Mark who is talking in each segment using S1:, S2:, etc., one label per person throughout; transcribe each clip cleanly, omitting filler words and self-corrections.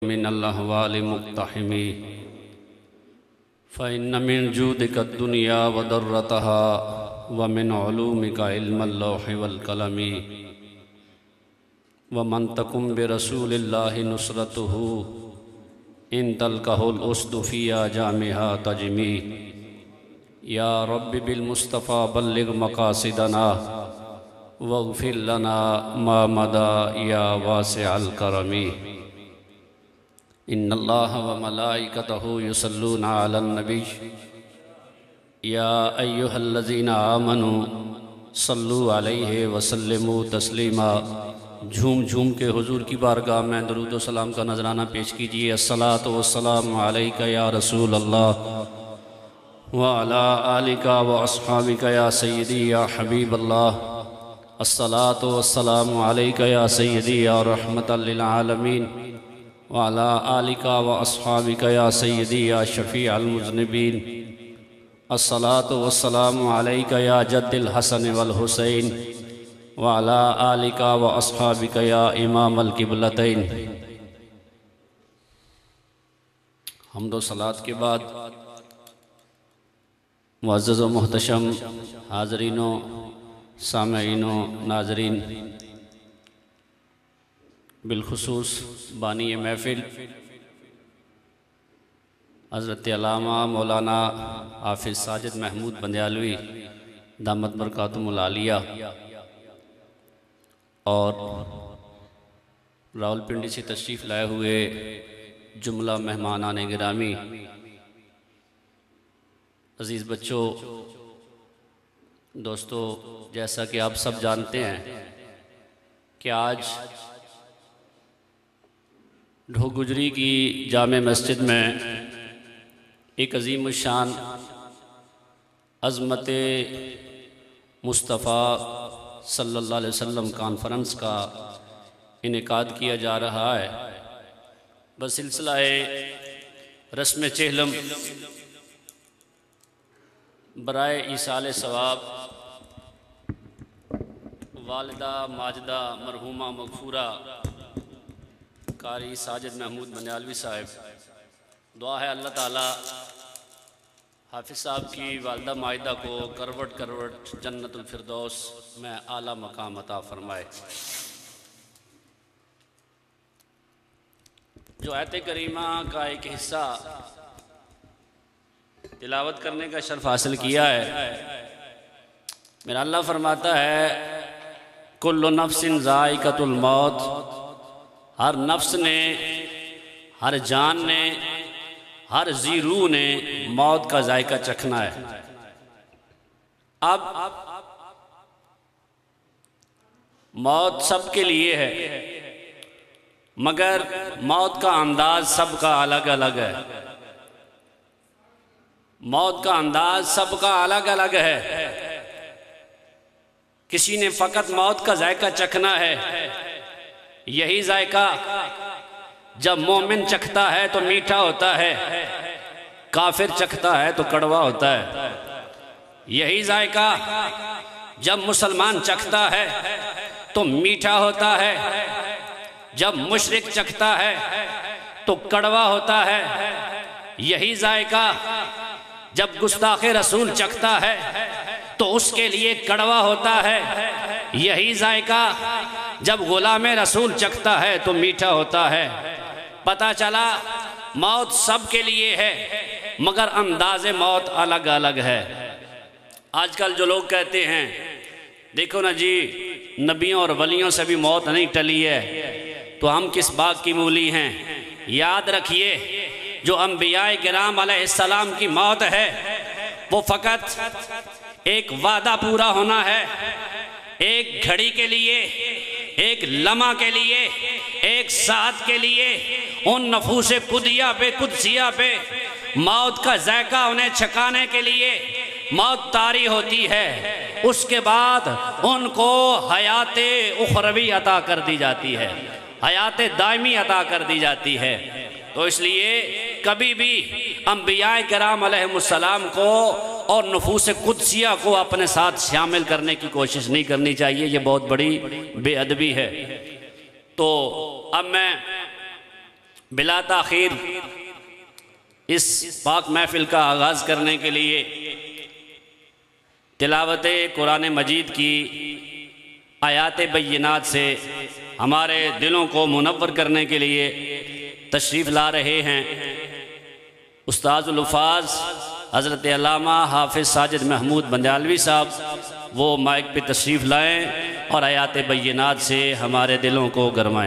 S1: من الأهوال مقتحمي فإن من جودك الدنيا وضرتها ومن علومك علم اللوح والقلم ومن تكن برسول الله نصرته إن تلقه الأسد في جامها تجمي يا رب بالمصطفى بلغ مقاصدنا واغفر لنا ما مضى يا واسع الكرم ان الله وملائكته يصلون على النبي يا ايها الذين آمنوا صلوا عليه وسلموا تسلیما۔ جھوم جھوم کے حضور کی بارگاہ میں درود و سلام کا نذرانہ پیش کیجئے۔ الصلاۃ والسلام علیک یا رسول اللہ وعلی آلک واصحابک یا سیدی یا حبیب اللہ۔ الصلاۃ والسلام علیک یا سیدی یا رحمت للعالمین وعلی آلک واصحابک یا سیدی یا شفیع المذنبین۔ الصلاۃ والسلام علیک یا جد الحسن والحسین وعلی آلک واصحابک یا امام القبلتین۔ حمد و صلاۃ کے بعد معزز و محتشم حاضرین و سامعین و ناظرین، بالخصوص بانی محفل حضرت علامہ مولانا حافظ ساجد محمود بندیالوی دامت برکاتہم العالیہ اور راولپنڈی سے تشریف لائے ہوئے جملہ مہمانان گرامی، عزیز بچوں، دوستو، جیسا کہ آپ سب جانتے ہیں کہ آج ڈھوک گجری کی جامع مسجد میں ایک عظیم الشان عظمت مصطفیٰ صلی اللہ علیہ وسلم کانفرنس کا انعقاد کیا جا رہا ہے۔ بسلسلہ رسم چہلم برائے ایصال ثواب والدہ ماجدہ مرحومہ مغفورہ قاری ساجد محمود بندیالوی صاحب، دعا ہے اللہ تعالیٰ حافظ صاحب کی والدہ ماجدہ کو کروٹ کروٹ جنت الفردوس میں اعلیٰ مقام عطا فرمائے۔ جو آیت کریمہ کا ایک حصہ تلاوت کرنے کا شرف حاصل کیا ہے، میرا اللہ فرماتا ہے کل نفس ذائقۃ الموت، ہر نفس نے، ہر جان نے، ہر ذی روح نے موت کا ذائقہ چکھنا ہے۔ اب موت سب کے لیے ہے، مگر موت کا انداز سب کا الگ الگ ہے۔ موت کا انداز سب کا الگ الگ ہے۔ کسی نے فقط موت کا ذائقہ چکھنا ہے، یہی ذائقہ جب مومن چکھتا ہے تو میٹھا ہوتا ہے، کافر چکھتا ہے تو کڑوا ہوتا ہے۔ یہی ذائقہ جب مسلمان چکھتا ہے تو میٹھا ہوتا ہے، جب مشرک چکھتا ہے تو کڑوا ہوتا ہے۔ یہی ذائقہ جب گستاخ رسول چکھتا ہے تو اس کے لیے کڑوا ہوتا ہے۔ یہی ذائقہ جب غلام رسول چکھتا ہے تو میٹھا ہوتا ہے۔ پتہ چلا موت سب کے لیے ہے، مگر انداز موت الگ الگ ہے۔ آج کل جو لوگ کہتے ہیں دیکھو نا جی نبیوں اور ولیوں سے بھی موت نہیں ٹلی ہے، تو ہم کس باغ کی مولی ہیں؟ یاد رکھیے جو انبیاء کرام علیہ السلام کی موت ہے وہ فقط ایک وعدہ پورا ہونا ہے، ایک گھڑی کے لیے، ایک لمحہ کے لیے، ایک ساعت کے لیے۔ ان نفوس قدسیہ پہ موت کا ذائقہ انہیں چھکانے کے لیے موت طاری ہوتی ہے، اس کے بعد ان کو حیات اخروی عطا کر دی جاتی ہے، حیات دائمی عطا کر دی جاتی ہے۔ تو اس لیے کبھی بھی انبیاء کرام علیہ السلام کو اور نفوس قدسیہ کو اپنے ساتھ شامل کرنے کی کوشش نہیں کرنی چاہیے، یہ بہت بڑی بے ادبی ہے۔ تو اب میں بلا تاخیر اس پاک محفل کا آغاز کرنے کے لیے تلاوت قرآن مجید کی آیات بینات سے ہمارے دلوں کو منور کرنے کے لیے تشریف لا رہے ہیں استاذ الحفاظ حضرت علامہ حافظ ساجد محمود بندیالوی صاحب، وہ مائک پہ تشریف لائیں اور آیات بینات سے ہمارے دلوں کو گرمائیں۔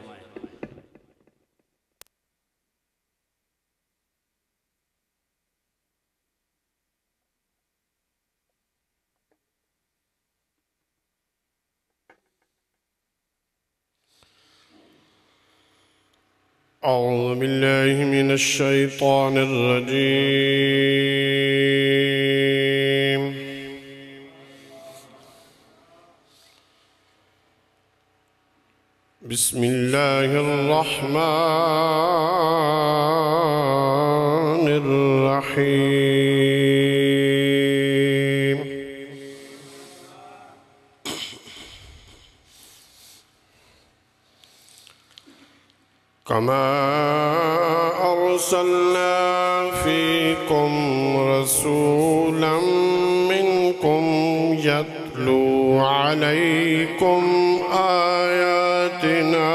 S2: أعوذ بالله من الشيطان الرجيم. بسم الله الرحمن الرحيم. كما أرسلنا فيكم رسولا منكم يتلو عليكم آياتنا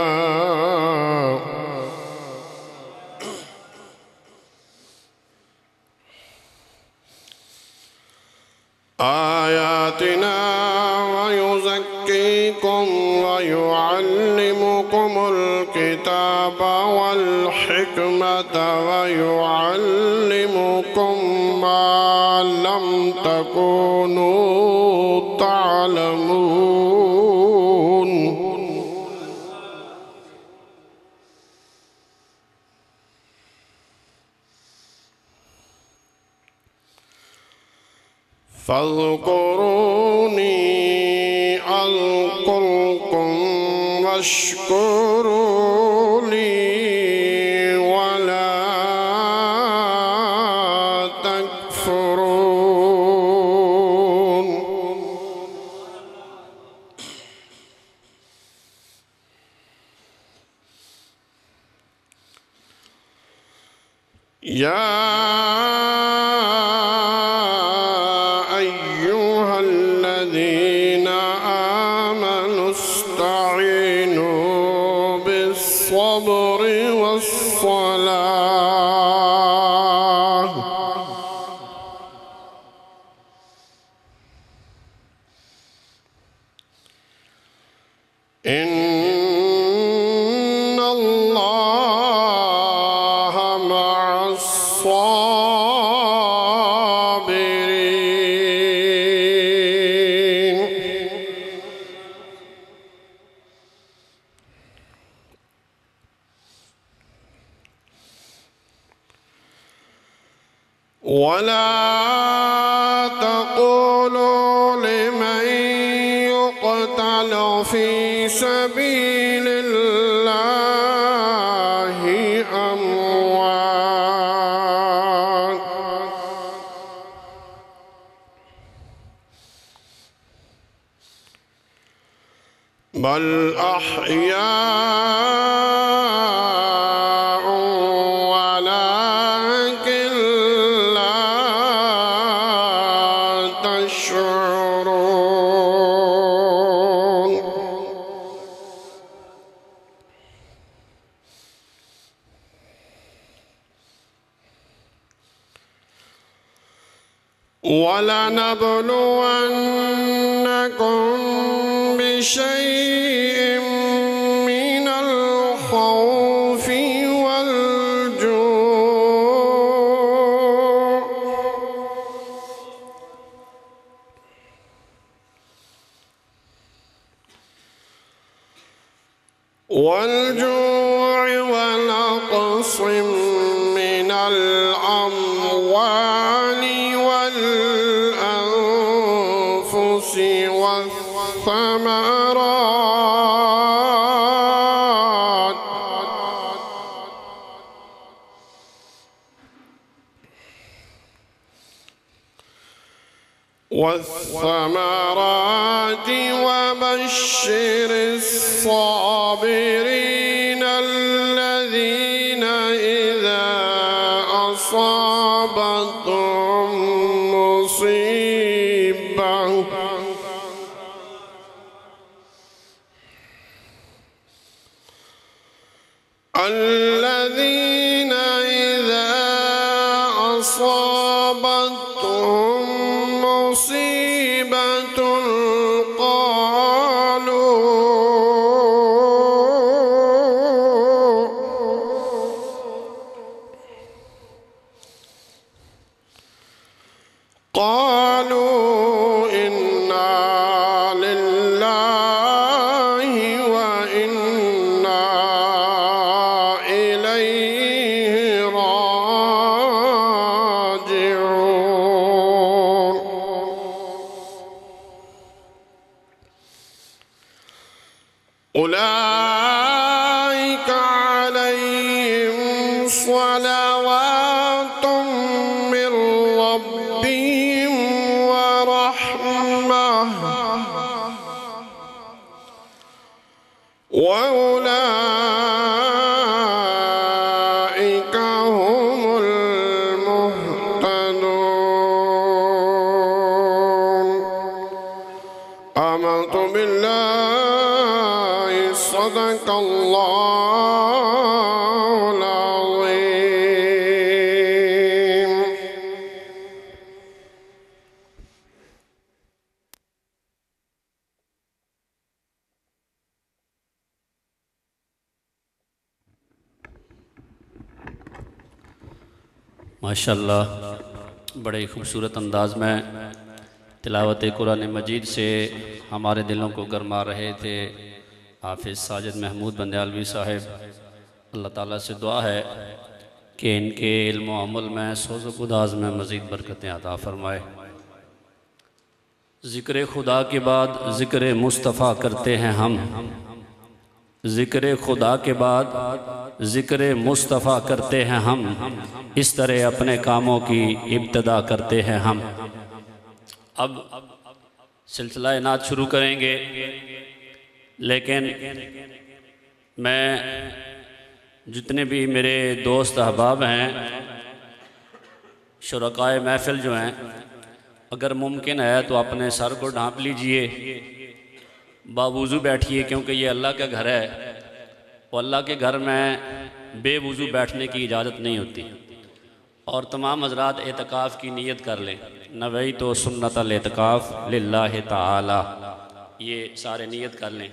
S2: ويزكيكم ويعلمكم الكتاب والحكمة ويعلمكم ما لم تكونوا تعلمون. فاذكروني أذكركم واشكروا لي ولا تكفرون. يا أيها الذين آمنوا استعينوا بالصبر والصلاة إن الله مع الصابرين. ولا تقولوا لمن يقتل في سبيل الله أموات بل أحياء ولكن لا تشعرون. ولنبلونكم بشيء من الخوف والجوع ونقص من الأموال والأنفس والثمرات وبشر الصابرين الذين قالوا إنا لله وإنا إليه راجعون أولئك عليهم صلوات من ربهم ورحمة وأولئك هم المهتدون آمنت بالله صدق الله العظيم
S1: ماشاءاللہ بڑے خوبصورت انداز میں تلاوت قرآن مجید سے ہمارے دلوں کو گرما رہے تھے حافظ ساجد محمود بندیالوی صاحب۔ اللہ تعالیٰ سے دعا ہے کہ ان کے علم و عمل میں سوز و گداز میں مزید برکتیں عطا فرمائے۔ ذکر خدا کے بعد ذکر مصطفیٰ کرتے ہیں ہم، ذکر خدا کے بعد ذکر مصطفیٰ کرتے ہیں ہم، اس طرح اپنے کاموں کی ابتدا کرتے ہیں ہم۔ اب سلسلہ نعت شروع کریں گے، لیکن میں جتنے بھی میرے دوست احباب ہیں، شرکائے محفل جو ہیں، اگر ممکن ہے تو اپنے سر کو ڈھانپ لیجئے، باوضو بیٹھیے، کیونکہ یہ اللہ کا گھر ہے اور اللہ کے گھر میں بے وضو بیٹھنے کی اجازت نہیں ہوتی۔ اور تمام حضرات اعتکاف کی نیت کر لیں، نویت سنت الاعتکاف للہ تعالی، یہ سارے نیت کر لیں۔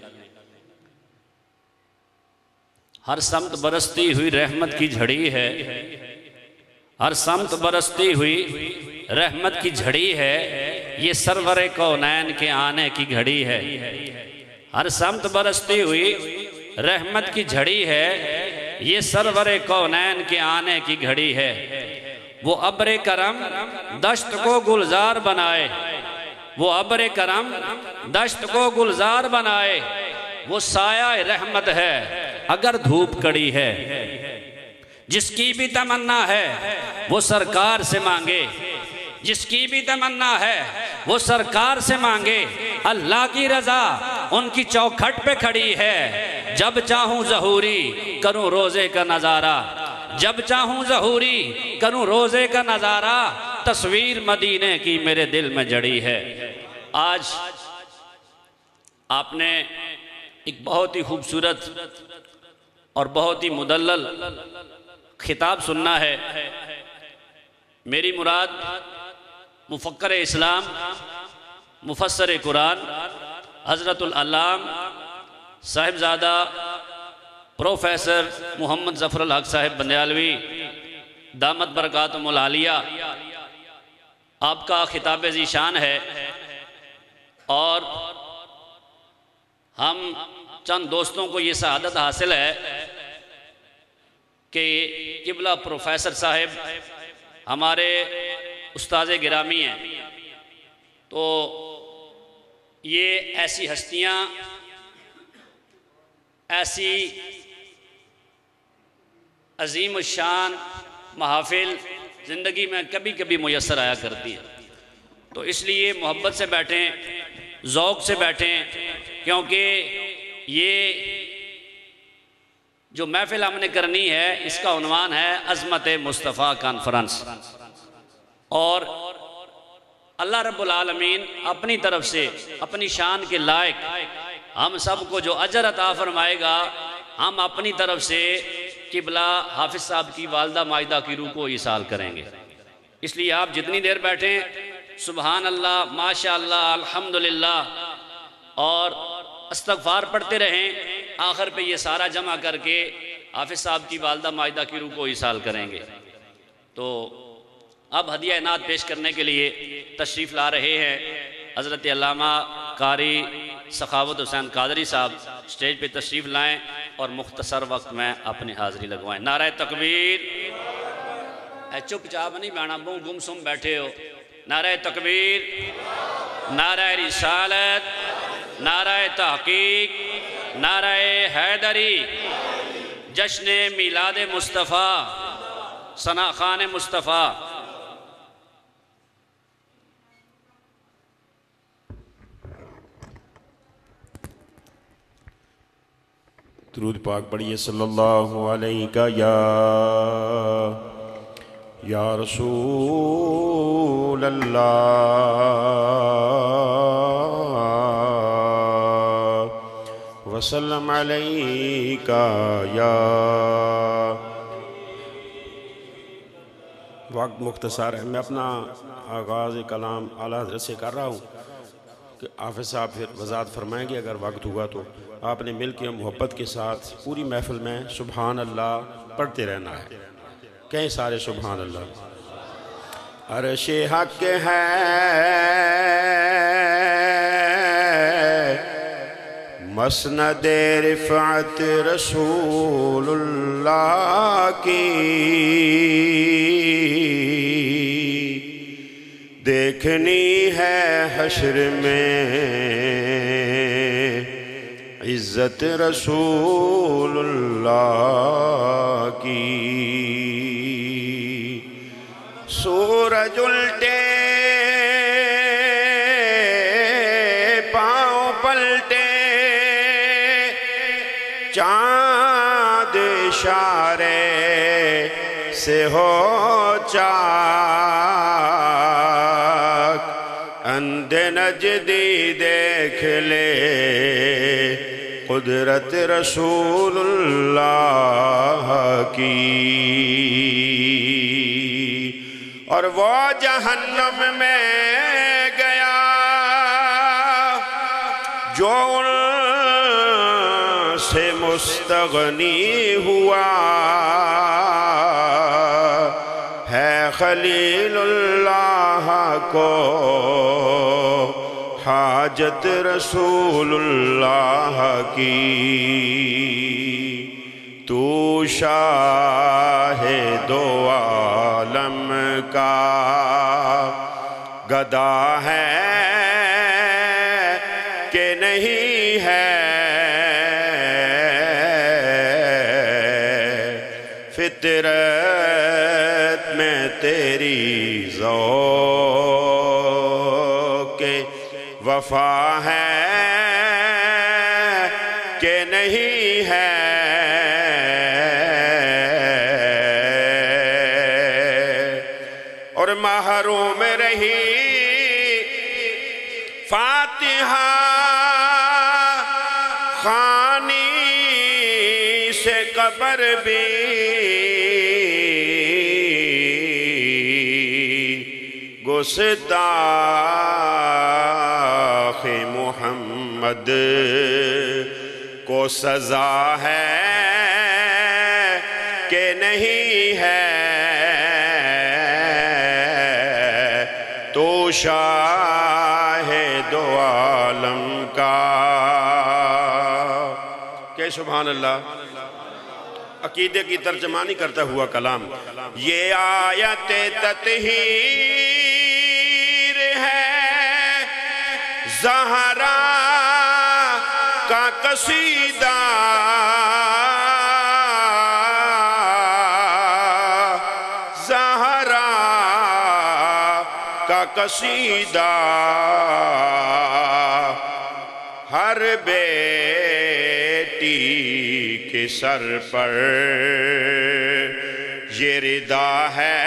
S1: ہر سمت برستی ہوئی رحمت کی جھڑی ہے، ہر سمت برستی ہوئی رحمت کی جھڑی ہے، یہ سرور کونین کے آنے کی گھڑی ہے۔ ہر سمت برستی ہوئی رحمت کی جھڑی ہے، یہ سرور کونین کے آنے کی گھڑی ہے۔ وہ ابر کرم دشت کو گلزار بنائے، وہ ابر کرم دشت کو گلزار بنائے، وہ سایہ رحمت ہے اگر دھوپ کڑی ہے۔ جس کی بھی تمنا ہے وہ سرکار سے مانگے، جس کی بھی تمنا ہے وہ سرکار سے مانگے، اللہ کی رضا ان کی چوکھٹ پہ کھڑی ہے۔ جب چاہوں ظہوری کروں روزے کا نظارہ، جب چاہوں ظہوری کروں روزے کا نظارہ، تصویر مدینے کی میرے دل میں جڑی ہے۔ آج آپ نے ایک بہت ہی خوبصورت اور بہت ہی مدلل خطاب سننا ہے۔ میری مراد مفکر اسلام، مفسر قرآن، حضرت العلام صاحبزادہ پروفیسر محمد ظفر الحق صاحب بندیالوی دامت برکاتہم العالیہ، آپ کا خطاب ذیشان ہے، اور ہم چند دوستوں کو یہ سعادت حاصل ہے کہ قبلہ پروفیسر صاحب ہمارے استاذ گرامی ہیں، تو یہ ایسی ہستیاں، ایسی عظیم الشان محافل زندگی میں کبھی کبھی میسر آیا کرتی ہے، تو اس لیے محبت سے بیٹھیں، ذوق سے بیٹھیں، کیونکہ یہ جو محفل ہم نے کرنی ہے اس کا عنوان ہے عظمت مصطفیٰ کانفرنس، اور اللہ رب العالمین اپنی طرف سے اپنی شان کے لائق ہم سب کو جو اجر عطا فرمائے گا، ہم اپنی طرف سے قبلہ حافظ صاحب کی والدہ ماجدہ کی روح کو ایصال کریں گے۔ اس لیے آپ جتنی دیر بیٹھیں سبحان اللہ، ماشاءاللہ، الحمدللہ اور استغفار پڑھتے رہیں، آخر پہ یہ سارا جمع کر کے حافظ صاحب کی والدہ ماجدہ کی روح کو ایصال کریں گے۔ تو اب ہدیہ انعام پیش کرنے کے لیے تشریف لا رہے ہیں حضرت علامہ قاری سخاوت حسین قادری صاحب، سٹیج پہ تشریف لائیں اور مختصر وقت میں اپنی حاضری لگوائیں۔ نعرہ تکبیر! چپ چاپ نہیں بیٹھنا، منہ گم سم بیٹھے ہو۔ نعرہ تکبیر، نعرہ رسالت، نعرہ تحقیق، نعرہ حیدری، جشن میلاد مصطفیٰ، ثنا خان مصطفیٰ۔
S2: درود پاک پڑھیے صلی اللہ علیہ یا رسول اللہ وسلم علیہ یا۔ وقت مختصر ہے، میں اپنا آغاز کلام اعلیٰ حضرت سے کر رہا ہوں کہ حافظ صاحب پھر وضاحت فرمائیں گے اگر وقت ہوا تو۔ آپ نے مل کے محبت کے ساتھ پوری محفل میں سبحان اللہ پڑھتے رہنا ہے، کہیں سارے سبحان اللہ۔ عرش حق ہے مسند رفعت رسول اللہ کی، دیکھنی ہے حشر میں عزت رسول اللہ کی۔ سورج الٹے پاؤں پلٹے، چاند اشارے سے ہو چاک، اندھے نجدی دیکھ لے قدرت رسول اللہ کی۔ اور وہ جہنم میں گیا جو ان سے مستغنی ہوا، ہے خلیل اللہ کو حاجت رسول اللہ کی۔ تو شاہ دو عالم کا گدا ہے کہ نہیں ہے، فطرت میں تیری ذوق وفا ہے کہ نہیں ہے، اور محروم رہی فاتحہ خانی سے قبر بھی، گستاخ محمد کو سزا ہے کہ نہیں ہے، تو شاہ دو عالم کا۔ کہ سبحان اللہ! عقیدے کی ترجمانی کرتا ہوا کلام، یہ آیت تطہیر ہے زہرا کا قصیدہ، زہرا کا قصیدہ، ہر بیٹی کے سر پر یہ ردا ہے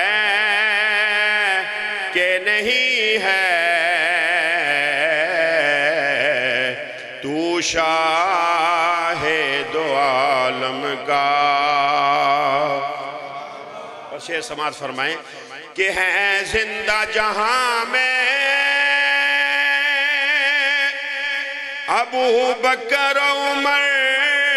S2: کہ نہیں ہے، تو شاہ دو عالم کا۔ اور شعر سماعت فرمائیں کہ ہیں زندہ جہاں میں ابو بکر عمر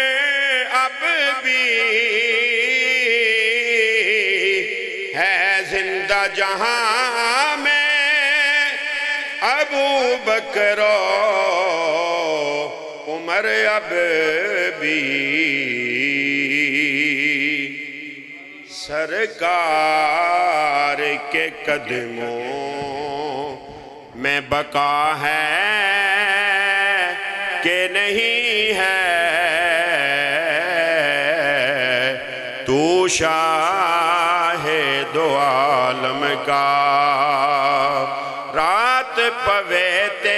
S2: اب بھی، ہے زندہ جہاں میں ابو بکر و عمر اب بھی سرکار کے قدموں میں بقا ہے کہ نہیں ہے تو شاہ دو عالم کا رات پویتے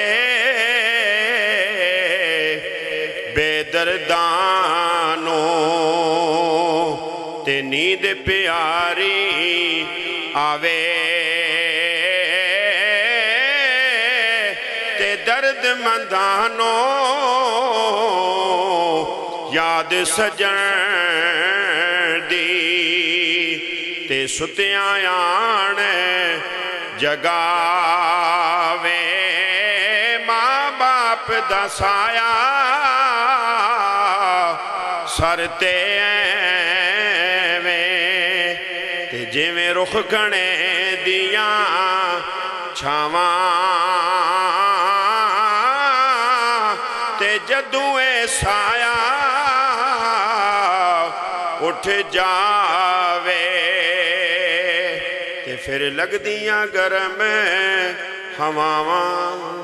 S2: بے دردانوں تے نیند پیاری آوے تے درد مندانوں یاد سجن دی تے ستیاں آن جگاوے ماں باپ دا سایہ سرتے تے جویں رخ گھنے دیاں چھاواں تے جدوں اے سایہ اٹھ جاوے تے پھر لگ دیاں گرم ہواواں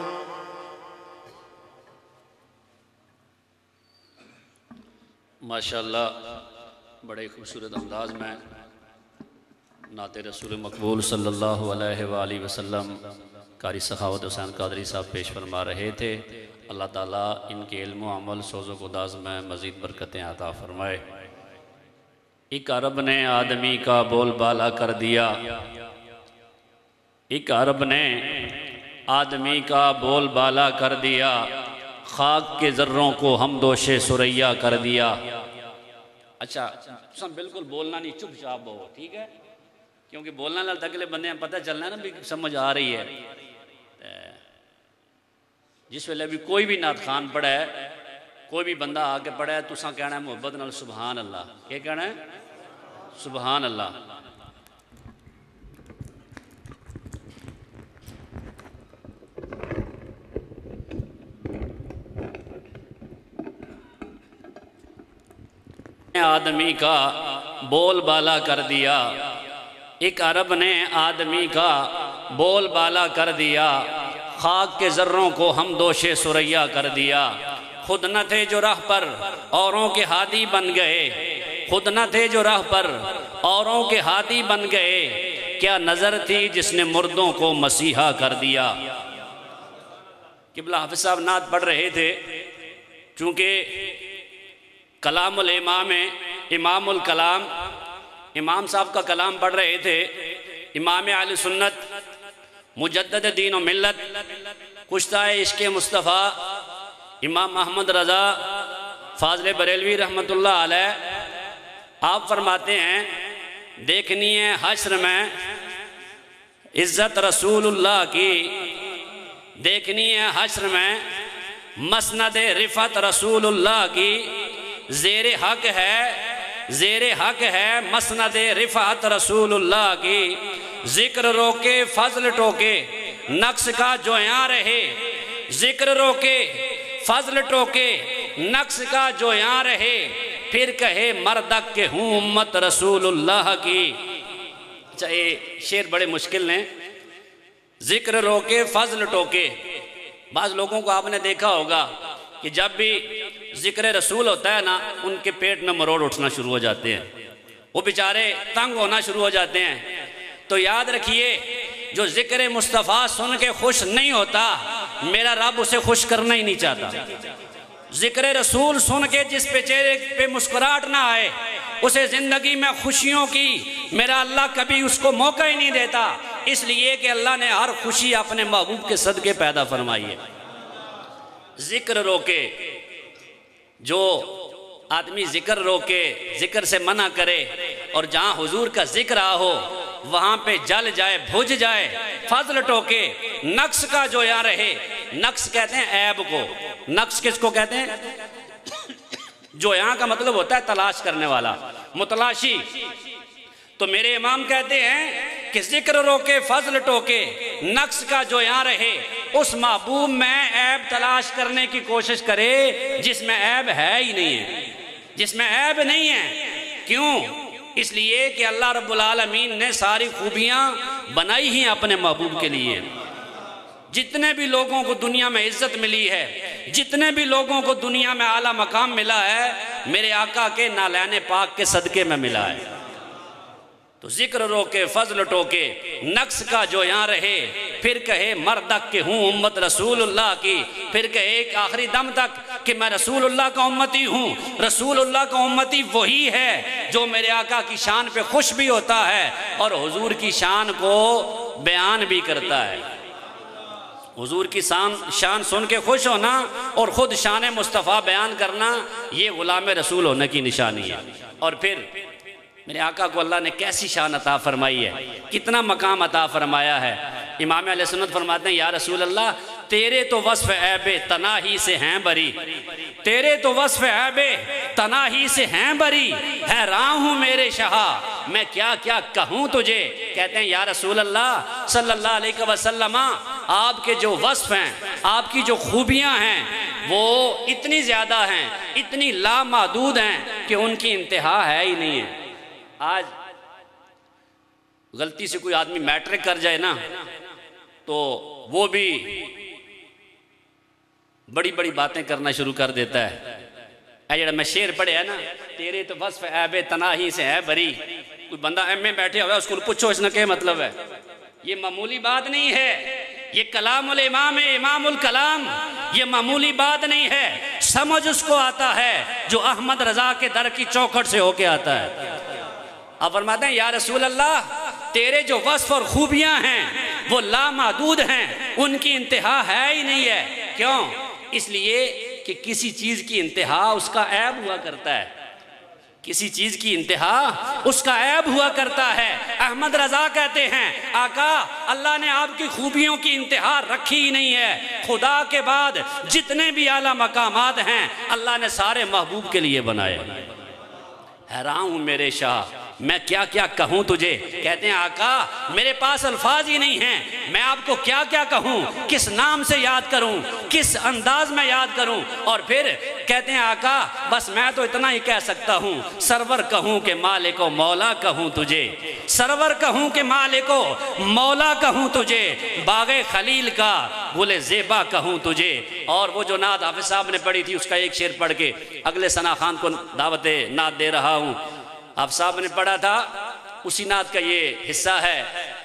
S1: ماشاءاللہ بڑے خوبصورت انداز میں نعت رسول مقبول صلی اللہ علیہ وآلہ وسلم قاری سخاوت حسین قادری صاحب پیش فرما رہے تھے۔ اللہ تعالیٰ ان کے علم و عمل سوز و گداز میں مزید برکتیں عطا فرمائے۔ ایک عرب نے آدمی کا بول بالا کر دیا، ایک عرب نے آدمی کا بول بالا کر دیا، خاک کے ذروں کو حمدوش سریا کر دیا۔ اچھا سب بالکل بولنا نہیں، چپ چاپ ہو، ٹھیک ہے؟ کیونکہ بولنا لگتا اگلے بندے میں پتہ چلنا ہے نا بھی سمجھ آ رہی ہے۔ جس ویلے بھی کوئی بھی نعت خان پڑھا ہے، کوئی بھی بندہ آ کے پڑھا ہے تو ساں کہنا ہے محبت نال سبحان اللہ۔ کیا کہنا ہے؟ سبحان اللہ۔ آدمی کا بول بالا کر دیا، ایک عرب نے آدمی کا بول بالا کر دیا، خاک کے ذروں کو حمدوش سریا کر دیا۔ خود نہ تھے جو راہ پر اوروں کے ہادی بن گئے، خود نہ تھے جو راہ پر اوروں کے ہادی بن گئے، کیا نظر تھی جس نے مردوں کو مسیحا کر دیا۔ قبلہ حافظ صاحب نعت پڑھ رہے تھے، چونکہ کلام الامام امام الکلام، امام صاحب کا کلام پڑھ رہے تھے، امام اہل سنت مجدد دین و ملت کشتہ عشق مصطفیٰ امام محمد رضا فاضل بریلوی رحمۃ اللہ علیہ، آپ فرماتے ہیں دیکھنی ہے حشر میں عزت رسول اللہ کی، دیکھنی ہے حشر میں مسند رفعت رسول اللہ کی، زیر حق ہے مسند رفعت رسول اللہ کی، ذکر روکے فضل ٹوکے نقص کا جو یہاں رہے، ذکر روکے فضل ٹوکے نقص کا جو یہاں رہے، پھر کہے مردک کہ ہوں امت رسول اللہ کی۔ چاہے شعر بڑے مشکل ہیں، ذکر روکے فضل ٹوکے۔ بعض لوگوں کو آپ نے دیکھا ہوگا کہ جب بھی ذکر رسول ہوتا ہے نا، ان کے پیٹ میں مروڑ اٹھنا شروع ہو جاتے ہیں، وہ بیچارے تنگ ہونا شروع ہو جاتے ہیں۔ تو یاد رکھیے جو ذکر مصطفیٰ سن کے خوش نہیں ہوتا، میرا رب اسے خوش کرنا ہی نہیں چاہتا۔ ذکر رسول سن کے جس پہ چہرے پہ مسکراہٹ نہ آئے، اسے زندگی میں خوشیوں کی میرا اللہ کبھی اس کو موقع ہی نہیں دیتا، اس لیے کہ اللہ نے ہر خوشی اپنے محبوب کے صدقے پیدا فرمائی ہے۔ ذکر روکے، جو آدمی ذکر روکے، ذکر سے منع کرے، اور جہاں حضور کا ذکر آ ہو وہاں پہ جل جائے بھج جائے، فضل ٹوکے نقص کا جو یہاں رہے۔ نقص کہتے ہیں عیب کو، نقص کس کو کہتے ہیں؟ جو یہاں کا مطلب ہوتا ہے تلاش کرنے والا، متلاشی۔ تو میرے امام کہتے ہیں کہ ذکر روکے فضل ٹوکے نقص کا جو یہاں رہے، اس محبوب میں عیب تلاش کرنے کی کوشش کرے جس میں عیب ہے ہی نہیں ہے، جس میں عیب نہیں ہے۔ کیوں؟ اس لیے کہ اللہ رب العالمین نے ساری خوبیاں بنائی ہیں اپنے محبوب کے لیے۔ جتنے بھی لوگوں کو دنیا میں عزت ملی ہے، جتنے بھی لوگوں کو دنیا میں اعلیٰ مقام ملا ہے، میرے آقا کے نالین پاک کے صدقے میں ملا ہے۔ تو ذکر روکے فضل ٹوکے نقص کا جو یہاں رہے، پھر کہے مردک کہ ہوں امت رسول اللہ کی، پھر کہے ایک آخری دم تک کہ میں رسول اللہ کا امتی ہوں۔ رسول اللہ کا امتی وہی ہے جو میرے آقا کی شان پہ خوش بھی ہوتا ہے اور حضور کی شان کو بیان بھی کرتا ہے۔ حضور کی شان سن کے خوش ہونا اور خود شان مصطفیٰ بیان کرنا، یہ غلام رسول ہونے کی نشانی ہے۔ اور پھر میرے آقا کو اللہ نے کیسی شان عطا فرمائی ہے، کتنا مقام عطا فرمایا ہے۔ امام علیہ سنت فرماتے ہیں یا رسول اللہ تیرے تو وصف عیب تناہی سے ہیں بری، تیرے تو وصف عیب تناہی سے ہیں بری، حیران ہوں میرے شاہ میں کیا کیا کہوں تجھے۔ کہتے ہیں یا رسول اللہ صلی اللہ علیہ وسلم آپ کے جو وصف ہیں، آپ کی جو خوبیاں ہیں وہ اتنی زیادہ ہیں، اتنی لامحدود ہیں کہ ان کی انتہا ہے ہی نہیں ہے۔ آج غلطی سے کوئی آدمی میٹرک کر جائے نا تو وہ بھی بڑی بڑی باتیں کرنا شروع کر دیتا ہے۔ اے جڑا میں شعر پڑھے ہے نا، تیرے تو وصف عیب تناہی سے ہے بری، کوئی بندہ ایم اے بیٹھے ہوا ہے اس کو پوچھو اس نے کیا مطلب ہے، یہ معمولی بات نہیں ہے، یہ کلام الامام ہے، امام الکلام، یہ معمولی بات نہیں ہے۔ سمجھ اس کو آتا ہے جو احمد رضا کے در کی چوکھٹ سے ہو کے آتا ہے۔ آپ فرماتے ہیں یا رسول اللہ تیرے جو وصف اور خوبیاں ہیں وہ لامحدود ہیں، ان کی انتہا ہے ہی نہیں ہے۔ کیوں؟ اس لیے کہ کسی چیز کی انتہا اس کا عیب ہوا کرتا ہے، کسی چیز کی انتہا اس کا عیب ہوا کرتا ہے۔ احمد رضا کہتے ہیں آقا اللہ نے آپ کی خوبیوں کی انتہا رکھی ہی نہیں ہے، خدا کے بعد جتنے بھی اعلیٰ مقامات ہیں اللہ نے سارے محبوب کے لیے بنائے۔ حیران ہوں میرے شاہ میں کیا کیا کہوں تجھے۔ کہتے ہیں آقا میرے پاس الفاظ ہی نہیں ہیں، میں آپ کو کیا کیا کہوں، کس نام سے یاد کروں، کس انداز میں یاد کروں۔ اور پھر کہتے ہیں آقا بس میں تو اتنا ہی کہہ سکتا ہوں، سرور کہوں کہ مالک و مولا کہوں تجھے، سرور کہوں کہ مالک و مولا کہوں تجھے، باغ خلیل کا گل زیبا کہوں تجھے۔ اور وہ جو نعت حافظ صاحب نے پڑھی تھی اس کا ایک شعر پڑھ کے اگلے ثنا خان کو دعوت نعت دے رہا ہوں۔ آپ صاحب نے پڑھا تھا اسی نعت کا یہ حصہ ہے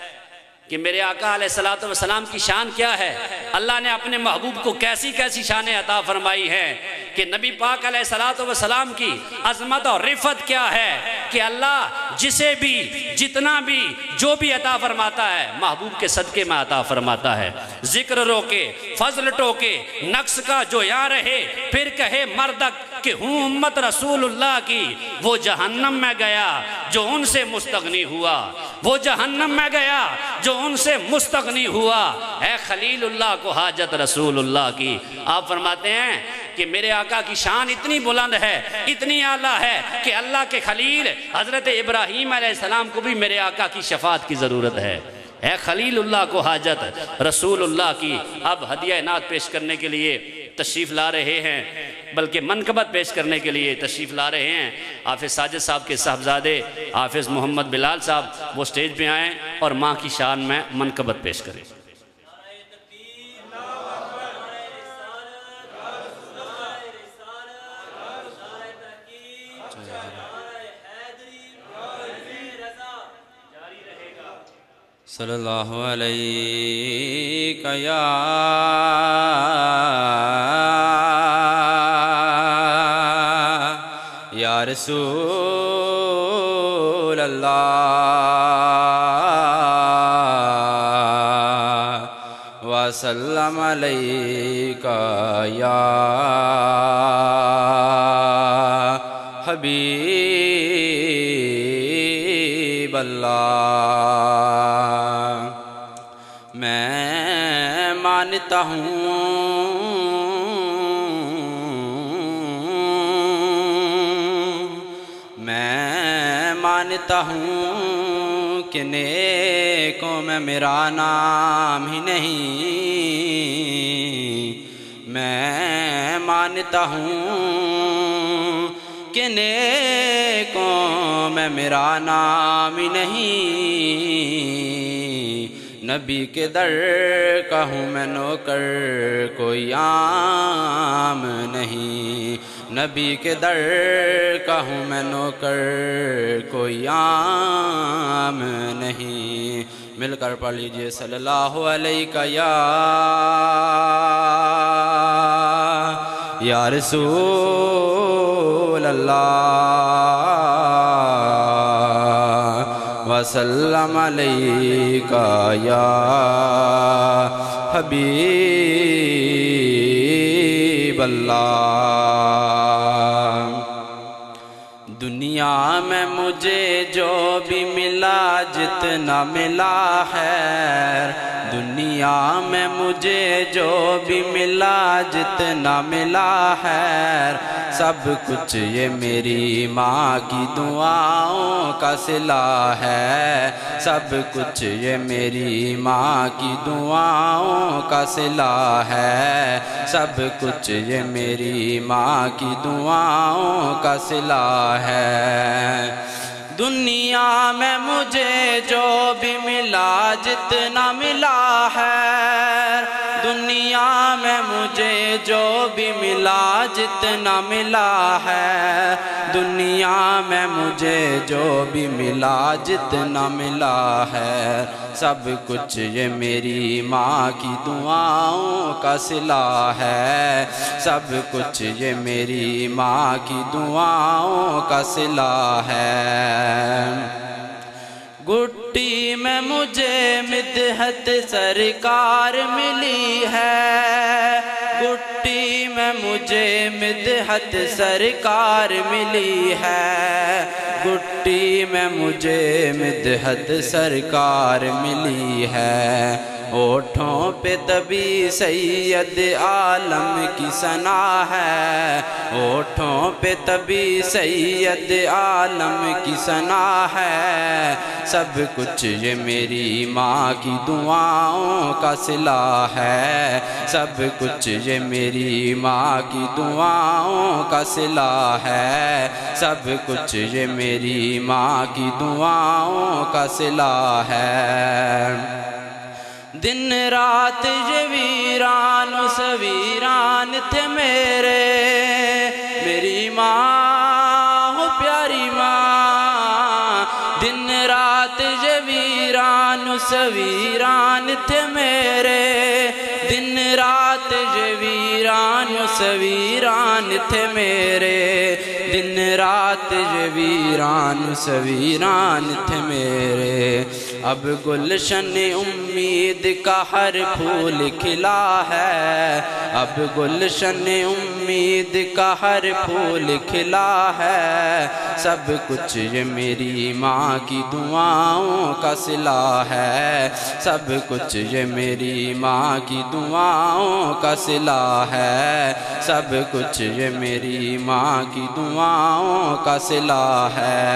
S1: کہ میرے آقا علیہ السلام کی شان کیا ہے، اللہ نے اپنے محبوب کو کیسی کیسی شانیں عطا فرمائی ہیں کہ نبی پاک علیہ السلام کی عظمت اور رفت کیا ہے کہ اللہ جسے بھی جتنا بھی جو بھی عطا فرماتا ہے محبوب کے صدقے میں عطا فرماتا ہے۔ ذکر روکے فضل ٹوکے نقص کا جو یہاں رہے، پھر کہے مردک کہ ہوں امت رسول اللہ کی، وہ جہنم میں گیا جو ان سے مستغنی ہوا، وہ جہنم میں گیا جو ان سے مستغنی ہوا، اے خلیل اللہ کو حاجت رسول اللہ کی۔ آپ فرماتے ہیں کہ میرے آقا کی شان اتنی بلند ہے، اتنی اعلیٰ ہے کہ اللہ کے خلیل حضرت ابراہیم علیہ السلام کو بھی میرے آقا کی شفاعت کی ضرورت ہے۔ اے خلیل اللہ کو حاجت رسول اللہ کی۔ اب ہدیہ نعت پیش کرنے کے لیے تشریف لا رہے ہیں، بلکہ منقبت پیش کرنے کے لیے تشریف لا رہے ہیں حافظ ساجد صاحب کے صاحبزادے حافظ محمد بلال صاحب، وہ سٹیج پہ آئیں اور ماں کی شان میں منقبت پیش کریں۔
S3: صلی اللہ علیہ یا رسول اللہ وسلم علیک یا حبیب اللہ۔ میں مانتا ہوں میں مانتا ہوں کہ نیکوں میں میرا نام ہی نہیں، میں مانتا ہوں کہ نیکوں میں میرا نام ہی نہیں، نبی کے در کا ہوں میں نوکر کوئی عام نہیں، نبی کے در کا ہوں میں نوکر کوئی عام نہیں۔ مل کر پڑھ لیجئے صلی اللہ علیہ یا رسول اللہ، وسلم علیک یا حبیب اللہ۔ دنیا میں مجھے جو بھی ملا جتنا ملا ہے، دنیا میں مجھے جو بھی ملا جتنا ملا ہے، سب کچھ یہ میری ماں کی دعاؤں کا صلہ ہے، سب کچھ یہ میری ماں کی دعاؤں کا صلہ ہے، سب کچھ یہ میری ماں کی دعاؤں کا صلہ ہے۔ دنیا میں مجھے جو بھی ملا جتنا ملا ہے، دنیا میں مجھے جو بھی ملا جتنا ملا ہے، دنیا میں مجھے جو بھی ملا جتنا ملا ہے، سب کچھ یہ میری ماں کی دعاؤں کا صلہ ہے، سب کچھ یہ میری ماں کی دعاؤں کا صلہ ہے۔ گٹی میں مجھے مدحت سرکار ملی ہے، گٹی میں مجھے مدحت سرکار ملی ہے، گٹی میں مجھے مدحت سرکار ملی ہے، ہونٹوں پہ تبھی سید عالم کی ثنا ہے، ہونٹوں پہ تبھی سید عالم کی ثنا ہے، سب کچھ یہ میری ماں کی دعاؤں کا صلہ ہے، سب کچھ یہ میری ماں کی دعاؤں کا صلہ ہے، سب کچھ یہ میری ماں کی دعاؤں کا صلہ ہے۔ دن رات یہ ویران و سویران تھے میرے، میری ماں ہو پیاری ماں، دن رات یہ ویران و سویران تھے میرے، دن رات یہ ویران و سویران تھے میرے، دن رات یہ ویران و سویران تھے میرے، اب گلشن امید کا ہر پھول کھلا ہے، اب گلشن امید کا ہر پھول کھلا ہے، سب کچھ یہ میری ماں کی دعاؤں کا صلہ ہے، سب کچھ یہ میری ماں کی دعاؤں کا صلہ ہے، سب کچھ یہ میری ماں کی دعاؤں کا صلہ ہے۔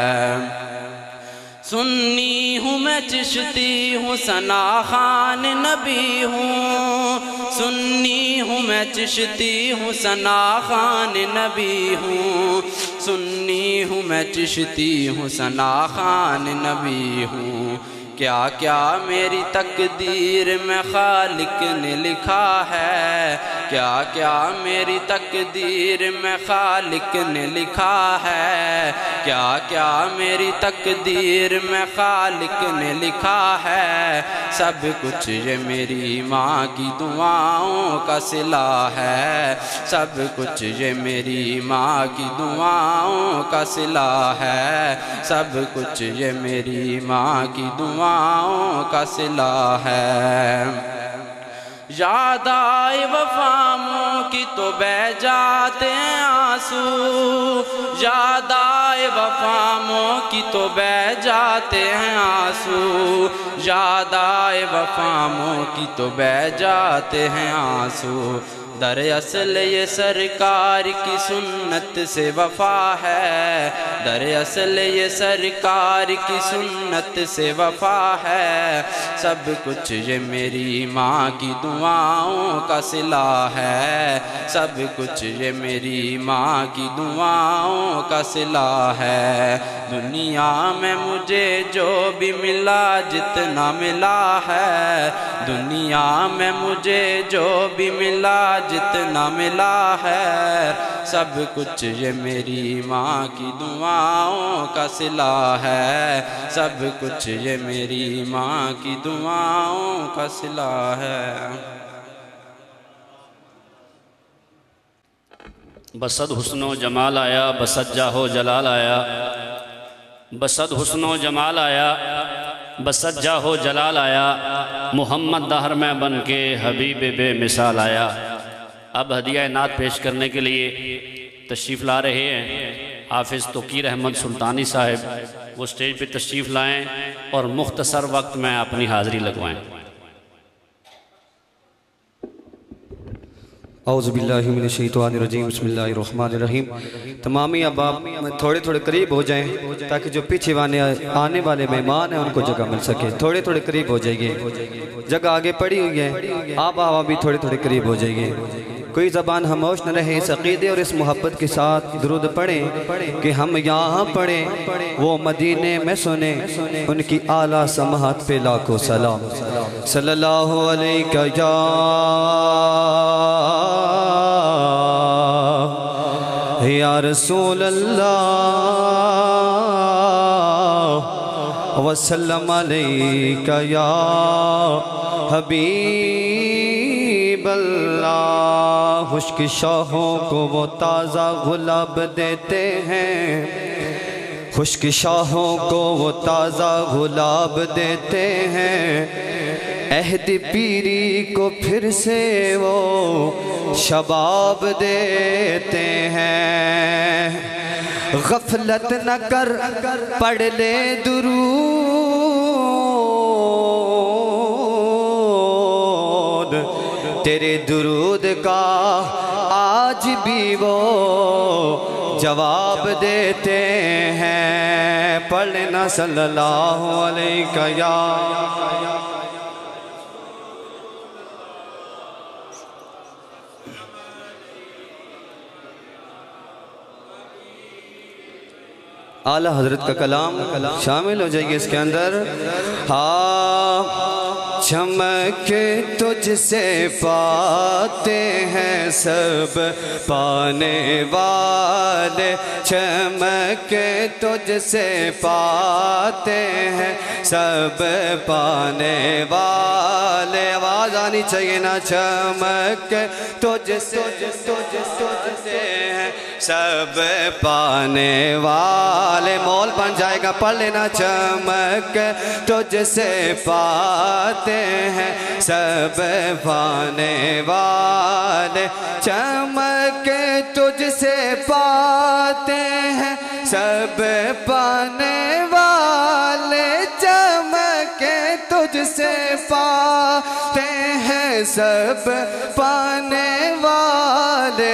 S3: سنی ہوں میں چشتی ہوں ثنا خوان نبی ہوں، سنی ہوں میں چشتی ہوں ثنا خوان نبی ہوں، سنی ہوں میں چشتی ہوں ثنا خوان نبی ہوں، کیا کیا میری تقدیر میں خالق نے لکھا ہے، کیا کیا میری تقدیر میں خالق نے لکھا ہے، کیا کیا میری تقدیر میں خالق نے لکھا ہے، سب کچھ یہ میری ماں کی دعاؤں کا صلہ ہے، سب کچھ یہ میری ماں کی دعاؤں کا صلہ ہے، سب کچھ یہ میری ماں کی دعاؤں کا صلہ ہے۔ یاد آئے وفاموں کی تو بہہ جاتے ہیں آنسو، یاد آئے وفاموں کی تو بہہ جاتے ہیں آنسو، یاد آئے وفاموں کی تو بہہ جاتے ہیں آنسو۔ دراصل یہ سرکار کی سنت سے وفا ہے، دراصل یہ سرکار کی سنت سے وفا ہے، سب کچھ یہ میری ماں کی دعاؤں کا صلہ ہے، سب کچھ یہ میری ماں کی دعاؤں کا صلہ ہے۔ دنیا میں مجھے جو بھی ملا جتنا ملا ہے، دنیا میں مجھے جو بھی ملا جتنا ملا ہے، سب کچھ یہ میری ماں کی دعاؤں کا صلہ ہے، سب کچھ یہ میری ماں کی دعاؤں کا صلہ ہے۔
S1: بصد حسن و جمال آیا، بصد جاہ و جلال آیا، بصد حسن و جمال آیا، بصد جاہ و جلال آیا، محمد دہر میں بن کے حبیب بے مثال آیا۔ اب ہدیہ نعت پیش کرنے کے لیے تشریف لا رہے ہیں حافظ توقیر احمد سلطانی صاحب، وہ سٹیج پہ تشریف لائیں اور مختصر وقت میں اپنی حاضری لگوائیں۔
S4: اعوذ باللہ من الشیطان الرجیم، بسم اللہ الرحمن الرحیم۔ تمامی احباب تھوڑے تھوڑے قریب ہو جائیں تاکہ جو پیچھے آنے والے مہمان ہیں ان کو جگہ مل سکے، تھوڑے تھوڑے قریب ہو جائیے، جگہ آگے پڑی ہوئی ہے، آپ بھی تھوڑے تھوڑے قریب ہو جائیے، کوئی زبان خاموش نہ رہے، اس عقیدے اور اس محبت کے ساتھ درود پڑھیں کہ ہم یہاں پڑھیں وہ مدینے میں سنیں، ان کی اعلیٰ سماعت پہ لاکھوں سلام۔ صلی اللہ علیہ یا رسول اللہ وسلم علیک یا حبیب اللہ۔ خشک شاہوں کو وہ تازہ گلاب دیتے ہیں، خشک شاہوں کو وہ تازہ گلاب دیتے ہیں، عہد پیری کو پھر سے وہ شباب دیتے ہیں۔ غفلت نہ کر پڑھ لے درود، تیرے درود کا آج بھی وہ جواب دیتے ہیں۔ پڑھنا صلی اللہ علیہ یا اعلیٰ حضرت کا کلام شامل ہو جائیے اس کے اندر۔ ہاں چمک تجھ سے پاتے ہیں سب پانے والے، چمک تجھ سے پاتے ہیں سب پانے والے۔ آواز آنی چاہیے نا، چمک تجھ سے ہیں سب پانے والے، مول بن جائے گا، پڑھ لینا۔ چمک تجھ سے پاتے ہیں سب پانے والے، چمک تجھ سے پاتے ہیں سب پانے والے، چمک تجھ سے پاتے ہیں سب پانے والے۔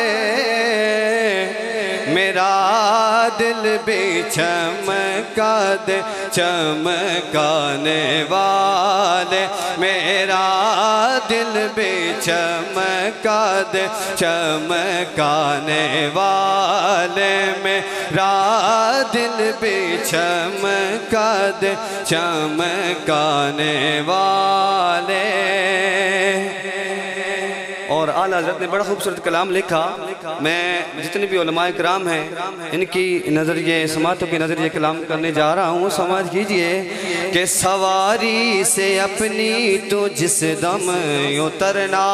S4: میرا دل بھی چمکا دے چمکانے والے، میرا دل بھی چمکا دے چمکانے والے، میرا دل بھی چمکا دے چمکانے والے۔ اور اعلیٰ حضرت نے بڑا خوبصورت کلام لکھا۔ میں جتنے بھی علماء کرام ہیں ان کی نظریے سماعتوں کی نظریے کلام کرنے جا رہا ہوں، سمجھ کیجئے کہ سواری سے اپنی تو جس دم اترنا،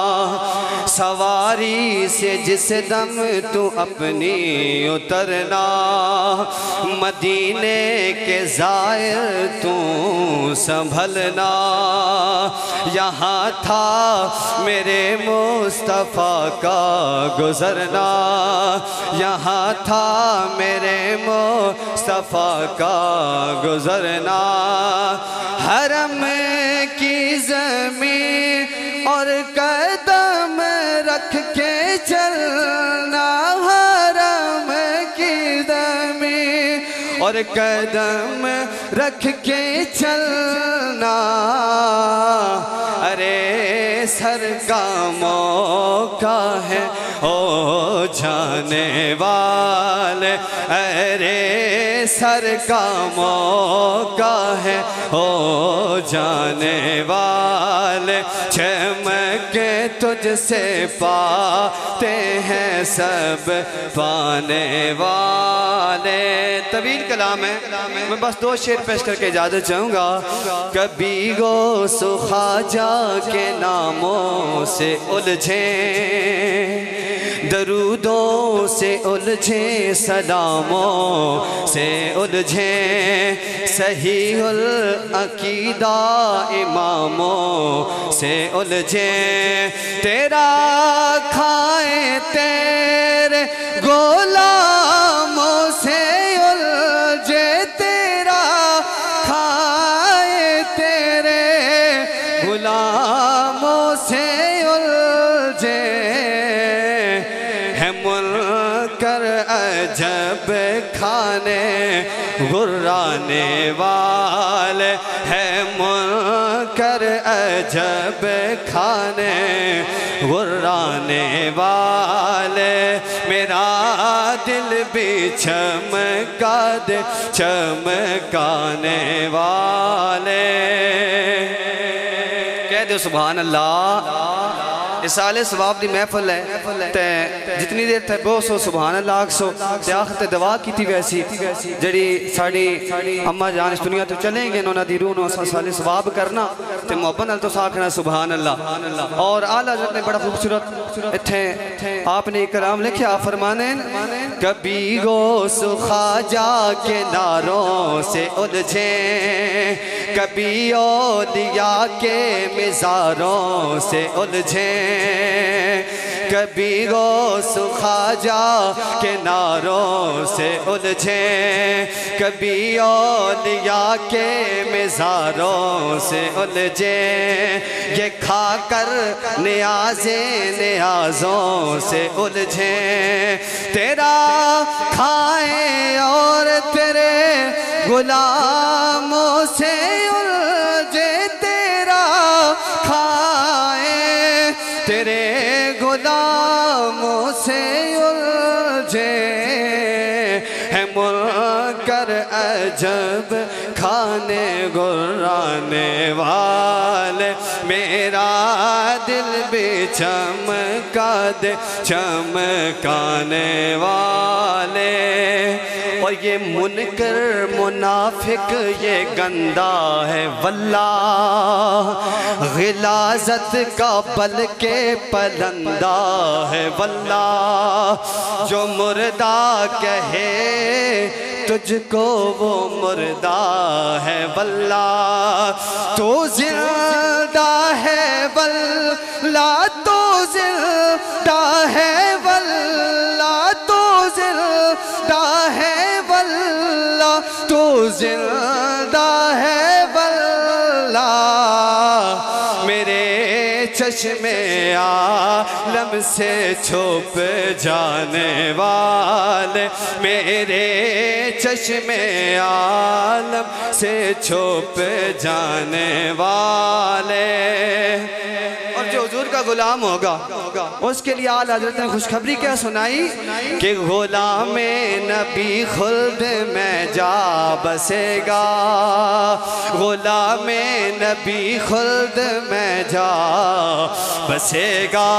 S4: سواری سے جس دم تو اپنی اترنا، مدینے کے زائر تو سنبھلنا، یہاں تھا میرے مصطفیٰ کا گزرنا، یہاں تھا میرے مصطفیٰ کا گزرنا، حرم کی زمین اور قدم رکھ کے چلنا، حرم کی زمین اور قدم رکھ کے چلنا، ارے سر کا موقع ہے او جانے والے، ارے سر کا موقع ہے او جانے والے، چمک تجھ سے پاتے ہیں سب پانے والے۔ طویل کلام ہے، میں بس 2 شعر پیش کر کے اجازت چاہوں گا۔ کبھی غوث خواجہ کے ناموں سے الجھیں، درودوں سے الجھیں، سلاموں سے الجھیں، صحیح العقیدہ اماموں سے الجھیں، تیرا کھائیں تیرے غلاموں سے الجھے، تیرا کھائیں تیرے غلاموں سے الجھے، ہے منکر عجب کھانے غرانے والے، ہے منکر عجب کھانے غرانے والے، میرا دل بھی چمکا دے چمکانے والے۔ کہہ دو سبحان اللہ۔ اسالے ثواب دی محفل ہے تے جتنی دیر تے بہت سو سبحان اللہ آکسو تے آخر تے دعا کی تھی ویسی جڑی ساڑی اماں جان اس دنیا تو چلیں گے انہوں دی روح نو اسالے ثواب کرنا تے محبت نال تو ساکھنا سبحان اللہ۔ اور اعلیٰ حضرت نے بڑا خوبصورت اتھے آپ نے کلام لکھیا، فرمانے کبھی غوث خواجہ کے ناروں سے الجھیں، کبھی اولیاء کے مزاروں سے الجھیں، کبھی غوث خواجہ کے ناروں سے الجھیں، کبھی اولیاء کے مزاروں سے الجھیں، یہ کھا کر نیازیں نیازوں سے الجھیں، تیرا کھائیں اور تیرے غلاموں سے الجھے، تیرا کھائیں تیرے غلاموں سے الجھے، ہے منکر عجب کھانے غرانے والے، میرا دل بھی چمکا دے چمکانے والے۔ اور یہ منکر منافق یہ گندہ ہے واللہ، غلاظت کا بلکہ پلندہ ہے واللہ، جو مردہ کہے تجھ کو وہ مردہ ہے واللہ، تو زندہ ہے واللہ، تو زندہ ہے واللہ، تو زندہ ہے واللہ، تو زندہ ہے واللہ، میرے چشم عالم سے چھپ جانے والے، میرے چشم عالم سے چھپ جانے والے۔ اور جو حضور کا غلام ہوگا اس کے لیے اعلیٰ حضرت نے خوشخبری کیا سنائی کہ غلام نبی خلد میں جا بسے گا، غلام نبی خلد میں جا بسے گا،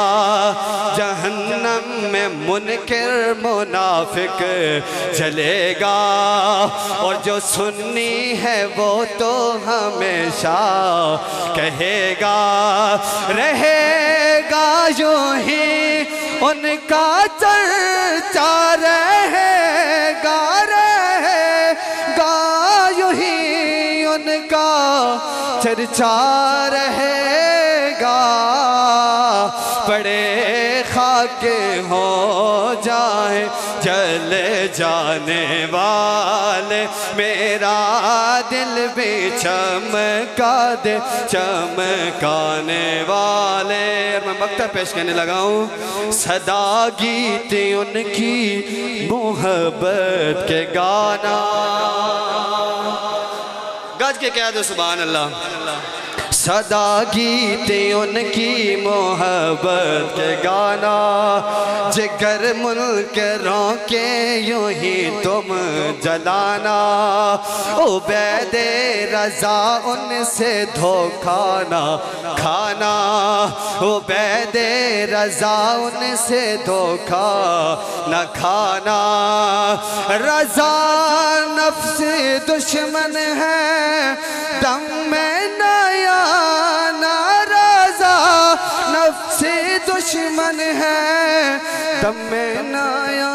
S4: جہنم میں منکر منافق جلے گا، اور جو سنی ہے وہ تو ہمیشہ کہے گا، رہے گا یوں ہی ان کا چرچا، رہے گا یوں ہی ان کا چرچا رہے گا، بڑے خاک ہو جائیں جل جانے والے، میرا دل بھی چمکا دے چمکانے والے۔ اور میں مقطع پیش کرنے لگا ہوں، صدا گیت ان کی محبت کے گانا، گج کے کہہ دو سبحان اللہ۔ صدا گیت ان کی محبت کے گانا، جگر منکروں کے یوں ہی تم جلانا، عبید رضا ان سے دھوکہ نہ کھانا، عبید رضا ان سے دھوکہ نہ کھانا، رضا نفس دشمن ہے دم میں نیا رضا نفس دشمن ہے دم میں نیا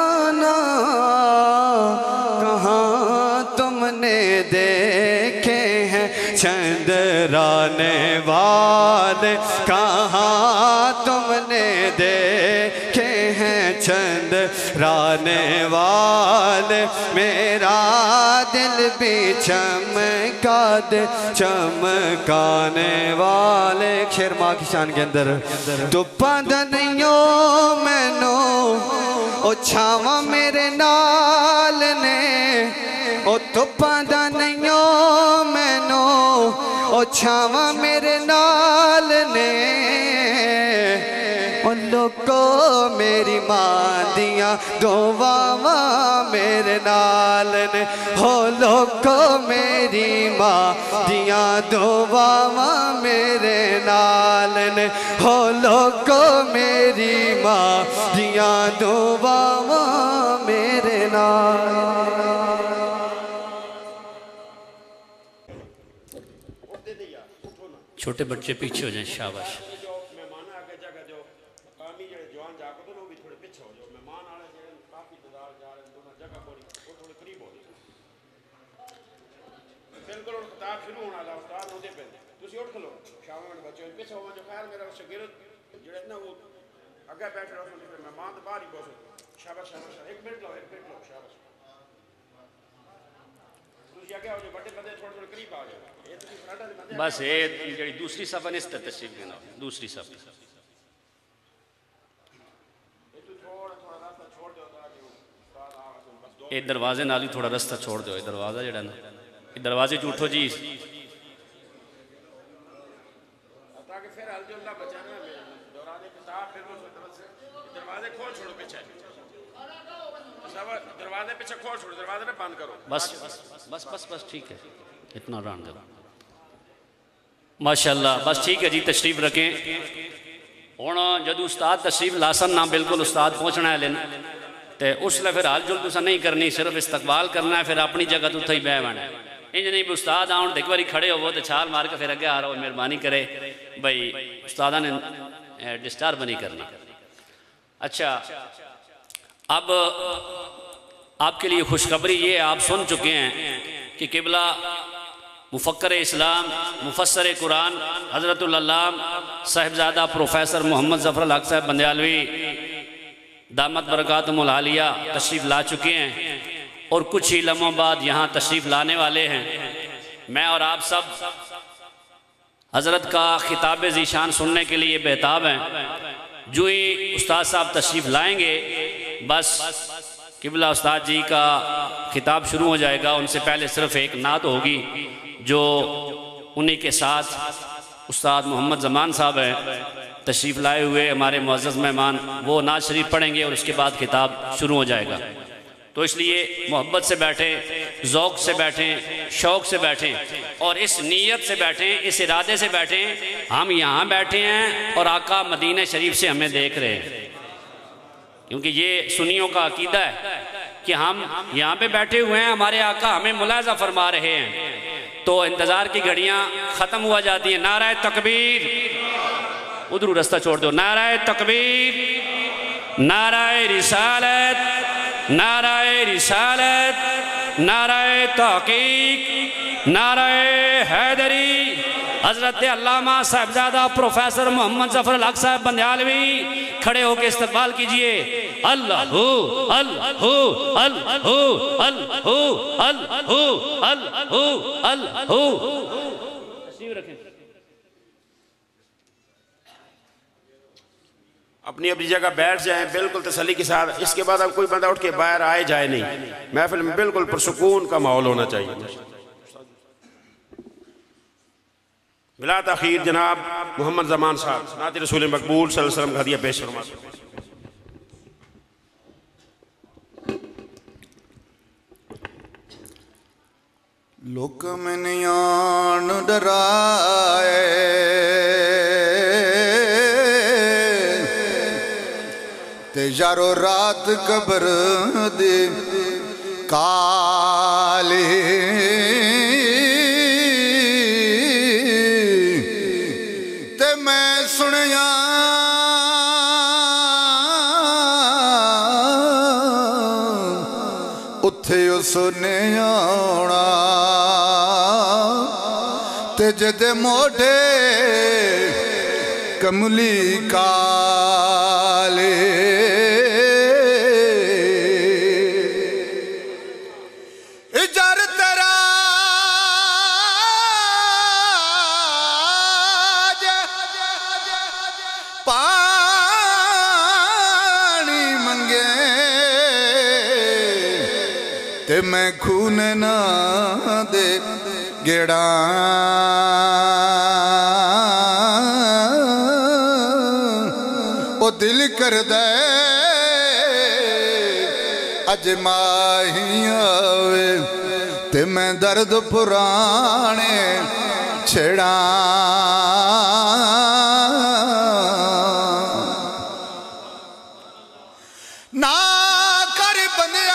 S4: کہاں تم نے دیکھے ہیں چندرانے والے، کہاں تم نے دیکھے ہیں چندرانے والے، میرا دل بھی چمکا دے چمکانے والے۔ ایک شعر ماں کی شان کے اندر، تو پندنیوں میں نو او چھاواں میرے نال نے، او تو پندنیوں میں نو او چھاواں میرے نال نے، ان لوگوں میری ماں دیاں دعاواں میرے نال نے، ہو لوگوں میری ماں دیاں دعاواں میرے نال نے، ہو لوگوں میری ماں دیاں دعاواں میرے نال۔
S1: چھوٹے بچے پیچھے ہو جائیں، شاباش۔ بس یہ دوسری صفحہ نے اس طرح تشریف دینا، دوسری صفحہ یہ دروازے نالی تھوڑا رستہ چھوڑ دو، یہ دروازہ جڑا نا، یہ دروازے چھوٹو جی، بس بس بس بس ٹھیک ہے، اتنا ران دو، ماشاءاللہ، بس ٹھیک ہے جی، تشریف رکھیں۔ ہونا جدو استاد تشریف لاسن نہ بالکل استاد پہنچنا ہے لینا، تے اس لئے پھر حال جل تسا نہیں کرنی، صرف استقبال کرنا ہے، پھر اپنی جگہ تو تھا ہی بے مانا ہے۔ انج نہیں بھی استاد آؤں دیکھ باری کھڑے ہو وہ تے چھال مار کے پھر اگے آ رہا ہو، مہربانی کرے بھئی استادہ نے ڈسٹرب نہیں کرنا۔ اچھا، اب آپ کے لیے خوشخبری یہ آپ سن چکے ہیں کہ قبلہ مفکر اسلام مفسر قرآن حضرت العلامہ صاحبزادہ پروفیسر محمد ظفر الحق صاحب بندیالوی دامت برکاتہم العالیہ تشریف لا چکے ہیں، اور کچھ ہی لمحوں بعد یہاں تشریف لانے والے ہیں۔ میں اور آپ سب حضرت کا خطاب ذیشان سننے کے لیے بہتاب ہیں۔ جو ہی استاد صاحب تشریف لائیں گے بس قبلہ استاد جی کا خطاب شروع ہو جائے گا، ان سے پہلے صرف ایک نعت ہوگی جو انہی کے ساتھ استاد محمد زمان صاحب ہیں تشریف لائے ہوئے ہمارے معزز مہمان، وہ نعت شریف پڑھیں گے اور اس کے بعد خطاب شروع ہو جائے گا۔ تو اس لیے محبت سے بیٹھیں، ذوق سے بیٹھیں، شوق سے بیٹھیں، اور اس نیت سے بیٹھیں، اس ارادے سے بیٹھیں، ہم یہاں بیٹھے ہیں اور آقا مدینہ شریف سے ہمیں دیکھ رہے ہیں، کیونکہ یہ سنیوں کا عقیدہ ہے کہ ہم یہاں پہ بیٹھے ہوئے ہیں، ہمارے آقا ہمیں ملاحظہ فرما رہے ہیں، تو انتظار کی گھڑیاں ختم ہوا جاتی ہیں۔ نعرہ تکبیر، ادھر رستہ چھوڑ دو، نعرہ تکبیر، نعرہ رسالت، نعرہ رسالت، نعرہ تحقیق، नारे हैदरी। हजरत अल्लामा साहिबजादा प्रोफेसर मोहम्मद जफर अल हक साहब बंदियालवी खड़े होकर इस्तकबाल कीजिए। अल्लाहू अल्लाहू अल्लाहू अल्लाहू अल्लाहू अल्लाहू अल्लाहू।
S2: अपनी अपनी जगह बैठ जाएं बिल्कुल तसल्ली के साथ। इसके बाद अब कोई बंदा उठ के बाहर आए जाए नहीं। महफिल में बिल्कुल पुरसुकून का माहौल होना चाहिए। बिला ताखीर जनाब मोहम्मद ज़मान साहब नात रसूल मकबूल सल्लल्लाहु अलैहि वसल्लम का हदिया पेश फरमा।
S5: लोक मनियान डराए ते यारो रात कबर दे काले ते मैं सुनिया उत्थे उसने आना ते जदे मोढ़े कमली काले इजर तेरा पानी मंगे ते मैं खून ना दे गेड़ा ओ दिल कर दे अज माही आवे ते मैं दर्द पुराने छेड़ा ना कर बंदिया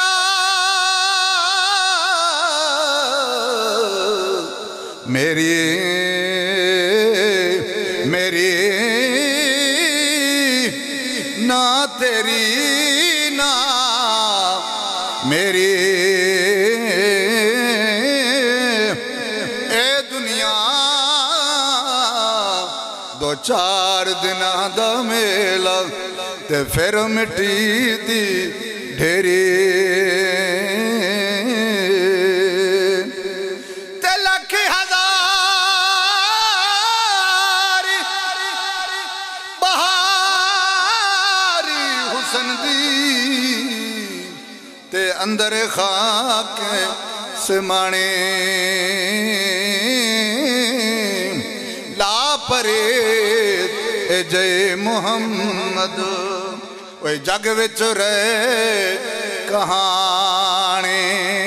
S5: मेरी मेरी ना तेरी ना मेरी ए दुनिया दो चार दिना दा मेला ते फिर मिट्टी दी ढेरी ते लख हजार बहारी हुसन दी ते अंदर खाक समाने ला परे जय मोहम्मद ओए जग विच रहे कहानी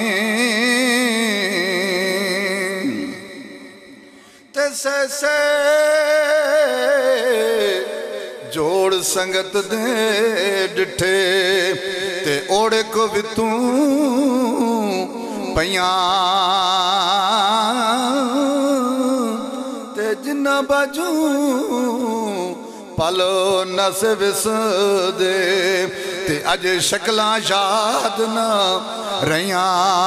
S5: ते से जोड़ संगत दे डिठे ते ओड़े को भी तू पया ते जिन्ना बाजू पलो नस विस दे ते अज शक्लां याद ना रहियां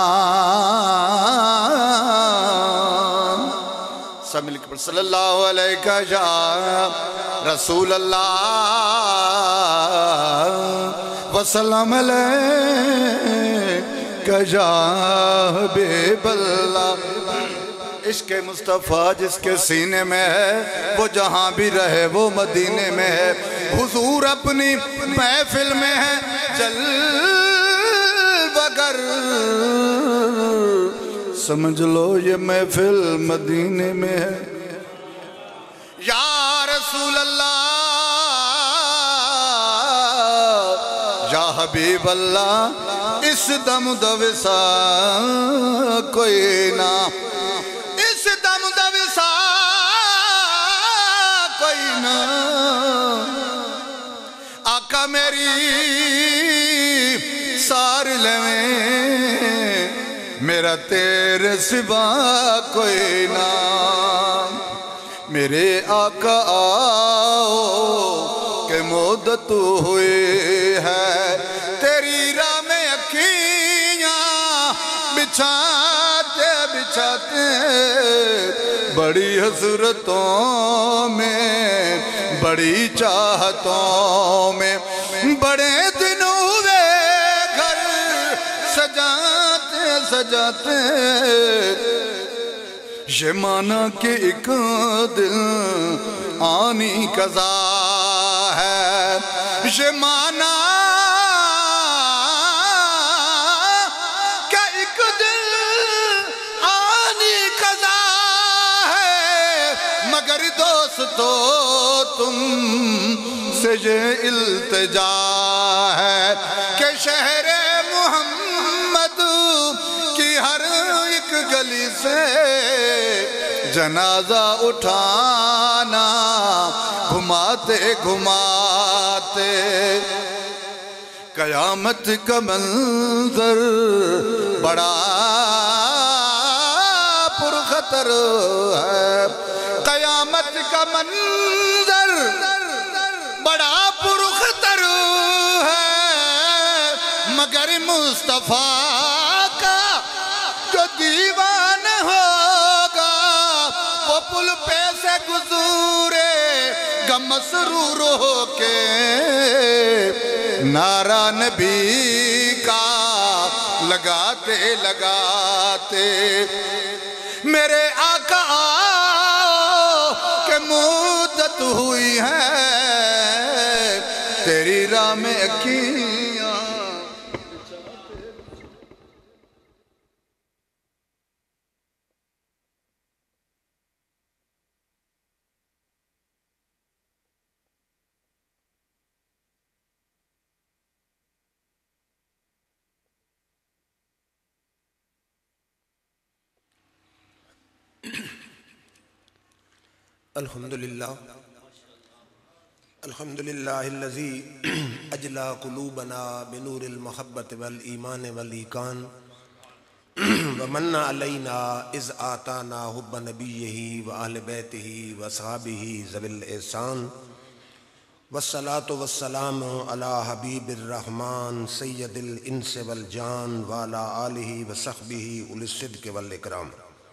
S5: सब मिलकर पढ़ सल्लल्लाहु अलैहि या रसूल अल्लाह वसल्लम अलैहि या हबीब अल्लाह। इश्क़ मुस्तफ़ा जिसके सीने में है वो जहाँ भी रहे वो मदीने में है। हुजूर अपनी महफिल में है जल बगर समझ लो ये महफिल मदीने में है। या रसूल अल्लाह या हबीब अल्लाह इस दम दविसा कोई ना इस दम दविसा कोई ना आका मेरी सार लेवे मेरा तेरे सिवा कोई ना मेरे आका आओ के मुद्दत हुई है तेरी राह में अखियां बिछाते بچھاتے بڑی حسرتوں میں بڑی چاہتوں میں بڑے دن ہوئے گھر سجاتے سجاتے یہ مانا کہ ایک دل آنی قضا ہے یہ مانا کہ ایک دل آنی قضا ہے مگر دوستو تم سے یہ التجا ہے کہ شہر محمد کی ہر ایک گلی سے جنازہ اٹھانا گھماتے گھماتے قیامت کا منظر بڑا پرخطر ہے قیامت کا منظر بڑا پرخطر ہے مگر مصطفیٰ کا جو دیوان ہوگا وہ پل پہ سے گزورے گا مسرور ہو کے نعرہ نبی کا لگاتے لگاتے میرے آقا کہ مدت ہوئی ہے تیری راہ میں اکیاں
S6: الحمدللہ الحمدللہ الذی اجلا قلوبنا بنور المحبت والایمان والایقان ومن علینا اذ آتانا حب نبیہ واہل بیتہ واصحابہ ذوی الاحسان والصلاة والسلام علی حبیب الرحمن سید الانس والجان وعلی آلہ وصحبہ اولی الصدق والاکرام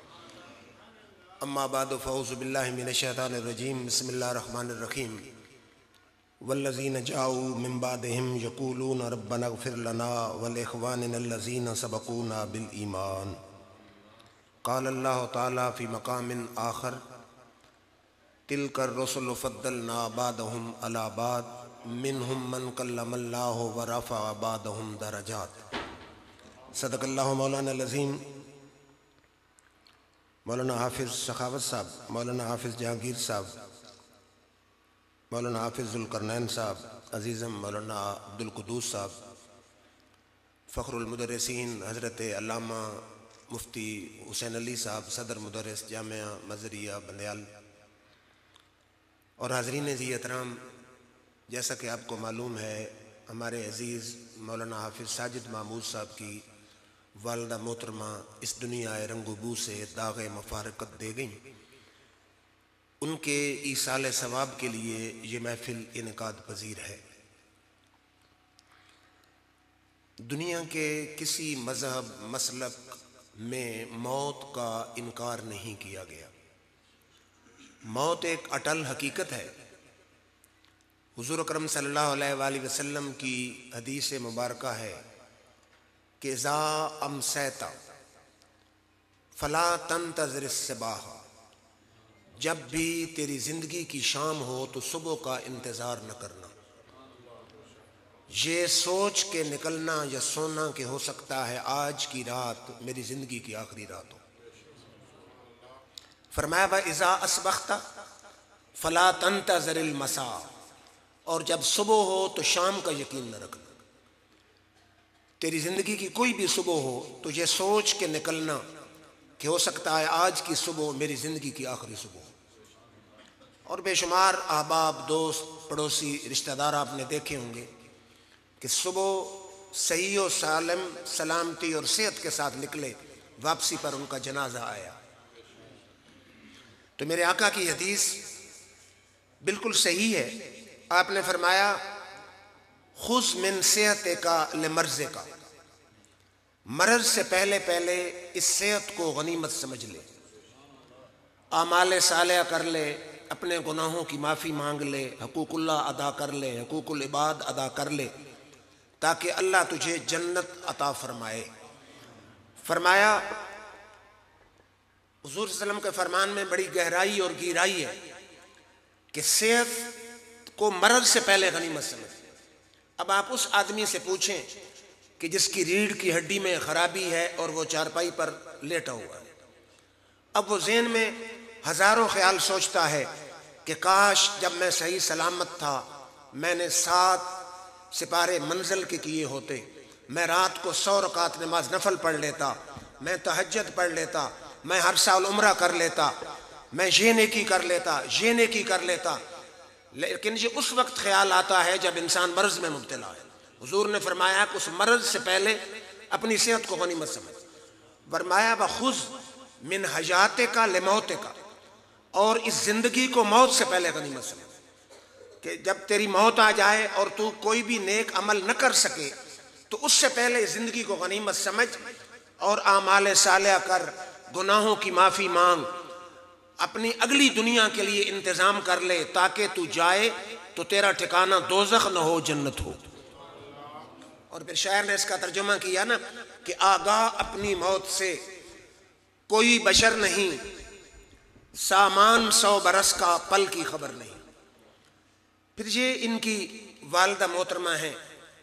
S6: اما بعد فاعوذ باللہ من الشیطان الرجیم بسم اللہ الرحمن الرحیم والذین جاؤوا من بعدہم یقولون ربنا اغفر لنا ولاخواننا الذین سبقونا بالایمان قال اللہ تعالی فی مقام آخر تلک الرسل فضلنا بعدہم علی بعد منہم من کلم اللہ ورفع بعدہم درجات صدق اللہ مولانا العظیم مولانا حافظ سخاوت صاحب مولانا حافظ جہانگیر صاحب مولانا حافظ ذوالقرنین صاحب عزیزم مولانا عبدالقدوس صاحب فخر المدرسین حضرت علامہ مفتی حسین علی صاحب صدر مدرس جامعہ مزریہ بندیال اور حاضرین ذی احترام جیسا کہ آپ کو معلوم ہے ہمارے عزیز مولانا حافظ ساجد محمود صاحب کی والدہ محترمہ اس دنیا رنگ و بو سے داغ مفارقت دے گئیں ان کے ایصال ثواب کے لیے یہ محفل انعقاد پذیر ہے دنیا کے کسی مذہب مسلک میں موت کا انکار نہیں کیا گیا موت ایک اٹل حقیقت ہے حضور اکرم صلی اللہ علیہ وآلہ وسلم کی حدیث مبارکہ ہے کہ اذا امسیت فلا تنتظر الصباح جب بھی تیری زندگی کی شام ہو تو صبح کا انتظار نہ کرنا یہ سوچ کے نکلنا یا سونا کہ ہو سکتا ہے آج کی رات میری زندگی کی آخری رات ہو فرمایا وَإِذَا أَصْبَحْتَ فَلَا تَنْتَظِرِ الْمَسَاءَ اور جب صبح ہو تو شام کا یقین نہ رکھنا تیری زندگی کی کوئی بھی صبح ہو تو یہ سوچ کے نکلنا کہ ہو سکتا ہے آج کی صبح میری زندگی کی آخری صبح ہو اور بے شمار احباب دوست پڑوسی رشتہ دار آپ نے دیکھے ہوں گے کہ صبح صحیح و سالم سلامتی اور صحت کے ساتھ نکلے واپسی پر ان کا جنازہ آیا تو میرے آقا کی حدیث بالکل صحیح ہے آپ نے فرمایا خذ من صحت کا لمرض کا مرض سے پہلے پہلے اس صحت کو غنیمت سمجھ لے، اعمال صالحہ کر لے، اپنے گناہوں کی معافی مانگ لے، حقوق اللہ ادا کر لے، حقوق العباد ادا کر لے، تاکہ اللہ تجھے جنت عطا فرمائے۔ فرمایا حضور صلی اللہ علیہ وسلم کے فرمان میں بڑی گہرائی اور گہرائی ہے کہ صحت کو مرض سے پہلے غنیمت سمجھ۔ اب آپ اس آدمی سے پوچھیں کہ جس کی ریڑھ کی ہڈی میں خرابی ہے اور وہ چارپائی پر لیٹا ہوا ہے، اب وہ ذہن میں ہزاروں خیال سوچتا ہے کہ کاش جب میں صحیح سلامت تھا میں نے 7 سپارے منزل کے کیے ہوتے، میں رات کو 100 رکعت نماز نفل پڑھ لیتا، میں تہجد پڑھ لیتا، میں ہر سال عمرہ کر لیتا، میں یہ نیکی کر لیتا، یہ نیکی کر لیتا۔ لیکن یہ اس وقت خیال آتا ہے جب انسان مرض میں مبتلا ہے۔ حضور نے فرمایا کہ اس مرض سے پہلے اپنی صحت کو غنیمت سمجھ۔ فرمایا وَخُذْ مِنْ حَيَاتِكَ لِمَوْتِكَ، اور اس زندگی کو موت سے پہلے غنیمت سمجھ، کہ جب تیری موت آ جائے اور تو کوئی بھی نیک عمل نہ کر سکے تو اس سے پہلے زندگی کو غنیمت سمجھ اور اعمال صالحہ کر، گناہوں کی معافی مانگ، اپنی اگلی دنیا کے لیے انتظام کر لے تاکہ تو جائے تو تیرا ٹھکانہ دوزخ نہ ہو، جنت ہو۔ اور پھر شاعر نے اس کا ترجمہ کیا نا کہ آگاہ اپنی موت سے کوئی بشر نہیں، سامان 100 برس کا پل کی خبر نہیں۔ پھر یہ ان کی والدہ محترمہ ہیں۔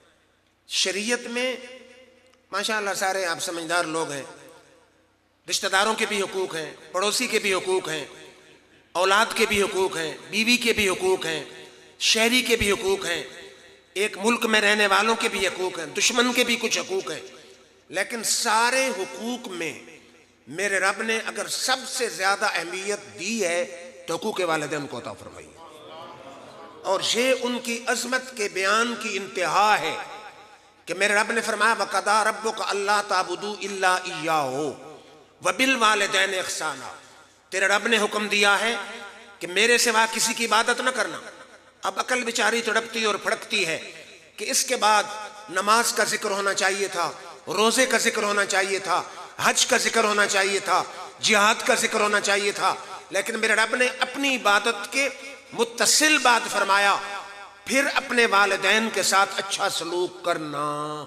S6: شریعت میں ماشاءاللہ سارے آپ سمجھدار لوگ ہیں، رشتہ داروں کے بھی حقوق ہیں، پڑوسی کے بھی حقوق ہیں، اولاد کے بھی حقوق ہیں، بیوی کے بھی حقوق ہیں، شہری کے بھی حقوق ہیں، ایک ملک میں رہنے والوں کے بھی حقوق ہیں، دشمن کے بھی کچھ حقوق ہیں۔ لیکن سارے حقوق میں میرے رب نے اگر سب سے زیادہ اہمیت دی ہے تو حقوق والدین کو عطا فرمائی، اور یہ ان کی عظمت کے بیان کی انتہا ہے کہ میرے رب نے فرمایا وَقَضَىٰ رَبُّكَ أَلَّا تَعْبُدُوا إِلَّا إِيَّاهُ وَبِالْوَالِدَيْنِ إِحْسَانًا، تیرے رب نے حکم دیا ہے کہ میرے سوا کسی کی عبادت نہ کرنا۔ اب عقل بیچاری تڑپتی اور پھڑکتی ہے کہ اس کے بعد نماز کا ذکر ہونا چاہیے تھا، روزے کا ذکر ہونا چاہیے تھا، حج کا ذکر ہونا چاہیے تھا، جہاد کا ذکر ہونا چاہیے تھا، لیکن میرے رب نے اپنی عبادت کے متصل بات فرمایا پھر اپنے والدین کے ساتھ اچھا سلوک کرنا۔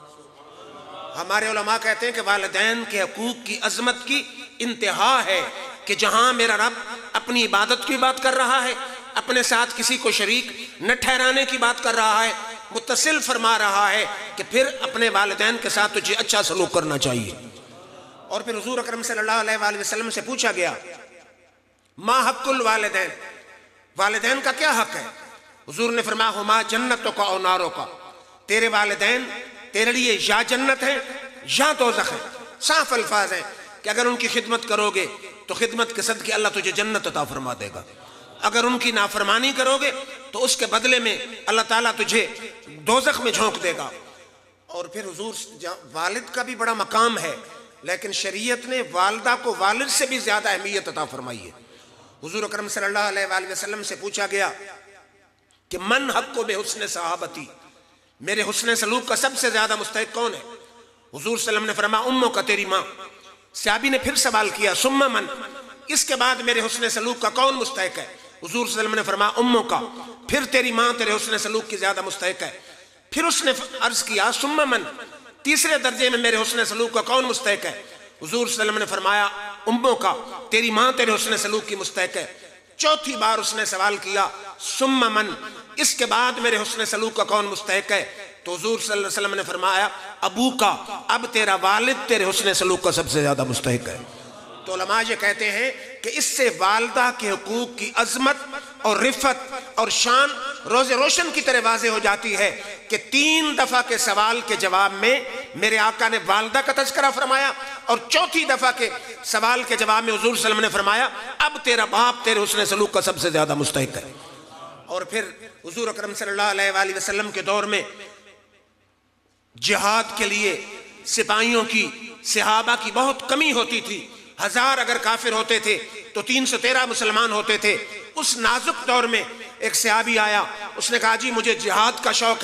S6: ہمارے علماء کہتے ہیں کہ والدین کے حقوق کی عظمت کی انتہا ہے کہ جہاں میرا رب اپنی عبادت کی بات کر رہا ہے، اپنے ساتھ کسی کو شریک نہ ٹھہرانے کی بات کر رہا ہے، متصل فرما رہا ہے کہ پھر اپنے والدین کے ساتھ تجھے اچھا سلوک کرنا چاہیے۔ اور پھر حضور اکرم صلی اللہ علیہ وآلہ وسلم سے پوچھا گیا ما حق الوالدین، والدین کا کیا حق ہے؟ حضور نے فرمایا ہما جنتوں کا اور ناروں کا، تیرے والدین تیرے لیے یا جنت ہے یا دوزخ ہے۔ صاف الفاظ ہیں کہ اگر ان کی خدمت کرو گے تو خدمت کے صدقے اللہ تجھے جنت عطا فرما دے گا، اگر ان کی نافرمانی کرو گے تو اس کے بدلے میں اللہ تعالیٰ تجھے دوزخ میں جھونک دے گا۔ اور پھر حضور والد کا بھی بڑا مقام ہے، لیکن شریعت نے والدہ کو والد سے بھی زیادہ اہمیت عطا فرمائی ہے۔ حضور اکرم صلی اللہ علیہ وآلہ وسلم سے پوچھا گیا کہ من حق کو بے حسن صحابتی، میرے حسن سلوک کا سب سے زیادہ مستحق کون ہے؟ حضور صلی اللہ علیہ وسلم نے فرمایا اموں کا، تیری ماں۔ صحابی نے پھر سوال کیا ثم من، اس کے بعد میرے حسن سلوک کا کون مستحق ہے؟ حضور صلی اللہ علیہ وسلم نے فرمایا اموں کا، پھر تیری ماں تیرے حسن سلوک کی زیادہ مستحق ہے۔ پھر اس نے عرض کیا ثم من، تیسرے درجے میں میرے حسن سلوک کا کون مستحق ہے؟ حضور صلی اللہ علیہ وسلم نے فرمایا اموں کا، تیری ماں تیرے حسن سلوک کی مستحق ہے۔ چوتھی بار اس نے سوال کیا ثم من، اس کے بعد میرے حسن سلوک کا کون مستحق ہے؟ تو حضور صلی اللہ علیہ وسلم نے فرمایا ابو کا، اب تیرا والد تیرے حسن سلوک کا سب سے زیادہ مستحق ہے۔ تو علماء یہ کہتے ہیں کہ اس سے والدہ کے حقوق کی عظمت اور رفت اور شان روز روشن کی طرح واضح ہو جاتی ہے کہ 3 دفعہ کے سوال کے جواب میں میرے آقا نے والدہ کا تذکرہ فرمایا، اور چوتھی دفعہ کے سوال کے جواب میں حضور صلی اللہ علیہ وسلم نے فرمایا اب تیرا باپ تیرے حسن سلوک کا سب سے زیادہ مستحق ہے۔ اور پھر حضور اکرم صلی اللہ علیہ وآلہ وسلم کے دور میں جہاد کے لیے سپاہیوں کی، صحابہ کی بہت کمی ہوتی تھی، 1000 اگر کافر ہوتے تھے تو 313 مسلمان ہوتے تھے۔ اس نازک دور میں ایک صحابی آیا، اس نے کہا جی مجھے جہاد کا شوق ہے،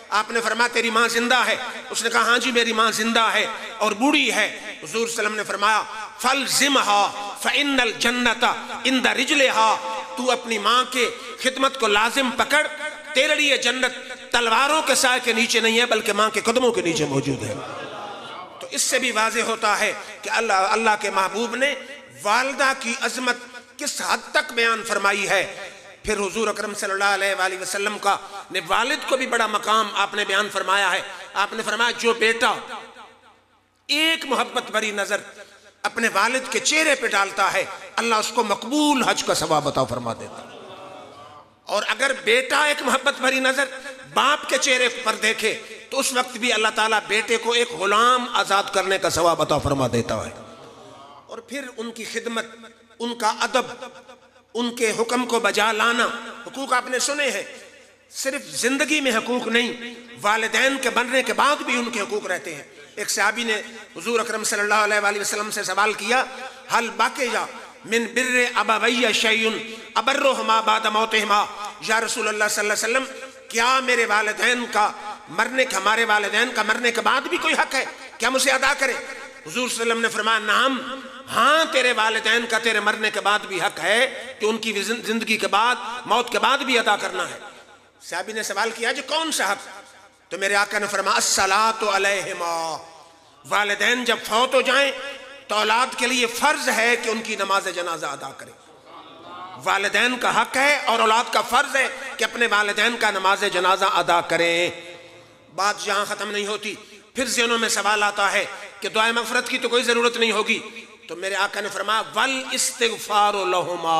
S6: आपने फरमाया तेरी माँ जिंदा है? उसने कहा हाँ जी मेरी माँ जिंदा है और बूढ़ी है। हुजूर सल्लल्लाहु अलैहि वसल्लम ने फरमाया फल्जिमहा फइन्नल जन्नता इंदा रिजलिहा, तू अपनी माँ के खिदमत को लाजिम पकड़, तेरे लिए जन्नत तलवारों के साए के नीचे नहीं है बल्कि माँ के कदमों के नीचे मौजूद है। तो इससे भी वाज़ेह होता है कि अल्लाह के महबूब ने वालिदा की अजमत किस हद तक बयान फरमाई है। फिर हुजूर अकरम सल्लल्लाहु अलैहि वसल्लम का ने वालिद को भी बड़ा मकाम आपने बयान फरमाया है। आपने फरमाया जो बेटा एक मोहब्बत भरी नजर अपने वालिद के चेहरे पे डालता है अल्लाह उसको मकबूल हज का सवाब अता फरमा देता है। और अगर बेटा एक मोहब्बत भरी नजर बाप के चेहरे पर देखे तो उस वक्त भी अल्लाह ताला बेटे को एक गुलाम आजाद करने का सवाब अता फरमा देता है। और फिर उनकी खिदमत, उनका अदब, उनके हुक्म को बजा लाना, हुकूक आपने सुने हैं। सिर्फ जिंदगी में हुकूक नहीं, वालिदैन के बनने के बाद भी उनके हुकूक रहते हैं। एक सहाबी ने हुजूर अकरम सल्लल्लाहु अलैहि वसल्लम से सवाल किया हल बाक़िया मिन बिर्रे अबवैया शैउन अबर्रुहुमा बाद मौतिहिमा, या रसूलल्लाह सल्लल्लाहु अलैहि वसल्लम क्या मेरे वालिदैन का हमारे वालिदैन का मरने के बाद भी कोई हक है, क्या मुझे अदा करे? हुजूर सल्लल्लाहु अलैहि वसल्लम ने फरमाया नाम, हाँ तेरे वालिदैन का तेरे मरने के बाद भी हक है कि उनकी जिंदगी के बाद, मौत के बाद भी अदा करना है। सहाबी ने सवाल किया जो कौन सा हक? तो मेरे आका ने फरमाया अस्सलातु अलैहिमा, वालिदैन जब फौत हो जाएं तो औलाद के लिए फर्ज है कि उनकी नमाज जनाजा अदा करे। वालिदैन का हक है और औलाद का फर्ज है कि अपने वालिदैन का नमाज जनाजा अदा करें। बात यहाँ खत्म नहीं होती, फिर ज़हनों में सवाल आता है कि दुआ मग़फ़िरत की तो कोई ज़रूरत नहीं होगी। तो मेरे आका ने फरमाया वल इस्तिग़फ़ारु लहुमा,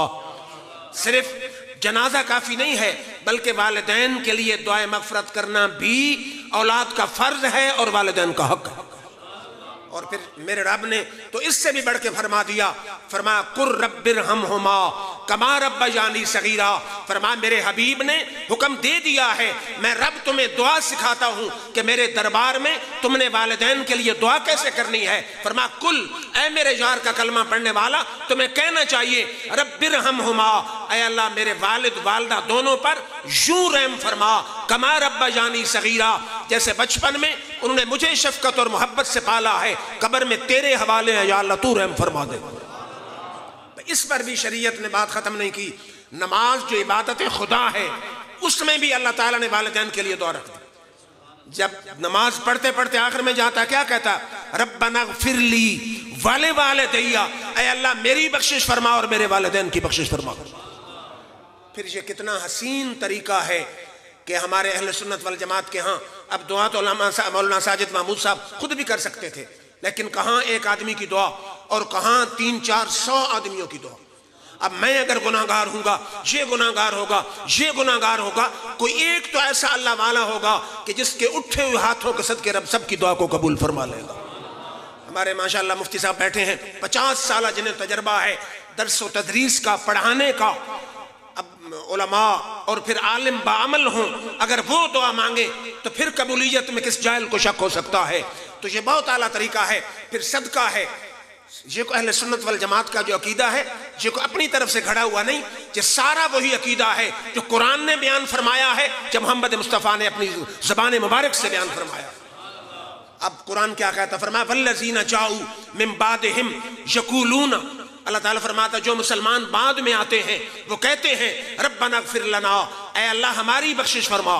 S6: सिर्फ जनाजा काफ़ी नहीं है बल्कि वालिदैन के लिए दुआ मग़फ़िरत करना भी औलाद का फ़र्ज है और वालिदैन का हक है। और फिर मेरे रब ने तो इससे भी बढ़ के फरमा दिया, फरमाया कुर रब्बिरहमहुमा कमा रब्बयानी सगीरा, फरमाया मेरे हबीब ने हुक्म दे दिया है, मैं रब तुम्हें दुआ सिखाता हूँ कि मेरे दरबार में तुमने वालिदैन के लिए दुआ कैसे करनी है। फरमाया कुल, ऐ मेरे यार का कलमा पढ़ने वाला, तुम्हें कहना चाहिए रब्बिरहमहुमा, ऐ अल्लाह मेरे वालिद वालिदा दोनों पर यूं रहम फरमा, कमा रब्बयानी सगीरा, जैसे बचपन में उन्होंने मुझे शफकत और मोहब्बत से पाला है, कब्र में तेरे हवाले है या अल्लाह तू रहम फरमा दे। इस पर भी शरीयत ने बात खत्म नहीं की। नमाज जो इबादत खुदा है उसमें भी अल्लाह ताला ने वालिदैन के लिए दुआ रख दी। जब नमाज पढ़ते पढ़ते आखिर में जाता क्या कहता, रब्बना ग़फ़िरली वाले वालिदैया, ऐ अल्लाह मेरी बख्शिश फरमा और मेरे वालिदैन की बख्शिश फरमा। फिर ये कितना हसीन तरीका है कि हमारे अहले सुन्नत वल जमात के यहाँ अब दुआ तो मौलाना साजिद महमूद साहब खुद भी कर सकते थे, लेकिन कहाँ एक आदमी की दुआ और कहाँ 300-400 आदमियों की दुआ। अब मैं अगर गुनाहगार हूँगा, ये गुनाहगार होगा, ये गुनाहगार होगा, कोई एक तो ऐसा अल्लाह वाला होगा कि जिसके उठे हुए हाथों के सदके रब सबकी दुआ को कबूल फरमा लेगा। हमारे माशाअल्लाह मुफ्ती साहब बैठे हैं, 50 साल जिन्हें तजर्बा है दर्स व तदरीस का, पढ़ाने का। अब उलमा और फिर आलिम बाअमल हों, अगर वो दुआ मांगे तो फिर कबूलियत में किस जाहिल को शक हो सकता है। तो ये बहुत आला तरीका है। फिर सदका है, ये को अहले सुन्नत वल जमात का जो अकीदा है, ये को अपनी तरफ से खड़ा हुआ नहीं, ये सारा वही अकीदा है जो कुरान ने बयान फरमाया है, जब मोहम्मद मुस्तफ़ा ने अपनी ज़बान मुबारक से बयान फरमाया। अब कुरान क्या कहता, फरमाया वल्लज़ीना जाऊ मिन बादिहिम यक़ूलून, अल्लाह ताला फरमाता जो मुसलमान बाद में आते हैं वो कहते हैं रब्बना ग़फ़िर लना, ऐ अल्लाह हमारी बख्शिश फरमा,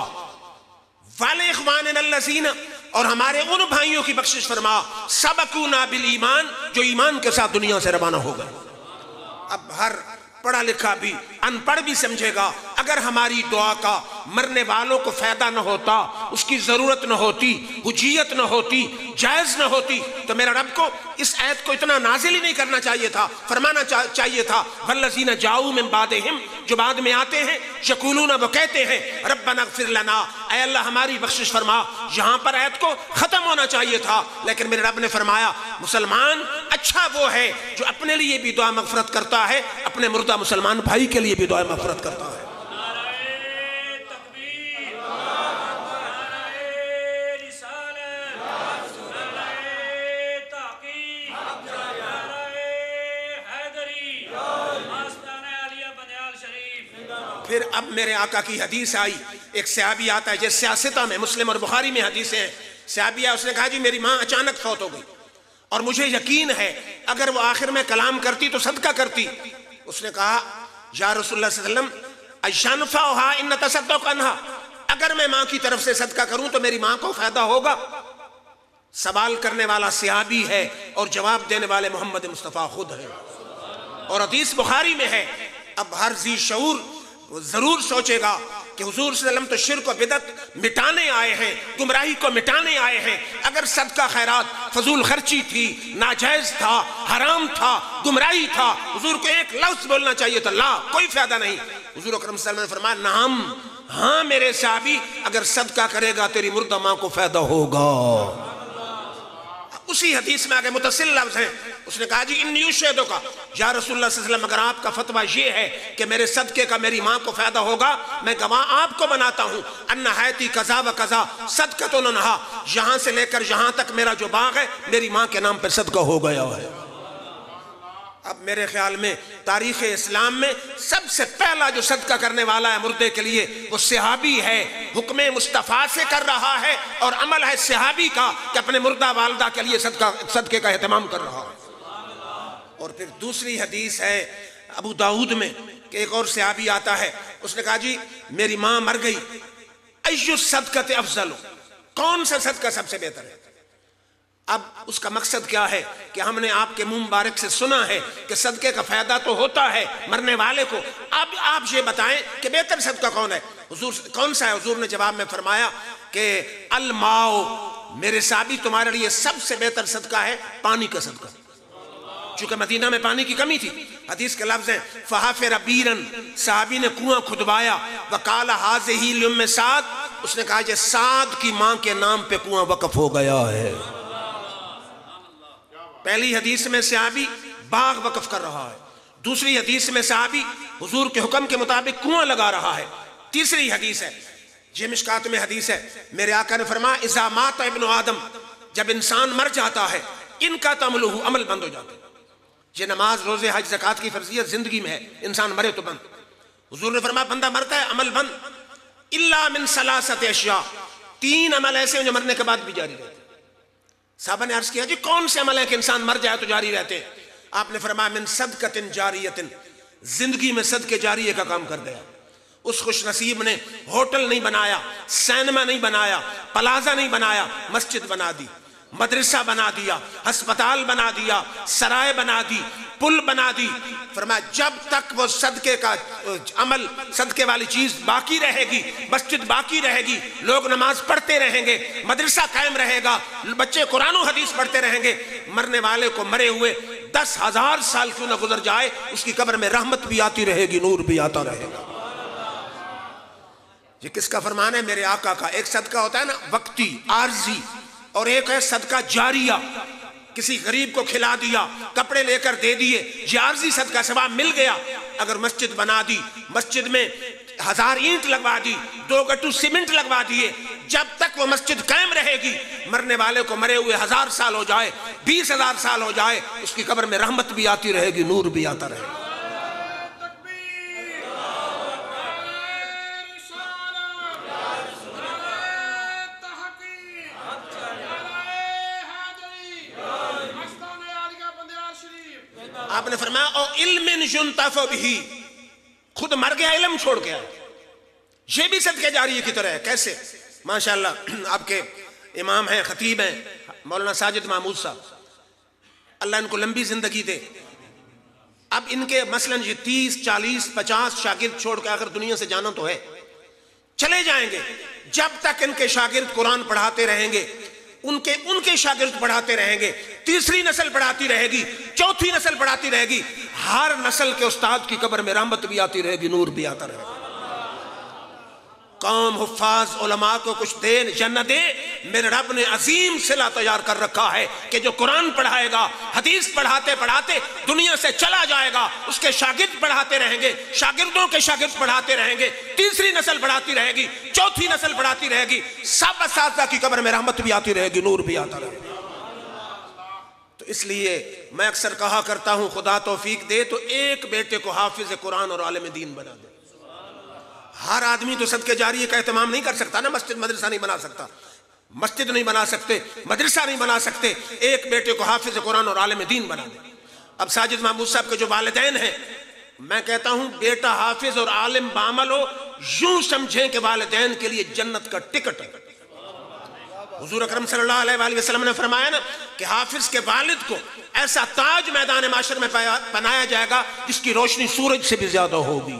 S6: वाले इख़वानिनल्लज़ीना, और हमारे उन भाइयों की बख्शिश फरमा, सबक़ूना बिल ईमान, जो ईमान के साथ दुनिया से रवाना हो गए। अब हर पढ़ा लिखा भी अनपढ़ भी समझेगा, अगर हमारी दुआ का मरने वालों को फायदा न होता, उसकी जरूरत न होती, हुज्जियत न होती, जायज न होती, तो मेरा रब को इस आयत को इतना नाजिल ही नहीं करना चाहिए था, फरमाना चाहिए था वल्लज़ीना जाऊ मिन बादिहिम, जो बाद में आते हैं, यक़ूलूना, वो कहते हैं रब्बना ग़फ़िर लना, ऐ अल्लाह हमारी बख्शिश फरमा। यहाँ पर आयत को खत्म होना चाहिए था, लेकिन मेरे रब ने फरमाया मुसलमान अच्छा वो है जो अपने लिए भी दुआ मग़फ़िरत करता है, अपने मुर्दा मुसलमान भाई के लिए भी दुआ मग़फ़िरत करता है। फिर अब मेरे आका की हदीस आई ایک صحابی آتا ہے جیسے سیاستہ میں مسلم اور بخاری میں حدیثیں ہیں، صحابی ہے، اس نے کہا جی میری ماں اچانک فوت ہو گئی اور مجھے یقین ہے اگر وہ آخر میں کلام کرتی تو صدقہ کرتی. اس نے کہا یا رسول اللہ صلی اللہ علیہ وسلم اشنفعها ان تصدق عنها، اگر میں ماں کی طرف سے صدقہ کروں تو میری ماں کو فائدہ ہوگا؟ سوال کرنے والا صحابی ہے اور جواب دینے والے محمد مصطفیٰ خود ہیں، اور حدیث بخاری میں ہے. اب ہر ذی شعور ضرور سوچے گا کہ حضور صلی اللہ علیہ وسلم تو شرک و بدعت مٹانے آئے ہیں، گمراہی کو مٹانے آئے ہیں. اگر صدقہ خیرات فضول خرچی تھی، ناجائز تھا، حرام تھا، گمراہی تھا، حضور کو ایک لفظ بولنا چاہیے تھا، لا کوئی فائدہ نہیں. حضور اکرم صلی اللہ علیہ وسلم نے فرمایا نعم، ہاں میرے صحابی اگر صدقہ کرے گا تیری مردہ ماں کو فائدہ ہوگا. اسی حدیث میں آگے متصل لفظ ہیں، اس نے کہا جی انی اشہدک یا رسول اللہ صلی اللہ علیہ وسلم، اگر آپ کا فتویٰ یہ ہے کہ میرے صدقے کا میری ماں کو فائدہ ہوگا، میں گواہ آپ کو بناتا ہوں ان حیاتی قضا و قضا صدقۃ انہا، یہاں سے لے کر یہاں تک میرا جو باغ ہے میری ماں کے نام پر صدقہ ہو گیا ہے. اب میرے خیال میں تاریخ اسلام میں سب سے پہلا جو صدقہ کرنے والا ہے مردے کے لیے وہ صحابی ہے، حکم مصطفیٰ سے کر رہا ہے اور عمل ہے صحابی کا کہ اپنے مردہ والدہ کے لیے صدقے کا اہتمام کر رہا ہے. اور پھر دوسری حدیث ہے ابو داؤد میں کہ ایک اور صحابی آتا ہے، اس نے کہا جی میری ماں مر گئی، ایُّ الصدقۃ افضل، کون سا صدقہ سب سے بہتر ہے؟ اب اس کا مقصد کیا ہے کہ ہم نے آپ کے منہ مبارک سے سنا ہے کہ صدقے کا فائدہ تو ہوتا ہے مرنے والے کو، اب آپ یہ بتائیں کہ بہتر صدقہ کون ہے؟ حضور کون سا ہے؟ حضور نے جواب میں فرمایا کہ الماؤ، میرے صحابی تمہارے لیے سب سے بہتر صدقہ ہے پانی کا صدقہ. چونکہ مدینہ میں پانی کی کمی تھی، حدیث کے لفظ ہیں فحفر بیرن، صحابی نے کنواں کھدوایا، وقال ھذہ لام سعد، اس نے کہا یہ سعد کی ماں کے نام پہ کنواں وقف ہو گیا ہے. پہلی حدیث میں صحابی باغ وقف کر رہا ہے، دوسری حدیث میں صحابی حضور کے حکم کے مطابق کنواں لگا رہا ہے، تیسری حدیث ہے یہ مشکات میں حدیث ہے میرے آقا نے فرمایا اذا مات ابن آدم، جب انسان مر جاتا ہے ان کا تعملہ، عمل بند ہو جاتا ہے. یہ نماز روزے حج زکوٰۃ کی فرضیت زندگی میں ہے، انسان مرے تو بند. حضور نے فرمایا بندہ مرتا ہے عمل بند الا من ثلاثۃ اشیاء، تین عمل ایسے ہیں جو مرنے کے بعد بھی جاری رہتے ہیں. صحابہ نے عرض کیا جی کون سے عمل ہے کہ انسان مر جائے تو جاری رہتے ہیں؟ آپ نے فرمایا من صدقۃ جاریۃ، زندگی میں صدقے جاریہ کا کام کر گیا. اس خوش نصیب نے ہوٹل نہیں بنایا، سینما نہیں بنایا، پلازا نہیں بنایا، مسجد بنا دی، مدرسہ بنا دیا، ہسپتال بنا دیا، سرائے بنا دی، پل بنا دی. فرمایا جب تک وہ صدقے کا عمل، صدقے والی چیز باقی رہے گی، مسجد باقی رہے گی، لوگ نماز پڑھتے رہیں گے، مدرسہ قائم رہے گا، بچے قرآن و حدیث پڑھتے رہیں گے، مرنے والے کو مرے ہوئے 10,000 سال کیوں نہ گزر جائے اس کی قبر میں رحمت بھی آتی رہے گی، نور بھی آتا رہے گا. یہ کس کا فرمان ہے؟ میرے آقا کا. ایک صدقہ ہوتا ہے نا وقتی عارضی، اور ایک ہے صدقہ جاریہ، کسی غریب کو کھلا دیا، کپڑے لے کر دے دیے، یہ عارضی صدقہ ثواب مل گیا. اگر مسجد بنا دی، مسجد میں 1000 اینٹ لگوا دی، 2 گٹو سیمنٹ لگوا دیے، جب تک وہ مسجد قائم رہے گی، مرنے والے کو مرے ہوئے 1000 سال ہو جائے، 20,000 سال ہو جائے، اس کی قبر میں رحمت بھی آتی رہے گی، نور بھی آتا رہے گا. آپ نے فرمایا او علم ينتفع به، خود مر گیا علم چھوڑ گیا، یہ بھی صدقے جاریہ کی طرح ہے. کیسے؟ ماشاءاللہ آپ کے امام ہیں، خطیب ہیں مولانا ساجد محمود صاحب، اللہ ان کو لمبی زندگی دے. اب ان کے مثلاً یہ 30 40 50 شاگرد چھوڑ کے اگر دنیا سے جانا تو ہے، چلے جائیں گے. جب تک ان کے شاگرد قرآن پڑھاتے رہیں گے، ان کے شاگرد پڑھاتے رہیں گے، تیسری نسل پڑھاتی رہے گی، چوتھی نسل پڑھاتی رہے گی، ہر نسل کے استاد کی قبر میں رحمت بھی آتی رہے گی، نور بھی آتا رہے گا. قوم حفاظ علماء کو کچھ دے یا نہ دے، میرے رب نے عظیم صلہ تیار کر رکھا ہے کہ جو قرآن پڑھائے گا، حدیث پڑھاتے پڑھاتے دنیا سے چلا جائے گا، اس کے شاگرد پڑھاتے رہیں گے، شاگردوں کے شاگرد پڑھاتے رہیں گے، تیسری نسل پڑھاتی رہے گی، چوتھی نسل پڑھاتی رہے گی، سب اساتذہ کی قبر میں رحمت بھی آتی رہے گی، نور بھی آتا رہے گا. تو اس لیے میں اکثر کہا کرتا ہوں خدا توفیق دے تو ایک بیٹے کو حافظ قرآن اور عالم دین بنا دے. ہر آدمی تو صدقے جاریہ کا اہتمام نہیں کر سکتا نا، مسجد مدرسہ نہیں بنا سکتا، مسجد نہیں بنا سکتے، مدرسہ نہیں بنا سکتے، ایک بیٹے کو حافظ قرآن اور عالم دین بنا دیں۔ اب ساجد محمود صاحب کے جو والدین ہیں، میں کہتا ہوں بیٹا حافظ اور عالم بعمل ہو، یوں سمجھیں کہ والدین کے لیے جنت کا ٹکٹ ہے۔ حضور اکرم صلی اللہ علیہ وآلہ وسلم نے فرمایا نا کہ حافظ کے والد کو ایسا تاج میدان معاشر میں بنایا جائے گا جس کی روشنی سورج سے بھی زیادہ ہوگی۔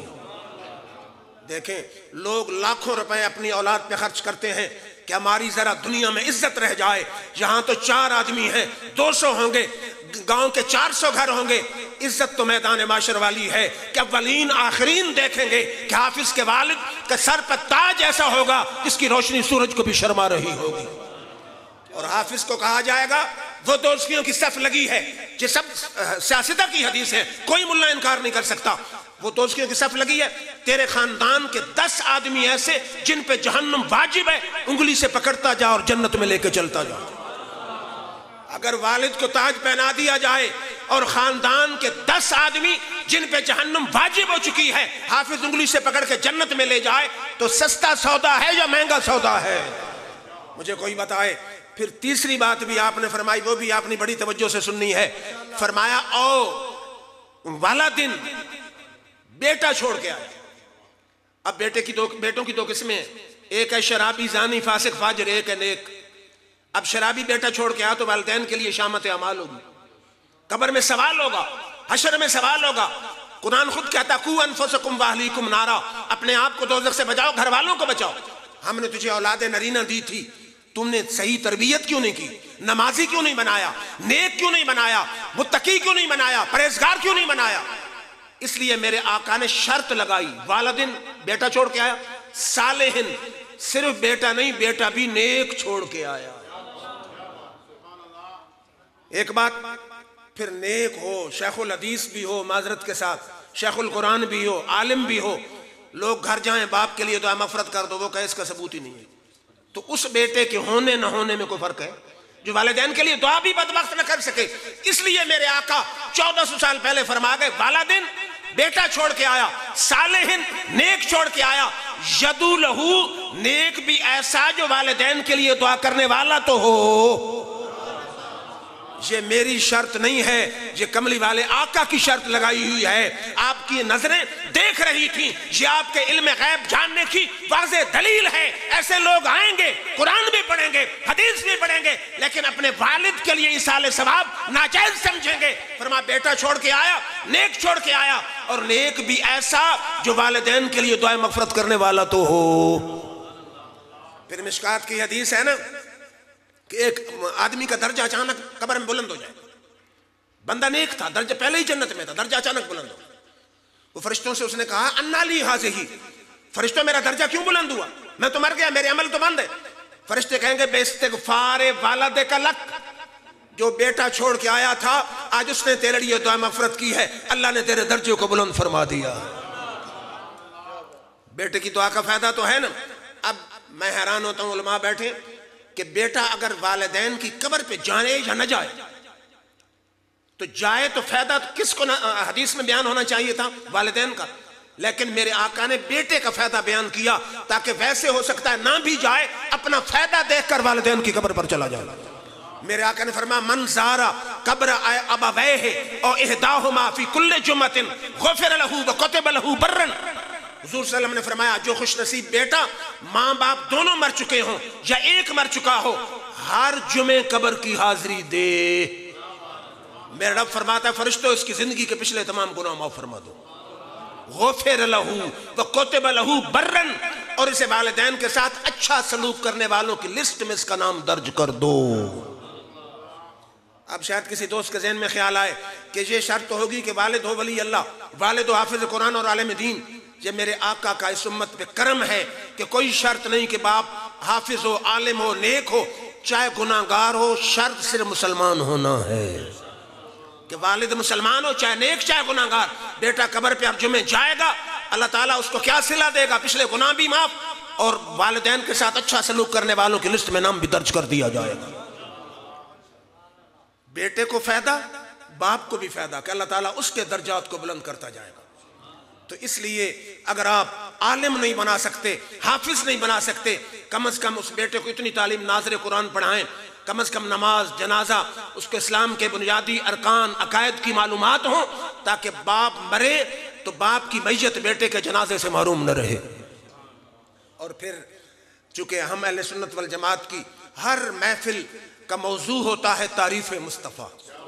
S6: دیکھیں لوگ لاکھوں روپے اپنی اولاد پہ خرچ کرتے ہیں کہ ہماری ذرا دنیا میں عزت رہ جائے، یہاں تو 4 آدمی ہیں، 200 ہوں گے، گاؤں کے 400 گھر ہوں گے، عزت تو میدان معاشر والی ہے کہ اولین آخرین دیکھیں گے کہ حافظ کے والد کا سر پر تاج ایسا ہوگا جس کی روشنی سورج کو بھی شرما رہی ہوگی۔ اور حافظ کو کہا جائے گا وہ دوستیوں کی صف لگی ہے، یہ سب سیاستہ کی حدیث ہے، کوئی ملا انکار نہیں کر سکتا، وہ دوستیوں کی صف لگی ہے، تیرے خاندان کے 10 آدمی ایسے جن پہ جہنم واجب ہے، انگلی سے پکڑتا جا اور جنت میں لے کے چلتا جا۔ اگر والد کو تاج پہنا دیا جائے اور خاندان کے 10 آدمی جن پہ جہنم واجب ہو چکی ہے حافظ انگلی سے پکڑ کے جنت میں لے جائے تو سستا سودا ہے یا مہنگا سودا ہے؟ مجھے کوئی بتائے۔ پھر تیسری بات بھی آپ نے فرمائی، وہ بھی آپ نے بڑی توجہ سے سننی ہے، فرمایا او والا دن بیٹا چھوڑ کے آیا۔ اب بیٹوں کی 2 قسمیں ہیں، ایک ہے شرابی زانی فاسق فاجر، ایک ہے نیک۔ اب شرابی بیٹا چھوڑ کے آیا تو والدین کے لیے شامت اعمال ہوگی، قبر میں سوال ہوگا، حشر میں سوال ہوگا۔ قرآن خود کہتا قوا انفسکم واہلیکم نارا، اپنے آپ کو دوزخ سے بچاؤ، گھر والوں کو بچاؤ۔ ہم نے تجھے اولاد نرینہ دی تھی، تم نے صحیح تربیت کیوں نہیں کی، نمازی کیوں نہیں بنایا، نیک کیوں نہیں بنایا، متقی کیوں نہیں بنایا، پرہیزگار کیوں نہیں بنایا؟ اس لیے میرے آقا نے شرط لگائی، والدین بیٹا چھوڑ کے آیا، صالحین صرف بیٹا نہیں بیٹا بھی نیک چھوڑ کے آیا۔ ایک بات پھر نیک ہو، شیخ الحدیث بھی ہو، معذرت کے ساتھ شیخ القرآن بھی ہو، عالم بھی ہو، لوگ گھر جائیں باپ کے لیے دعا مغفرت کر دو، وہ کہے اس کا ثبوت ہی نہیں ہے، تو اس بیٹے کے ہونے نہ ہونے میں کوئی فرق ہے جو والدین کے لیے دعا بھی بدبخت نہ کر سکے؟ اس لیے میرے آقا 1400 سال پہلے فرما گئے والدین بیٹا چھوڑ کے آیا، صالحین نیک چھوڑ کے آیا، یدو لہو نیک بھی ایسا جو والدین کے لیے دعا کرنے والا تو ہو۔ یہ میری شرط نہیں ہے، یہ کملی والے آقا کی شرط لگائی ہوئی ہے۔ آپ کی نظریں دیکھ رہی تھیں، یہ آپ کے علم غیب جاننے کی واضح دلیل ہے۔ ایسے لوگ آئیں گے، قرآن بھی پڑھیں گے، حدیث بھی پڑھیں گے، لیکن اپنے والد کے لیے ایصال ثواب ناجائز سمجھیں گے۔ فرمایا بیٹا چھوڑ کے آیا، نیک چھوڑ کے آیا، اور نیک بھی ایسا جو والدین کے لیے دعائیں مغفرت کرنے والا تو ہو۔ پھر مشکات کی حدیث ہے نا کہ ایک آدمی کا درجہ اچانک قبر میں بلند ہو جائے، بندہ نیک تھا، درجہ پہلے ہی جنت میں تھا، درجہ اچانک بلند ہو۔ وہ فرشتوں سے اس نے کہا انا لی ہذہ، فرشتوں میرا درجہ کیوں بلند ہوا؟ میں تو مر گیا، میرے عمل تو بند ہے۔ فرشتے کہیں گے بے استغفار والدک لک، جو بیٹا چھوڑ کے آیا تھا آج اس نے تیرے لیے دعا مغفرت کی ہے، اللہ نے تیرے درجے کو بلند فرما دیا۔ بیٹے کی دعا کا فائدہ تو ہے نا۔ اب میں حیران ہوتا ہوں، علماء بیٹھے کہ بیٹا اگر والدین کی قبر پہ جائے یا نہ جائے تو جائے تو فائدہ کس کو حدیث میں بیان ہونا چاہیے تھا؟ والدین کا، لیکن میرے آقا نے بیٹے کا فائدہ بیان کیا تاکہ ویسے ہو سکتا ہے نہ بھی جائے، اپنا فائدہ دیکھ کر والدین کی قبر پر چلا جائے۔ میرے آقا نے فرمایا من زارا قبر ابویہ او احداہما فی کل جمعۃ غفر لہ وکتب لہ برا۔ حضور صلی اللہ علیہ وسلم نے فرمایا جو خوش نصیب بیٹا ماں باپ دونوں مر چکے ہوں یا ایک مر چکا ہو، ہر جمعے قبر کی حاضری دے، میرا رب فرماتا ہے فرشتوں اس کی زندگی کے پچھلے تمام گناہ معاف فرما دو، غفر لہ وکتب لہ برا، اور اسے والدین کے ساتھ اچھا سلوک کرنے والوں کی لسٹ میں اس کا نام درج کر دو۔ اب شاید کسی دوست کے ذہن میں خیال آئے کہ یہ شرط تو ہوگی کہ والد ہو ولی اللہ، والد ہو حافظ قرآن اور عالم دین۔ یہ میرے آقا کا اس امت پہ کرم ہے کہ کوئی شرط نہیں کہ باپ حافظ ہو، عالم ہو، نیک ہو، چاہے گناہ گار ہو، شرط صرف مسلمان ہونا ہے کہ والد مسلمان ہو، چاہے نیک چاہے گناہ گار۔ بیٹا قبر پہ اب جمعے جائے گا، اللہ تعالیٰ اس کو کیا صلہ دے گا؟ پچھلے گناہ بھی معاف اور والدین کے ساتھ اچھا سلوک کرنے والوں کی لسٹ میں نام بھی درج کر دیا جائے گا۔ بیٹے کو فائدہ، باپ کو بھی فائدہ کہ اللہ تعالیٰ اس کے درجات کو بلند کرتا جائے گا۔ تو اس لیے اگر آپ عالم نہیں بنا سکتے، حافظ نہیں بنا سکتے، کم از کم اس بیٹے کو اتنی تعلیم ناظر قرآن پڑھائیں، کم از کم نماز، جنازہ، اس کے اسلام کے بنیادی ارکان، عقائد کی معلومات ہوں، تاکہ باپ مرے تو باپ کی میت بیٹے کے جنازے سے محروم نہ رہے۔ اور پھر چونکہ ہم اہل سنت والجماعت کی ہر محفل کا موضوع ہوتا ہے تعریف مصطفیٰ،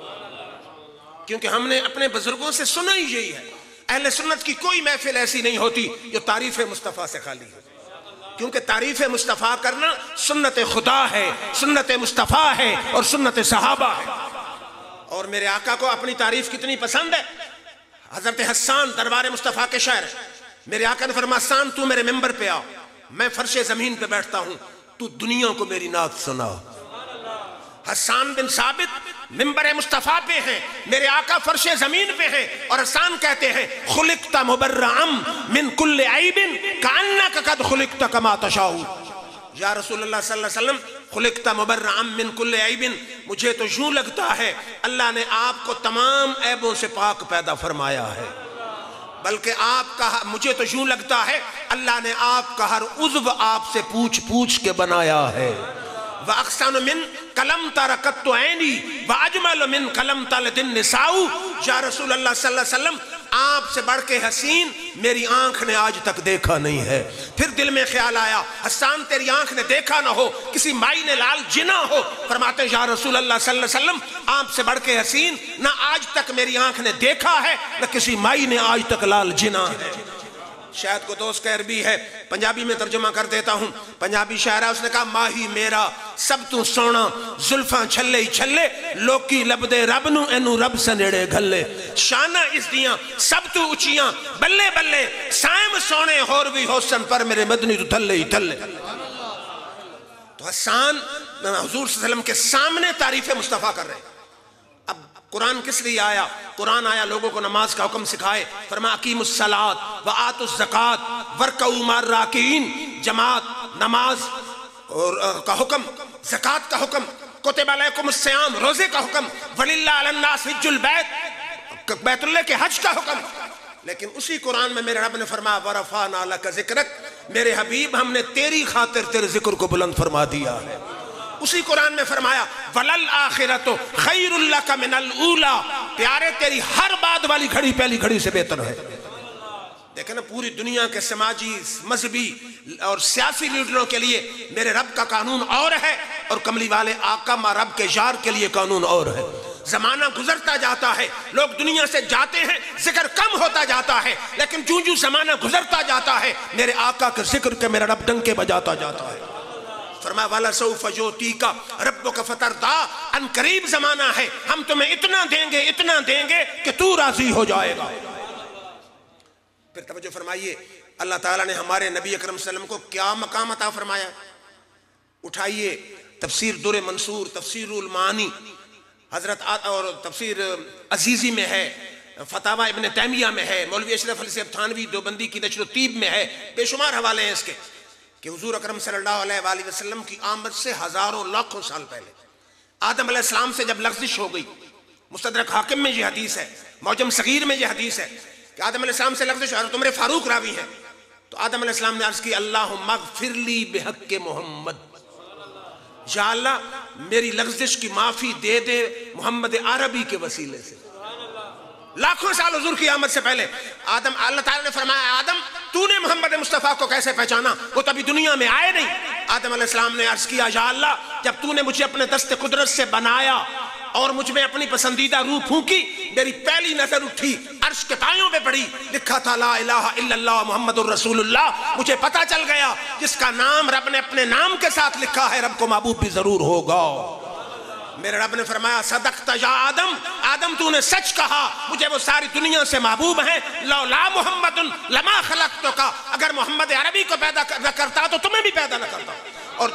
S6: کیونکہ ہم نے اپنے بزرگوں سے سنا ہی یہی ہے، اہل سنت کی کوئی محفل ایسی نہیں ہوتی جو تعریف مصطفیٰ سے خالی ہے، کیونکہ تعریف مصطفیٰ کرنا سنت خدا ہے، سنت مصطفیٰ ہے اور سنت صحابہ ہے۔ اور میرے آقا کو اپنی تعریف کتنی پسند ہے۔ حضرت حسان دربار مصطفیٰ کے شاعر، میرے آقا نے فرمایا حسان تو میرے ممبر پہ آ، میں فرش زمین پہ بیٹھتا ہوں، تو دنیا کو میری نعت سنا۔ حسان بن ثابت ممبر مصطفیٰ پہ ہیں، میرے آقا فرش زمین پہ ہیں، اور حسان کہتے ہیں خلقت مبرعا من کل عیب کأنک قد خلقت کما تشاء۔ یا رسول اللہ صلی اللہ علیہ وسلم خلقت مبرعا من کل عیب، مجھے تو یوں لگتا ہے اللہ نے آپ کو تمام عیبوں سے پاک پیدا فرمایا ہے، بلکہ آپ کا مجھے تو یوں لگتا ہے اللہ نے آپ کا ہر عضو آپ سے پوچھ پوچھ کے بنایا ہے۔ وَأَحْسَنُ مِن قَلَمْ تَرَكَتُ عَيْنِي وَأَجْمَلُ مِن قَلَمْ تَلِدِ النِّسَاءُ۔ یا رسول اللہ صلی اللہ علیہ وسلم آپ سے بڑھ کے حسین میری آنکھ نے آج تک دیکھا نہیں ہے۔ پھر دل میں خیال آیا حسان تیری آنکھ نے دیکھا نہ ہو، کسی مائی نے لال جنا ہو، فرماتے یا رسول اللہ صلی اللہ علیہ وسلم آپ سے بڑھ کے حسین نہ آج تک میری آنکھ نے دیکھا ہے، نہ کسی مائی نے آج تک لال جنا ہے۔ شاید کو دوست کا عربی ہے، پنجابی میں ترجمہ کر دیتا ہوں۔ پنجابی شاعر ہے، اس نے کہا ماہی میرا سب تو سونا، زلفاں چھلے ہی چھلے، لوکی لب دے رب نو اینو رب سنیڑے گھلے، شانہ اس دیاں سب تو اچیاں، بلے بلے سائم سونے ہور بھی حسن پر میرے مدنی تو تھلے ہی تھلے۔ تو حسان حضور صلی اللہ علیہ وسلم کے سامنے تعریف مصطفیٰ کر رہے ہیں۔ اب قرآن کس لیے آیا؟ قرآن آیا لوگوں کو نماز کا حکم سکھائے، فرمایا اقیموا الصلاۃ وآتوا الزکوٰۃ وارکعوا مع الراکعین، جماعت، نماز اور کا حکم، زکوٰۃ کا حکم، کتب علیکم الصیام، روزے کا حکم، وللہ علی الناس حج البیت، بیت اللہ کے حج کا حکم۔ لیکن اسی قرآن میں میرے رب نے فرمایا ورفعنا لک ذکرک، میرے حبیب ہم نے تیری خاطر تیرے ذکر کو بلند فرما دیا ہے۔ اسی قرآن میں فرمایا وَلَلْآخِرَةُ خَيْرٌ لَكَ مِنَ الْأُولَى، پیارے تیری ہر بعد والی گھڑی پہلی گھڑی سے بہتر ہے۔ دیکھیں نا پوری دنیا کے سماجی، مذہبی اور سیاسی لیڈروں کے لیے میرے رب کا قانون اور ہے، اور کملی والے آقا ماں رب کے یار کے لیے قانون اور ہے۔ زمانہ گزرتا جاتا ہے، لوگ دنیا سے جاتے ہیں، ذکر کم ہوتا جاتا ہے، لیکن جو جو زمانہ گزرتا جاتا ہے میرے آقا کے ذکر کے میرا رب ڈنکے بجاتا جاتا ہے۔ فرمایا وَلَسَوْفَ يُعْطِيكَ رَبُّكَ فَتَرْضَىٰ، ان قریب زمانہ ہے ہم تمہیں اتنا دیں گے، اتنا دیں گے کہ تو راضی ہو جائے گا۔ پھر توجہ فرمائیے اللہ تعالیٰ نے ہمارے نبی اکرم صلی اللہ علیہ وسلم کو کیا مقام عطا فرمایا۔ اٹھائیے تفسیر در منصور، تفسیر المعانی حضرت اور تفسیر عزیزی میں ہے، فتاوی ابن تیمیہ میں ہے، مولوی اشرف علی صاحب تھانوی دیوبندی کی نشر و طیب میں ہے، بے شمار حوالے ہیں اس کے، کہ حضور اکرم صلی اللہ علیہ وآلہ وسلم کی آمد سے ہزاروں لاکھوں سال پہلے آدم علیہ السلام سے جب لغزش ہو گئی، مستدرک حاکم میں یہ حدیث ہے، معجم صغیر میں یہ حدیث ہے کہ آدم علیہ السلام سے لغزش، حضرت عمر فاروق راوی ہیں، تو آدم علیہ السلام نے عرض کی اللہم اغفر لی بحق محمد، یا اللہ میری لغزش کی معافی دے دے محمد عربی کے وسیلے سے۔ لاکھوں سال حضور کی آمد سے پہلے آدم، اللہ تعالیٰ نے فرمایا آدم تو نے محمد مصطفیٰ کو کیسے پہچانا؟ وہ تو ابھی دنیا میں آئے نہیں۔ آدم علیہ السلام نے عرض کیا یا اللہ جب تو نے مجھے اپنے دست قدرت سے بنایا اور مجھ میں اپنی پسندیدہ روح پھونکی، میری پہلی نظر اٹھی، عرش کے پایوں پہ پڑی، لکھا تھا لا الہ الا اللہ محمد الرسول اللہ۔ مجھے پتا چل گیا جس کا نام رب نے اپنے نام کے ساتھ لکھا ہے رب کو محبوب بھی ضرور ہوگا۔ میرے رب نے فرمایا صدقت یا آدم، آدم تو نے سچ کہا، مجھے وہ ساری دنیا سے محبوب ہیں، لولا محمد لما خلقتک، اگر محمد عربی کو پیدا نہ کرتا تو تمہیں بھی پیدا نہ کرتا۔ اور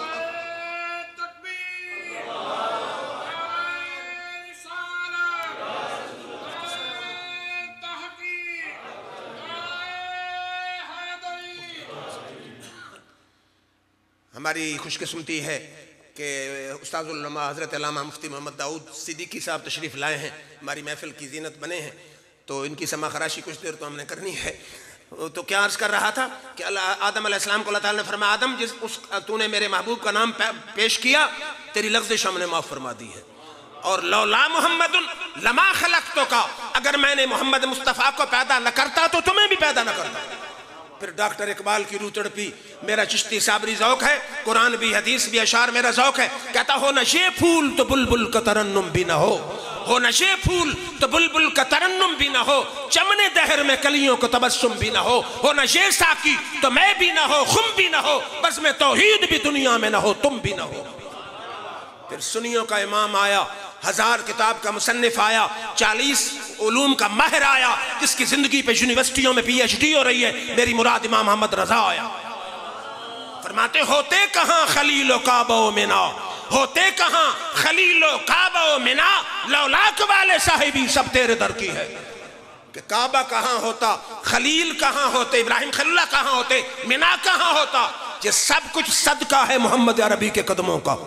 S6: ہماری خوش قسمتی ہے کہ استاد العلماء حضرت علامہ مفتی محمد داؤد صدیقی صاحب تشریف لائے ہیں، ہماری محفل کی زینت بنے ہیں، تو ان کی سما خراشی کچھ دیر تو ہم نے کرنی ہے۔ تو کیا عرض کر رہا تھا کہ آدم علیہ السلام کو اللہ تعالیٰ نے فرمایا آدم تو نے میرے محبوب کا نام پیش کیا، تیری لغزش ہم نے معاف فرما دی ہے، اور لولا محمد لما خلقتک، اگر میں نے محمد مصطفیٰ کو پیدا نہ کرتا تو تمہیں بھی پیدا نہ کرتا۔ پھر ڈاکٹر اقبال کی روح تڑپی، میرا چشتی صابری ذوق ہے، قرآن بھی حدیث بھی اشعار میرا ذوق ہے، کہتا ہو نہ یہ پھول تو بلبل کا ترنم بھی نہ ہو نہ یہ پھول تو بلبل کا ترنم بھی نہ ہو، چمن دہر میں کلیوں کو تبسم بھی نہ ہو نہ یہ ساقی تو میں بھی نہ ہو، خم بھی نہ ہو، بس میں توحید بھی دنیا میں نہ ہو، تم بھی نہ ہو۔ پھر سنیوں کا امام آیا، 1000 کتاب کا مصنف آیا، 40 علوم کا ماہر آیا، جس کی زندگی پہ یونیورسٹیوں میں پی ایچ ڈی ہو رہی ہے، میری مراد امام محمد رضا آیا۔ فرماتے ہوتے کہاں خلیل و کعبہ و منا، ہوتے کہاں خلیل و کعبہ و منا، لولاک والے صاحبی سب تیرے در کی ہے۔ کہ کعبہ کہاں ہوتا، خلیل کہاں ہوتے، ابراہیم خلیل اللہ کہاں ہوتے، منا کہاں ہوتا، یہ سب کچھ صدقہ ہے محمد عربی کے قدموں کا۔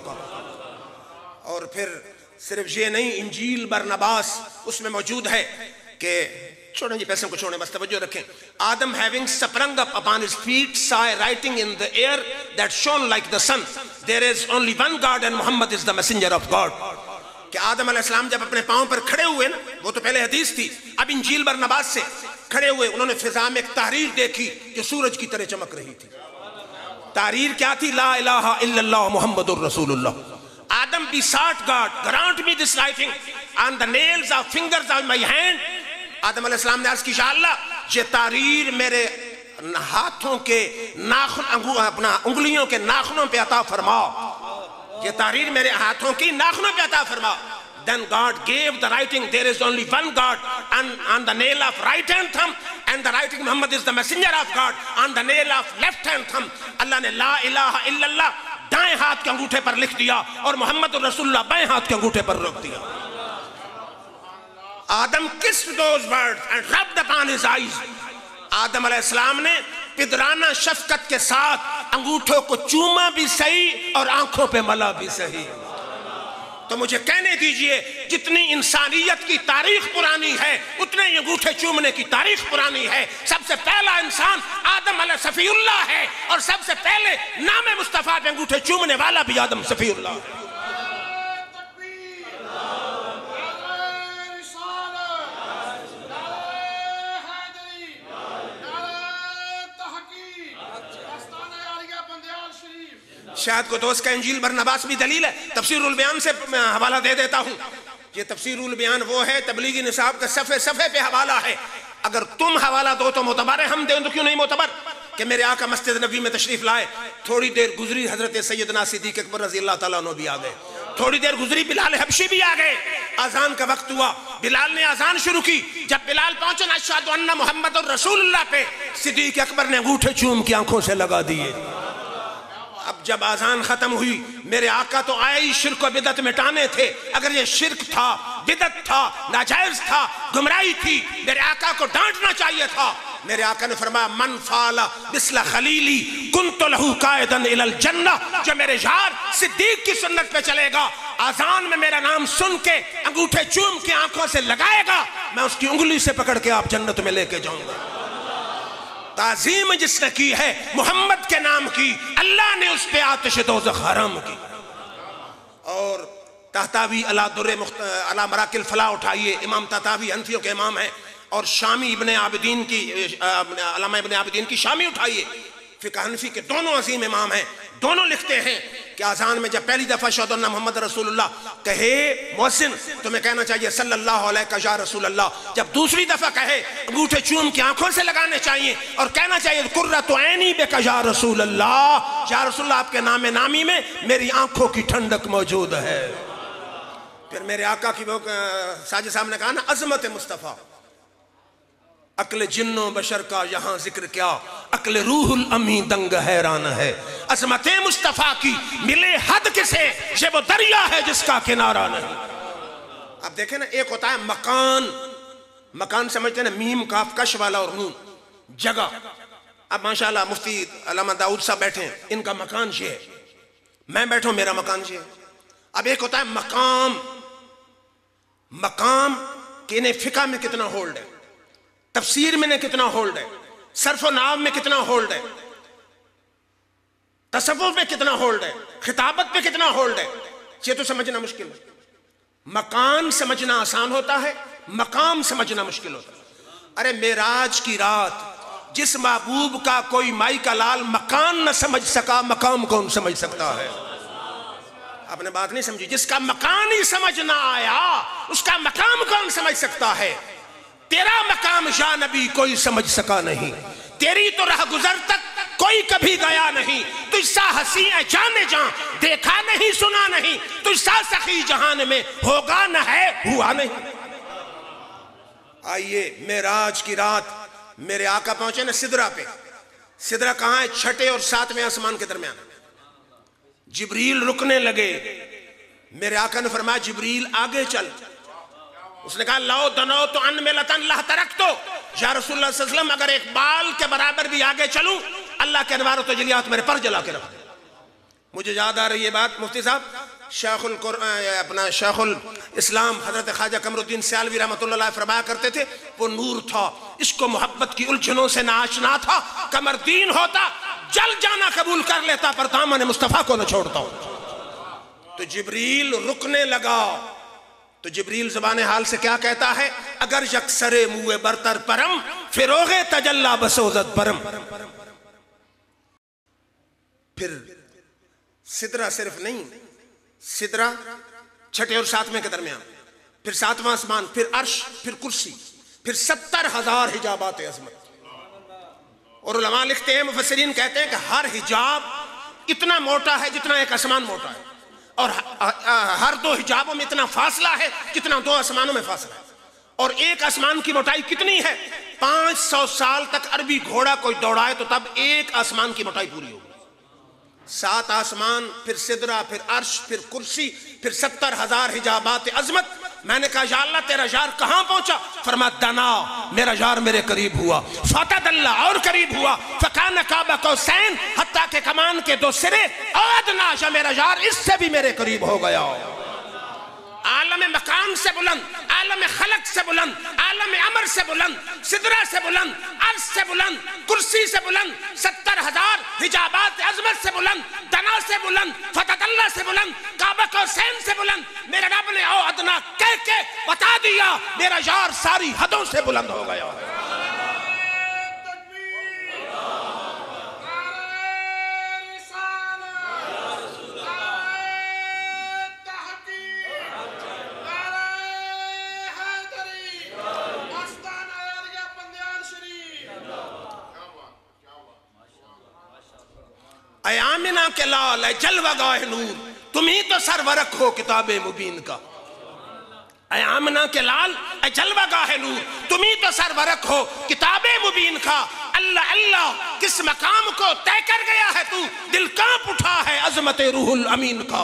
S6: اور پھر صرف یہ نہیں، انجیل برنباس اس میں موجود ہے کہ چھوڑیں جی پیسوں کو چھوڑیں، بس توجہ رکھیں۔ Adam having sprung up upon his feet saw a writing in the air that shone like the sun. There is only one God and Muhammad is the messenger of God. کہ آدم علیہ السلام جب اپنے پاؤں پر کھڑے ہوئے نا، وہ تو پہلے حدیث تھی، اب انجیل برنباس سے کھڑے ہوئے، انہوں نے فضا میں ایک تحریر دیکھی جو سورج کی طرح چمک رہی تھی۔ تحریر کیا تھی؟ لا الہ الا اللہ محمد الرسول اللہ۔ Adam besought God, grant me this writing on the nails of fingers of my hand. آدم علیہ السلام نے عرض کی یا اللہ یہ تحریر میرے ہاتھوں کے اپنا انگلیوں کے ناخنوں پہ عطا فرما، یہ تحریر میرے ہاتھوں کی ناخنوں پہ عطا فرما۔ Then God gave the writing, there is only one God on the nail of right hand thumb, and the writing Muhammad is the messenger of God on the nail of left hand thumb. اللہ نے لا الہ الا اللہ دائیں ہاتھ کے انگوٹھے پر لکھ دیا اور محمد رسول اللہ بائیں ہاتھ کے انگوٹھے پر رکھ دیا۔ آدم kissed those words and rubbed upon his eyes. آدم علیہ السلام نے پدرانہ شفقت کے ساتھ انگوٹھوں کو چوما بھی صحیح اور آنکھوں پہ ملا بھی صحیح۔ تو مجھے کہنے دیجئے جتنی انسانیت کی تاریخ پرانی ہے اتنے انگوٹھے چومنے کی تاریخ پرانی ہے۔ سب سے پہلا انسان آدم علیہ صفی اللہ ہے، اور سب سے پہلے نام مصطفیٰ پہ انگوٹھے چومنے والا بھی آدم صفی اللہ ہے۔ شاید کو دوست کا انجیل برنباس بھی دلیل ہے۔ تفسیر البیان سے میں حوالہ دے دیتا ہوں، یہ تفسیر البیان وہ ہے تبلیغی نصاب کا صفحے پہ حوالہ ہے، اگر تم حوالہ دو تو معتبر ہے، ہم دیں تو کیوں نہیں معتبر؟ کہ میرے آقا مسجد نبی میں تشریف لائے، تھوڑی دیر گزری حضرت سیدنا صدیق اکبر رضی اللہ تعالیٰ عنہ بھی آ گئے، تھوڑی دیر گزری بلال حبشی بھی آ گئے، اذان کا وقت ہوا، بلال نے اذان شروع کی، جب بلال پہنچے نا اشہد ان محمد الرسول اللہ پہ، صدیق اکبر نے انگوٹھے چوم کی آنکھوں سے لگا دیے۔ اب جب آذان ختم ہوئی، میرے آقا تو آئے ہی شرک و بدعت مٹانے تھے، اگر یہ شرک تھا، بدعت تھا، ناجائز تھا، گمراہی تھی، میرے آقا کو ڈانٹنا چاہیے تھا۔ میرے آقا نے فرمایا من فعل مثل خلیلی کنت لہ قائدا الی الجنہ، جو میرے یار صدیق کی سنت پہ چلے گا، آذان میں میرا نام سن کے انگوٹھے چوم کے آنکھوں سے لگائے گا، میں اس کی انگلی سے پکڑ کے آپ جنت میں لے کے جاؤں گا۔ تعظیم جس نے کی ہے محمد کے نام کی، اللہ نے اس پہ آتش دوزخ حرام کی۔ اور تحتاوی علی مراکل فلاح اٹھائیے، امام تحتاوی حنفیوں کے امام ہیں، اور شامی ابن عابدین کی علامہ ابن عابدین کی شامی اٹھائیے، فقہ حنفی کے دونوں عظیم امام ہیں، دونوں لکھتے ہیں کہ آذان میں جب پہلی دفعہ اشہد ان محمد رسول اللہ کہے مؤذن، تمہیں کہنا چاہیے صلی اللہ علیہ یا رسول اللہ، جب دوسری دفعہ کہے انگوٹھے چوم کی آنکھوں سے لگانے چاہیے اور کہنا چاہیے قرۃ عینی بک یا رسول اللہ، یا رسول اللہ آپ کے نام نامی میں میری آنکھوں کی ٹھنڈک موجود ہے۔ پھر میرے آقا کی وہ ساجد صاحب نے کہا نا عظمت مصطفیٰ، عقل جن و بشر کا یہاں ذکر کیا، عقل روح الامی دنگ حیران ہے، عظمت مصطفیٰ کی ملے حد کسے، یہ وہ دریا ہے جس کا کنارہ نہیں۔ اب دیکھیں نا، ایک ہوتا ہے مکان، مکان سمجھتے ہیں نا میم کاف کش والا اور نون، جگہ۔ اب ماشاءاللہ مفتی علامہ داؤد صاحب بیٹھے ہیں، ان کا مکان یہ ہے، میں بیٹھوں میرا مکان یہ ہے۔ اب ایک ہوتا ہے مقام، مقام کہ انہیں فقہ میں کتنا ہولڈ ہے، تفسیر میں نے کتنا ہولڈ ہے، صرف و ناو میں کتنا ہولڈ ہے، تصوف میں کتنا ہولڈ ہے، خطابت میں کتنا ہولڈ ہے، یہ تو سمجھنا مشکل ہے۔ مکان سمجھنا آسان ہوتا ہے، مقام سمجھنا مشکل ہوتا ہے۔ ارے معراج کی رات جس محبوب کا کوئی مائی کا لال مکان نہ سمجھ سکا، مقام کون سمجھ سکتا ہے؟ آپ نے بات نہیں سمجھی۔ جس کا مکان ہی سمجھ نہ آیا اس کا مقام کون سمجھ سکتا ہے؟ تیرا مقام یا نبی کوئی سمجھ سکا نہیں، تیری تو راہ گزر تک کوئی کبھی گیا نہیں، تجھ سا ہنسی ہے جانے جاں دیکھا نہیں سنا نہیں، تجھ سا سخی جہان میں ہوگا نہ ہے ہوا نہیں۔ آئیے معراج کی رات میرے آقا پہنچے نا سدرہ پہ۔ سدرہ کہاں ہے؟ 6 اور 7 آسمان کے درمیان۔ جبریل رکنے لگے، میرے آقا نے فرمایا جبریل آگے چل۔ اس نے کہا لو دنو تو ان ملتن لہ ترک تو، یا رسول اللہ صلی اللہ علیہ وسلم اگر ایک بال کے برابر بھی آگے چلوں اللہ کے انوار و تجلیات میرے پر جلا کے رکھ دے۔ مجھے یاد آ رہی ہے بات مفتی صاحب، شیخ الاسلام حضرت خواجہ قمر الدین سیالوی رحمۃ اللہ علیہ فرمایا کرتے تھے وہ نور تھا، اس کو محبت کی الجھنوں سے ناشنا تھا، قمر دین ہوتا جل جانا قبول کر لیتا پر دامن مصطفیٰ کو نہ چھوڑتا ہوں۔ تو جبریل رکنے لگا، تو جبریل زبان حال سے کیا کہتا ہے؟ اگر یکسر موے برتر پرم فروغ تجلا بسوزت پرم۔ پھر سدرہ صرف نہیں، سدرہ 6 اور 7 کے درمیان، پھر 7واں آسمان، پھر عرش، پھر کرسی، پھر 70,000 حجابات عظمت۔ اور علماء لکھتے ہیں، مفسرین کہتے ہیں کہ ہر حجاب اتنا موٹا ہے جتنا ایک آسمان موٹا ہے، اور ہر 2 حجابوں میں اتنا فاصلہ ہے جتنا 2 آسمانوں میں فاصلہ ہے۔ اور ایک آسمان کی موٹائی کتنی ہے؟ 500 سال تک عربی گھوڑا کوئی دوڑائے تو تب ایک آسمان کی موٹائی پوری ہوگی۔ 7 آسمان، پھر سدرہ، پھر عرش، پھر کرسی، پھر 70,000 حجابات عظمت۔ میں نے کہا یا اللہ تیرا یار کہاں پہنچا؟ فرمایا دنا، میرا یار میرے قریب ہوا، فتد اللہ اور قریب ہوا، فکان کعبہ قوسین، حتیٰ کہ کمان کے 2 سرے، ادنا یا میرا یار اس سے بھی میرے قریب ہو گیا۔ عالم مقام سے بلند، عالم خلق سے بلند، عالم امر سے بلند، سدرہ سے بلند، عرش سے بلند، کرسی سے بلند، 70,000 حجابات عظمت سے بلند، دنا سے بلند، فتح اللہ سے بلند، کعبہ قوسین سے بلند۔ میرے رب نے او ادنا کہہ کے بتا دیا میرا یار ساری حدوں سے بلند ہو گیا۔ اے آمنہ کے لال، اے جلوہ گاہ نور، تم ہی تو سرورق ہو کتاب مبین کا۔ اے آمنہ کے لال، اے جلوہ گاہ نور، تم ہی تو سرورق ہو کتاب مبین کا۔ اللہ اللہ کس مقام کو طے کر گیا ہے تو، دل کانپ اٹھا ہے عظمت روح الامین کا۔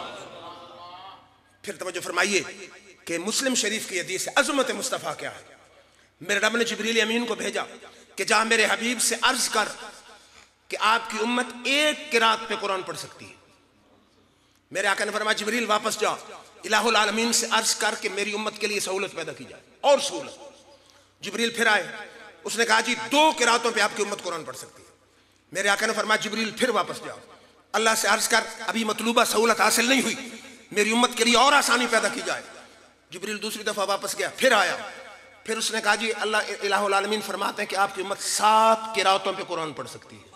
S6: پھر توجہ فرمائیے کہ مسلم شریف کی حدیث ہے عظمت مصطفیٰ کیا ہے۔ میرے رب نے جبریل امین کو بھیجا کہ جا میرے حبیب سے عرض کر کہ آپ کی امت ایک قرات پہ قرآن پڑھ سکتی ہے۔ میرے آقا نے فرمایا جبریل واپس جا، الہ العالمین سے عرض کر کہ میری امت کے لیے سہولت پیدا کی جائے اور سہولت۔ جبریل پھر آئے، اس نے کہا جی 2 قراتوں پہ آپ کی امت قرآن پڑھ سکتی ہے۔ میرے آقا نے فرمایا جبریل پھر واپس جاؤ، اللہ سے عرض کر ابھی مطلوبہ سہولت حاصل نہیں ہوئی، میری امت کے لیے اور آسانی پیدا کی جائے۔ جبریل دوسری دفعہ واپس گیا، پھر آیا، پھر اس نے کہا جی اللہ الہ العالمین فرماتے ہیں کہ آپ کی امت 7 قراتوں پہ قرآن پڑھ سکتی ہے۔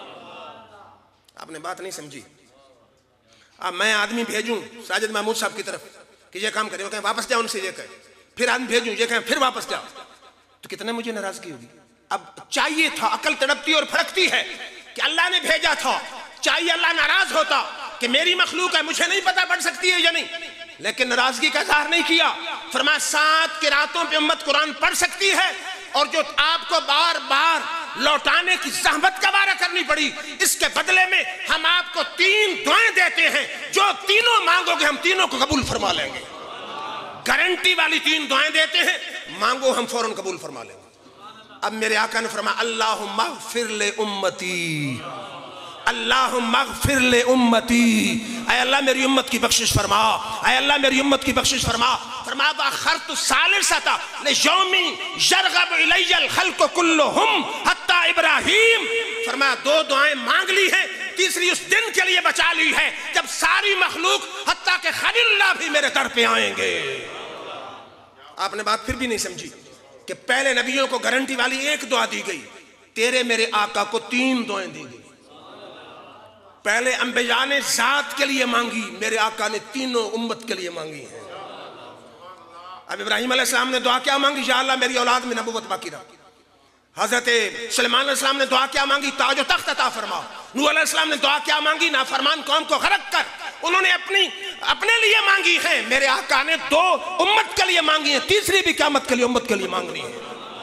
S6: آپ نے بات نہیں سمجھی۔ اب میں آدمی بھیجوں ساجد محمود صاحب کی طرف کہ یہ کام کرے، وہ کہیں واپس جاؤ، ان سے یہ کہے، پھر آدمی بھیجوں یہ کہیں پھر واپس جاؤ، تو کتنے مجھے ناراضگی ہوگی۔ اب چاہیے تھا، عقل تڑپتی اور پھڑکتی ہے کہ اللہ نے بھیجا تھا، چاہیے اللہ ناراض ہوتا کہ میری مخلوق ہے مجھے نہیں پتا پڑھ سکتی ہے یا نہیں، لیکن ناراضگی کا اظہار نہیں کیا۔ فرمایا 7 قراتوں پہ امت قرآن پڑھ سکتی ہے، اور جو آپ کو بار بار لوٹانے کی زحمت کا وارہ کرنی پڑی، اس کے بدلے میں ہم آپ کو 3 دعائیں دیتے ہیں، جو تینوں مانگو گے ہم تینوں کو قبول فرما لیں گے۔ گارنٹی والی 3 دعائیں دیتے ہیں، مانگو ہم فوراً قبول فرما لیں گے۔ اب میرے آقا نے فرمایا اللہم اغفر لے امتی، اللہم اغفر لے امتی، اے اللہ میری امت کی بخشش فرما، اے اللہ میری امت کی بخشش فرما۔ فرمایا وَأَخَّرْتُ الثَّالِثَةَ لِيَوْمٍ يَرْغَبُ إِلَيَّ الْخَلْقُ كُلُّهُمْ حَتَّى अला इब्राहीम, फरमाया 2 दुआएं मांग ली हैं, तीसरी उस दिन के लिए बचा ली है जब सारी मखलूक हत्ता के खलीलुल्लाह भी मेरे दर पे आएंगे। आपने बात फिर भी नहीं समझी कि पहले नबियों को गारंटी वाली एक दुआ दी गई, तेरे मेरे आका को 3 दुआएं दी गई। पहले अंबिया ने जात के लिए मांगी, मेरे आका ने तीनों उम्मत के लिए मांगी है। अब इब्राहिम अलैहिस्सलाम ने दुआ क्या मांगी? या अल्लाह मेरी औलाद में नबूवत बाकी रख। हजरत सुलेमान अलैहिस्सलाम ने दुआ क्या मांगी? ताज तख्त अता फरमा। नूह अलैहिस्सलाम ने दुआ क्या मांगी? नाफरमान कौम को गरक कर। उन्होंने अपने लिए मांगी है, मेरे आका ने 2 उम्मत के लिए मांगी है, तीसरी भी क़यामत के लिए उम्मत के लिए मांगनी है।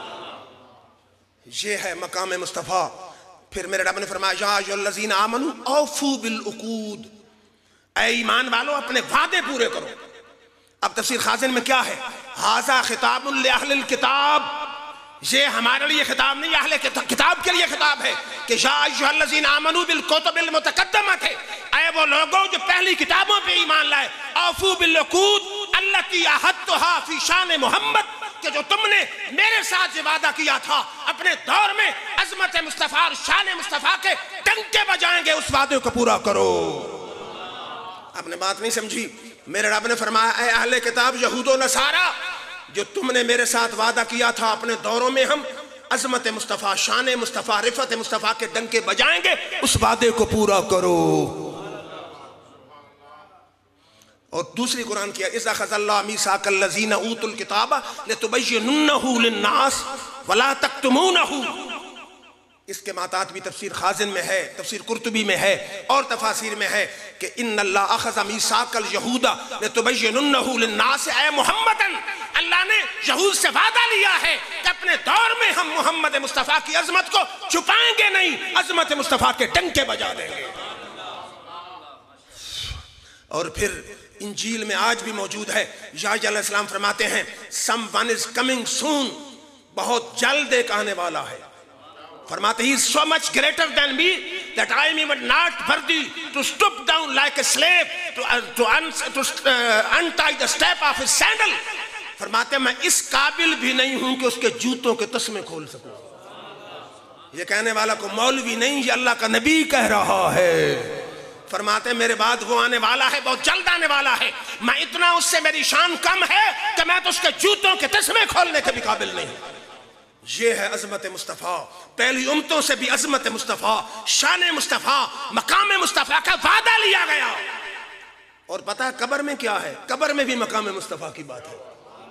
S6: ये है मकाम मुस्तफ़ा। फिर मेरे रब ने फरमाया या अय्युहल्लज़ीना आमनू औफू बिल उकूद, ऐ ईमान वालों अपने वादे पूरे करो। अब तफसीर खाज़िन में क्या है? हाज़ा खिताबुन li अहलिल किताब, ये हमारे लिए खिताब नहीं, अहले किताब के लिए खिताब है कि या अय्युहल्लज़ीना आमनू बिल कुतुबिल मुतक़द्दमत है, ऐ वो लोगों जो पहली किताबों पे ईमान लाए, औफू बिल उकूद अल्लती अहदतुहा फी शान मोहम्मद, कि जो तुमने मेरे साथ वादा किया था अपने दौर में अजमत मुस्तफ़ा और शान मुस्तफ़ा के डंके बजाएंगे, उस वादे को पूरा करो। आपने बात नहीं समझी। मेरे रब ने फरमाया ऐ अहले किताब यहूदो नसारा, जो तुमने मेरे साथ वादा किया था अपने दौरों में हम अजमत मुस्तफ़ा, शान मुस्तफ़ा, रिफत मुस्तफ़ा के डंके बजाएंगे, उस वादे को पूरा करो। और दूसरी कुरान की इज़ा ख़ज़ल्लाहु मीसाक़ल लज़ीना ऊतुल किताबा लितुबय्यिनुन्नहु लिन्नास वला तक्तुमूनहु। इसके मातात भी तफसीर खाज़िन में है, तफसीर कुर्तुबी में है और तफासीर में है कि इन्नल्लाह अख़ज़ मीसाक़ल यहूदा लितुबय्यिनुन्नहु लिन्नास, ऐ मुहम्मदन, अल्लाह ने यहूद से वादा लिया है कि अपने दौर में हम मोहम्मद मुस्तफ़ा की अज़मत को छुपाएंगे नहीं, अज़मत मुस्तफ़ा के डंके बजा देंगे। और फिर इंजील में आज भी मौजूद है, याह्या अलैहिस्सलाम फरमाते हैं समवन इज कमिंग सून, बहुत जल्द एक आने वाला है। फरमाते ही so much greater than me that I am even not worthy to stoop down like a slave to untie the strap of his sandal। फरमाते मैं इस काबिल भी नहीं हूं कि उसके जूतों के तस्मे खोल सकूं। ये कहने वाला को मौलवी नहीं, ये अल्लाह का नबी कह रहा है। फरमाते मेरे बाद वो आने वाला है, बहुत जल्द आने वाला है, मैं इतना उससे मेरी शान कम है कि मैं तो उसके जूतों के तस्मे खोलने के भी काबिल नहीं। ये है अजमत मुस्तफ़ा, पहली उम्मतों से भी अजमत मुस्तफ़ा, शान मुस्तफ़ा, मकाम मुस्तफ़ा का वादा लिया गया। और पता है कब्र में क्या है? कब्र में भी मकाम मुस्तफ़ा की बात है।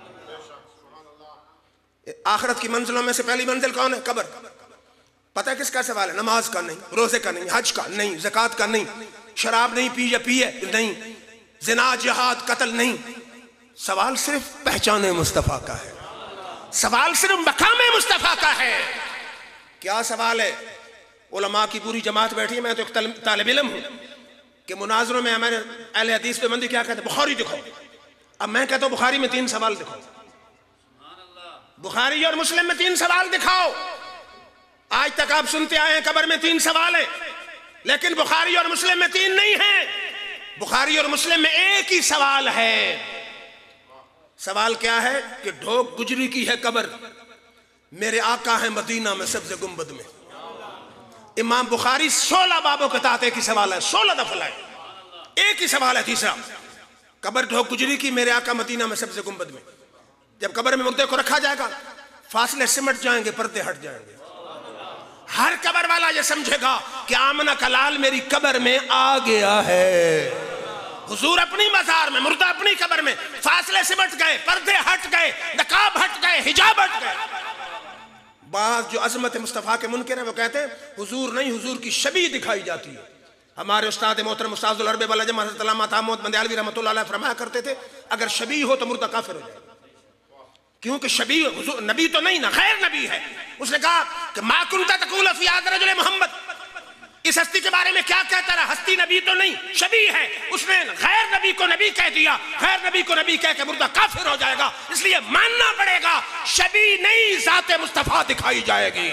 S6: आखिरत की मंजिलों में से पहली मंजिल कौन है? कब्र। पता है किसका सवाल है? नमाज का नहीं, रोजे का नहीं, हज का नहीं, ज़कात का नहीं, शराब नहीं पिए नहीं, जिना जिहाद कत्ल नहीं। सवाल सिर्फ पहचाने मुस्तफ़ा का है, सवाल सिर्फ मकामे मुस्तफ़ा का है। क्या सवाल है? उलमा की पूरी जमात बैठी है, मैं तो एक तालिब इल्म हूँ कि मुनाजरों में हमारे अहले हदीस पे बंदी क्या कहते हैं? बुखारी दिखाओ। अब मैं कहता हूँ बुखारी में 3 सवाल दिखाओ, बुखारी और मुस्लिम में 3 सवाल दिखाओ। आज तक आप सुनते आए हैं कब्र में 3 सवाल है, लेकिन बुखारी और मुस्लिम में 3 नहीं है। बुखारी और मुस्लिम में एक ही सवाल है। सवाल क्या है? कि ढोक गुजरी की है कब्र, मेरे आका है मदीना में सब्ज़े गुंबद में। इमाम बुखारी 16 बाबों के तहत एक ही सवाल है, 16 दफा है, एक ही सवाल है। तीसरा, कब्र ढोक गुजरी की, मेरे आका मदीना में सब्ज़े गुंबद में। जब कब्र में मुर्दे को रखा जाएगा, फासले सिमट जाएंगे, पर्दे हट जाएंगे। हर कब्र वाला ये समझेगा कि आमना का लाल मेरी कब्र में आ गया है। हुजूर अपनी मज़ार में, मुर्दा अपनी कब्र में, फासले सिमट गए, पर्दे हट गए, नकाब हट गए, हिजाब हट गए। बाज जो अज़मत मुस्तफ़ा के मुनकिर है वो कहते हैं हुजूर नहीं, हुजूर की शबीह दिखाई जाती है। हमारे उस्ताद मोहतरम उस्तादुल अरब वल अजम हज़रत अल्लामा तामूद बंदियालवी रहमतुल्लाह अलैह फरमाया करते थे, अगर शबीह हो तो मुर्दा काफिर हो जाए, क्योंकि शबीह हुजूर नबी तो नहीं ना, गैर नबी है। उसने कहा कि मा कुन्ता तक़ूलु फ़ी हाज़ा रजुल मोहम्मद, इस हस्ती के बारे में क्या कहता रहा? हस्ती नबी तो नहीं, शबीह है। उसने गैर नबी को नबी कह दिया, गैर नबी को नबी कह के मुर्दा काफिर हो जाएगा, इसलिए मानना पड़ेगा शबीह नहीं, ज़ाते मुस्तफ़ा दिखाई जाएगी।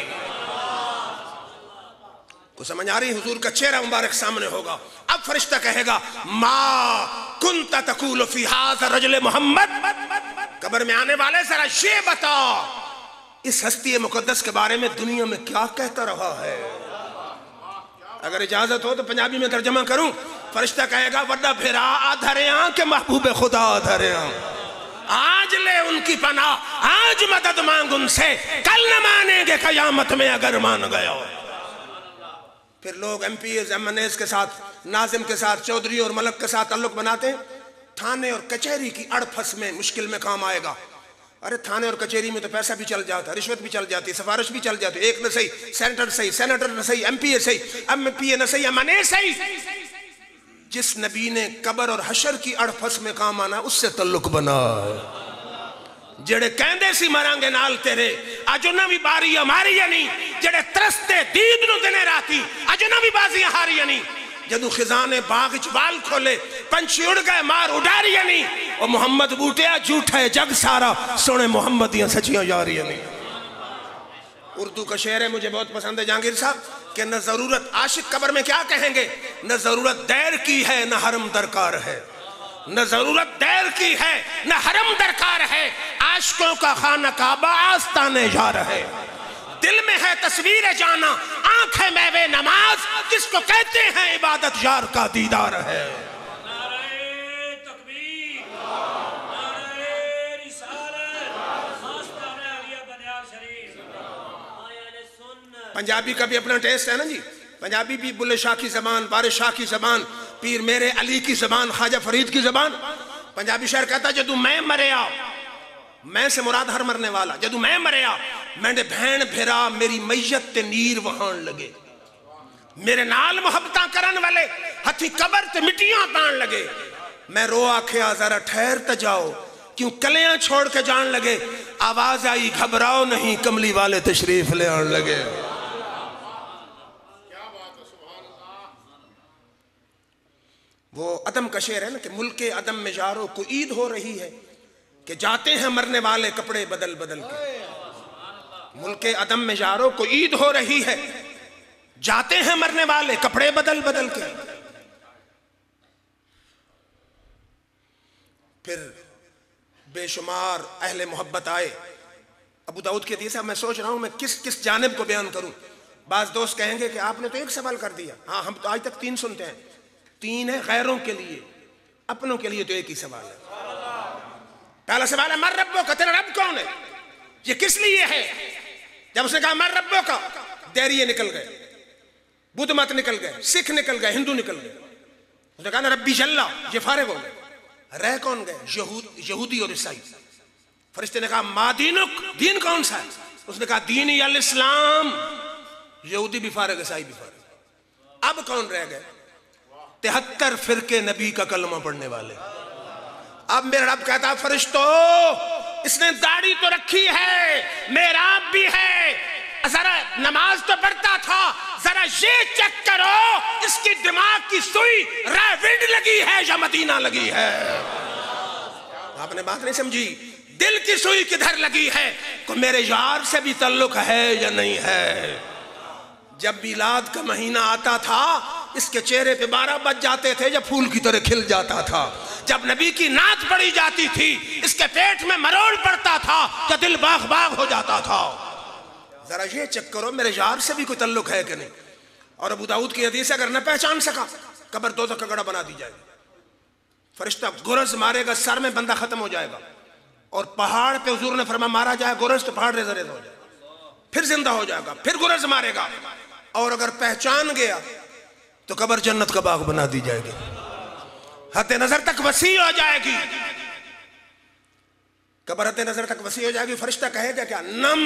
S6: को समझ आ रही? हुजूर का चेहरा मुबारक सामने होगा। अब फरिश्ता कहेगा मा कुन्ता तक़ूलु फ़ी हाज़ा रजुल मोहम्मद, कब्र में आने वाले जरा ये बता اس ہستی مقدس کے بارے میں دنیا میں کیا کہتا رہا ہے. اگر اجازت ہو تو پنجابی میں ترجمہ کروں. فرشتہ کہے گا وڈا بھیرا آدھریاں کہ محبوب خدا آدھریاں، آج لے ان کی پناہ، آج مدد مانگ ان سے، کل نہ مانیں گے قیامت میں اگر مان گیا. پھر لوگ M P As M N As کے ساتھ، ناظم کے ساتھ، چودھری اور ملک کے ساتھ تعلق بناتے ہیں. تھانے اور کچہری کی اڑپھس میں مشکل میں کام آئے گا. ارے تھانے اور کچہری میں تو پیسہ بھی چل جاتا ہے، رشوت بھی چل جاتی ہے، سفارش بھی چل جاتی ہے. ایک نہ صحیح، سینیٹر صحیح، سینیٹر نہ صحیح، ایم پی اے صحیح، ایم پی اے نہ صحیح، ایم این اے صحیح. جس نبی نے قبر اور حشر کی اڑپھس میں کام آنا اس سے تعلق بنا. جڑے کہندے سی مرانگے نال تیرے، اجو نہ بھی باری ہماری نہیں. جڑے ترستے دید نو دنے راتی، اجو نہ بھی بازی ہاری نہیں. جدو خزانے باغ چبال کھولے، پنچھی اڑ گئے مار اڈاری نہیں. اور محمد بوٹیا جھوٹا ہے جگ سارا، سونے محمدیاں سچیاں یاری نہیں. اردو کا شعر ہے مجھے بہت پسند ہے جہانگیر صاحب، کہ نہ ضرورت، عاشق قبر میں کیا کہیں گے، نہ ضرورت دیر کی ہے نہ حرم درکار ہے. نہ ضرورت دیر کی ہے نہ حرم درکار ہے، عاشقوں کا خانہ کعبہ آستانے جار ہے. دل میں ہے تصویر جانا، آنکھ ہے میوے نماز، جس کو کہتے ہیں عبادت یار کا دیدار ہے. پنجابی کا بھی اپنا ٹیسٹ ہے نا جی. پنجابی بھی بلے شاہ کی زبان، بارش شاہ کی زبان، پیر میرے علی کی زبان، خواجہ فرید کی زبان. پنجابی شاعر کہتا ہے جدو میں مریا، میں سے مراد ہر مرنے والا، جدو میں مریا میں نے بہن بھیرا میری میت تے نیر وہان لگے. میرے نال محبتاں کرن والے ہتھی قبر تے مٹیاں پان لگے. میں رو آکھیا ذرا ٹھہر تے جاؤ، کیوں کلیاں چھوڑ کے جان لگے. آواز آئی گھبراؤ نہیں، کملی والے تشریف لے آن لگے. وہ عدم کا شعر ہے نا کہ ملک عدم میں یاروں کو عید ہو رہی ہے کہ جاتے ہیں مرنے والے کپڑے بدل بدل کے. ملک عدم میں یاروں کو عید ہو رہی ہے، جاتے ہیں مرنے والے کپڑے بدل بدل کے. پھر بے شمار اہل محبت آئے. ابو داؤد کی حدیث ہے، میں سوچ رہا ہوں میں کس جانب کو بیان کروں. بعض دوست کہیں گے کہ آپ نے تو ایک سوال کر دیا. ہاں ہم تو آج تک 3 سنتے ہیں. 3 ہے غیروں کے لیے، اپنوں کے لیے تو ایک ہی سوال ہے. پہلا سوال ہے من ربو کا، تیرا رب کون ہے؟ یہ کس لیے ہے؟ جب اس نے کہا من ربو کا، دیریے نکل گئے، بدھ مت نکل گئے، سکھ نکل گئے، ہندو نکل گئے. اس نے کہا نا ربی جلا، یہ فارغ ہو گئے. رہ کون گئے؟ یہودی اور عیسائی. فرشتے نے کہا ما دینک، دین کون سا ہے؟ اس نے کہا دینی الاسلام. یہودی بھی فارغ، عیسائی بھی فارغ. اب کون رہ گئے؟ 73 فرقے نبی کا کلمہ پڑھنے والے. اب میرا رب کہتا فرشتو، اس نے داڑھی تو رکھی ہے، محراب بھی ہے، ذرا نماز تو پڑھتا تھا، ذرا یہ چیک کرو اس کی دماغ کی سوئی راونڈ لگی ہے یا مدینہ لگی ہے. آپ نے بات نہیں سمجھی. دل کی سوئی کدھر لگی ہے؟ کو میرے یار سے بھی تعلق ہے یا نہیں ہے؟ جب میلاد کا مہینہ آتا تھا اس کے چہرے پہ 12 بج جاتے تھے یا پھول کی طرح کھل جاتا تھا. جب نبی کی نعت پڑھی جاتی تھی اس کے پیٹ میں مروڑ پڑتا تھا یا دل باغ باغ ہو جاتا تھا. ذرا یہ چیک کرو میرے یار سے بھی کوئی تعلق ہے کہ نہیں. اور ابو داؤد کی حدیث اگر نہ پہچان سکا قبر دوزخ کا گڑھا بنا دی جائے گی. فرشتہ گرز مارے گا، سر میں بندہ ختم ہو جائے گا. اور پہاڑ پہ حضور نے فرمایا مارا جائے گرز تو پہاڑ ریزہ ریزہ ہو جائے گا، پھر زندہ ہو جائے گا، پھر گرز مارے گا. اور اگر پہچان گیا تو قبر جنت کا باغ بنا دی جائے گی، حد نظر تک وسیع ہو جائے گی. قبر حد نظر تک وسیع ہو جائے گی. فرشتہ کہے گا کیا؟ نم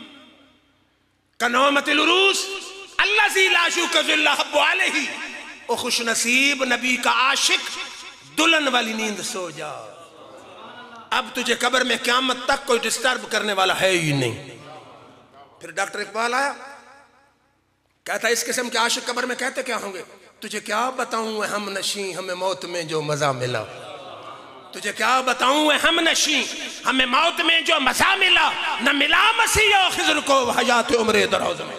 S6: کنومت العروس الذی لا یوقظ الا حب علیہ. او خوش نصیب نبی کا عاشق، دلہن والی نیند سو جا. اب تجھے قبر میں قیامت تک کوئی ڈسٹرب کرنے والا ہے ہی نہیں. پھر ڈاکٹر اقبال آیا، کہتا ہے اس قسم کے عاشق قبر میں کہتے کیا ہوں گے؟ تجھے کیا بتاؤں اے ہم نشیں ہمیں موت میں جو مزہ ملا. تجھے کیا بتاؤں اے ہم نشیں ہمیں موت میں جو مزہ ملا، نہ ملا مسیح و خضر کو حیات عمر دراز میں.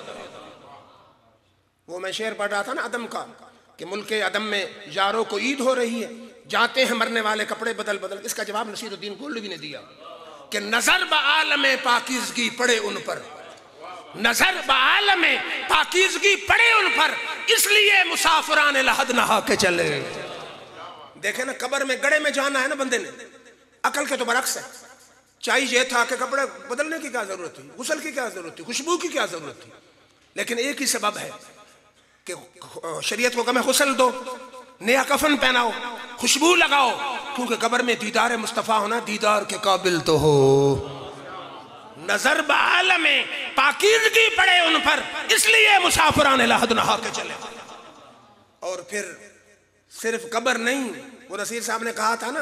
S6: وہ میں شعر پڑھ رہا تھا نا عدم کا، کہ ملک عدم میں یاروں کو عید ہو رہی ہے، جاتے ہیں مرنے والے کپڑے بدل بدل. اس کا جواب نصیر الدین گولڈوی نے دیا کہ نظر بعالم پاکیزگی پڑے ان پر، نظر بعالم پاکیزگی پڑے ان پر، اس لیے مسافران لحد نہا کے چلے۔ دیکھیں نا قبر میں گڑے میں جانا ہے نا بندے نے، عقل کے تو برعکس ہے۔ چاہیے یہ تھا کہ کپڑے بدلنے کی کیا ضرورت تھی، غسل کی کیا ضرورت تھی، خوشبو کی کیا ضرورت تھی، لیکن ایک ہی سبب ہے کہ شریعت کو کہا غسل دو، نیا کفن پہناؤ، خوشبو لگاؤ، کیونکہ قبر میں دیدار مصطفیٰ ہونا دیدار کے قابل تو ہو۔ نظر بعالم پاکیزگی پڑے ان پر، اس لیے مسافران لحد نہا کے چلے۔ اور پھر صرف قبر نہیں، وہ نصیر صاحب نے کہا تھا نا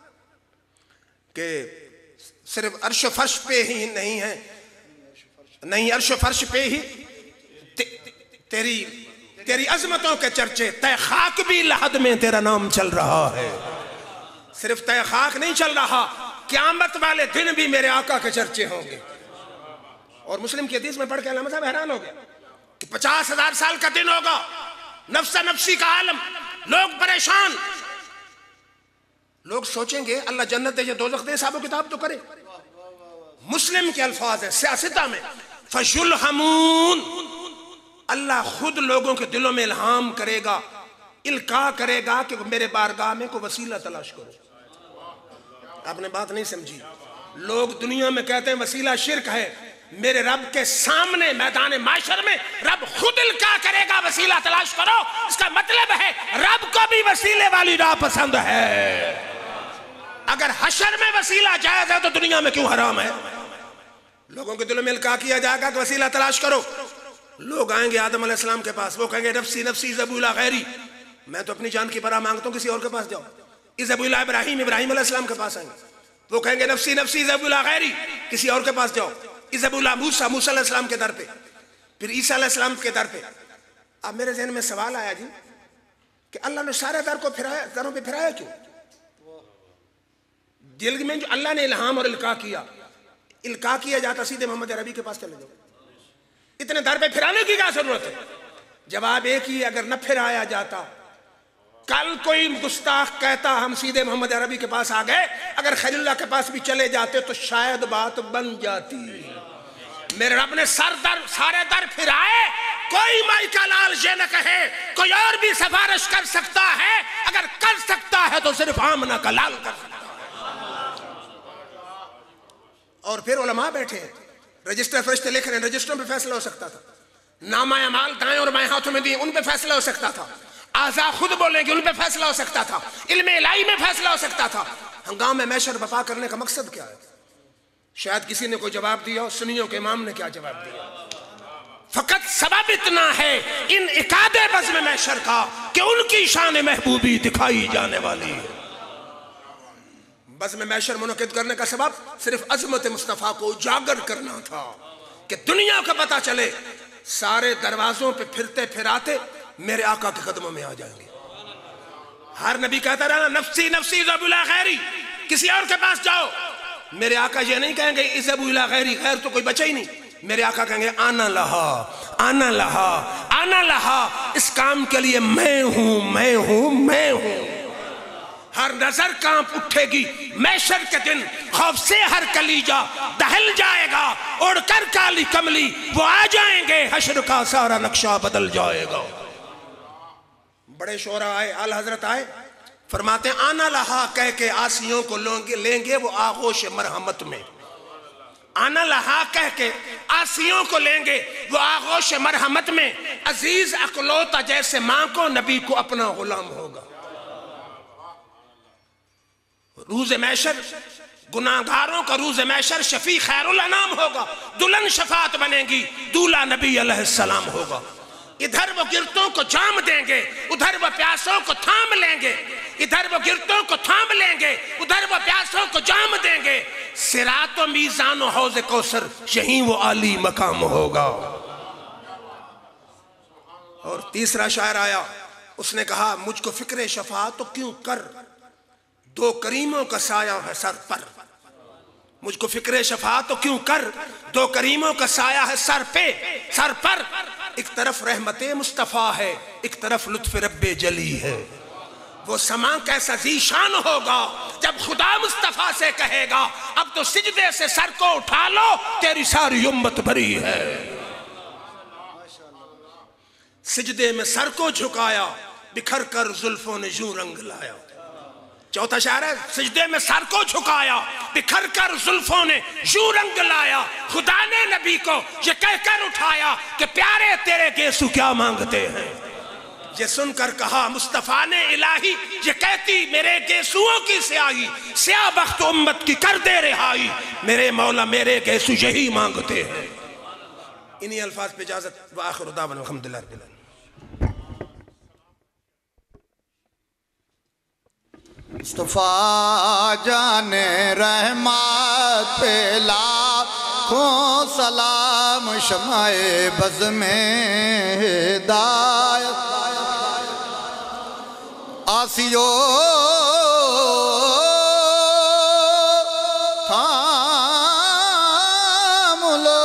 S6: کہ صرف عرش و فرش پہ ہی نہیں ہے، نہیں عرش و فرش پہ ہی تیری عظمتوں کے چرچے، تے خاک بھی لحد میں تیرا نام چل رہا ہے۔ صرف تے خاک نہیں چل رہا، قیامت والے دن بھی میرے آقا کے چرچے ہوں گے۔ اور مسلم کی حدیث میں پڑھ کے علامہ صاحب حیران ہو گیا کہ 50,000 سال کا دن ہوگا، نفس نفسی کا عالم، لوگ پریشان، لوگ سوچیں گے اللہ جنت دے یا دوزخ دے، حساب و کتاب تو کرے۔ مسلم کے الفاظ ہیں سیاستہ میں، فَيُلْهَمُونَ، اللہ خود لوگوں کے دلوں میں الہام کرے گا، القاء کرے گا کہ میرے بارگاہ میں کوئی وسیلہ تلاش کرو۔ آپ نے بات نہیں سمجھی، لوگ دنیا میں کہتے ہیں وسیلہ شرک ہے، میرے رب کے سامنے میدان معاشر میں رب خود القاء کرے گا وسیلہ تلاش کرو۔ اس کا مطلب ہے رب کو بھی وسیلے والی راہ پسند ہے۔ اگر حشر میں وسیلہ جائز ہے تو دنیا میں کیوں حرام ہے؟ لوگوں کے دلوں میں القاء کیا جائے گا کہ وسیلہ تلاش کرو۔ لوگ آئیں گے آدم علیہ السلام کے پاس، وہ کہیں گے نفسی نفسی اذهبوا الی غیری، میں تو اپنی جان کی پناہ مانگتا ہوں، کسی اور کے پاس جاؤ۔ اذهبوا الی ابراہیم، ابراہیم علیہ السلام کے پاس آئیں گے، وہ کہیں گے نفسی نفسی اذهبوا الی غیری، کسی اور کے پاس جاؤ۔ اذهبوا الی موسیٰ، موسیٰ علیہ السلام کے در پہ، پھر عیسیٰ علیہ السلام کے در پہ۔ اب میرے ذہن میں سوال آیا جی کہ اللہ نے سارے در کو پھرایا، دروں پہ پھرایا کیوں؟ دل میں جو اللہ نے الہام اور القاء کیا جاتا سیدھے محمد عربی کے پاس چلے جاؤ، اتنے در پہ پھرانے کی کیا ضرورت ہے؟ جواب ایک ہی، اگر نہ پھرایا جاتا، کل کوئی گستاخ کہتا ہم سیدھے محمد عربی کے پاس آ گئے، اگر خلیل اللہ کے پاس بھی چلے جاتے تو شاید بات بن جاتی۔ میرے رب نے سارے در پھرائے، کوئی مائی کا لال یہ نہ کہے کوئی اور بھی سفارش کر سکتا ہے، اگر کر سکتا ہے تو صرف آمنہ کا لال کر سکتا ہے۔ اور پھر علماء بیٹھے ہیں، رجسٹر فرشتے لکھ رہے ہیں، رجسٹروں پہ فیصلہ ہو سکتا تھا، نامہ اعمال دائیں اور بائیں ہاتھوں میں دیے ان پہ فیصلہ ہو سکتا تھا، اعضاء خود بولیں گے ان پہ فیصلہ ہو سکتا تھا، علم الہی میں فیصلہ ہو سکتا تھا۔ ہنگامے محشر برپا کرنے کا مقصد کیا ہے؟ شاید کسی نے کوئی جواب دیا، سنیوں کے امام نے کیا جواب دیا؟ فقط سبب اتنا ہے انعقاد بزم محشر کا کہ ان کی شان محبوبی دکھائی جانے والی ہے۔ بزم محشر منعقد کرنے کا سبب صرف عظمت مصطفیٰ کو اجاگر کرنا تھا کہ دنیا کا پتہ چلے، سارے دروازوں پہ پھرتے پھراتے میرے آقا کے قدموں میں آ جائیں گے۔ ہر نبی کہتا رہا نفسی نفسی اذهبوا الی غیری، کسی اور کے پاس جاؤ۔ میرے آقا یہ نہیں کہیں گے اذهبوا الی غیری، غیر تو کوئی بچا ہی نہیں، میرے آقا کہیں گے آنا لہا آنا لہا آنا لہا، اس کام کے لیے میں ہوں میں ہوں میں ہوں۔ ہر نظر کانپ اٹھے گی محشر کے دن، خوف سے ہر کلیجہ دہل جائے گا، اڑ کر کالی کملی وہ آ جائیں گے، حشر کا سارا نقشہ بدل جائے گا۔ بڑے شعراء آئے، اعلی حضرت آئے، فرماتے ہیں آنا لہا کہہ کے آسیوں کو لیں گے وہ آغوش مرحمت میں، آنا لہا کہہ کے آسیوں کو لیں گے وہ آغوش مرحمت میں، عزیز اقلوتا جیسے ماں کو نبی کو اپنا غلام ہوگا۔ روز محشر گناہگاروں کا روز محشر شفیع خیر الانام ہوگا، دلہن شفاعت بنے گی، دولہا نبی علیہ السلام ہوگا۔ ادھر وہ گرتوں کو جام دیں گے، ادھر وہ پیاسوں کو تھام لیں گے، ادھر وہ گرتوں کو تھام لیں گے، ادھر وہ پیاسوں کو جام دیں گے۔ صراط و میزان و حوض کوثر یہیں وہ عالی مقام ہوگا۔ اور تیسرا شاعر آیا، اس نے کہا مجھ کو فکر شفاعت تو کیوں کر، دو کریموں کا سایہ ہے سر پر، مجھ کو فکر شفاعت تو کیوں کر، دو کریموں کا سایہ ہے سر پہ سر پر، ایک طرف رحمت مصطفیٰ ہے ایک طرف لطف رب جلی ہے، وہ سما کیسا ذیشان ہوگا جب خدا مصطفیٰ سے کہے گا اب تو سجدے سے سر کو اٹھا لو تیری ساری امت بری ہے. سجدے میں سر کو جھکایا بکھر کر زلفوں نے یوں رنگ لایا. چوتھا شعر ہے سجدے میں سر کو جھکایا بکھر کر زلفوں نے یوں رنگ لایا. خدا نے نبی کو یہ کہہ کر اٹھایا کہ پیارے تیرے گیسو کیا مانگتے ہیں. یہ سن کر کہا مصطفیٰ نے الہی یہ کہتی میرے گیسوؤں کی سیاہی سیاہ بخت امت کی کر دے رہائی. میرے مولا میرے گیسو یہی مانگتے ہیں. انہی الفاظ پہ اجازت وآخر دعوانا الحمدللہ رب العالمین.
S5: مصطفیٰ جان رحمت پہ لاکھوں سلام شمع بز میں ہدایت آسیو تھام لو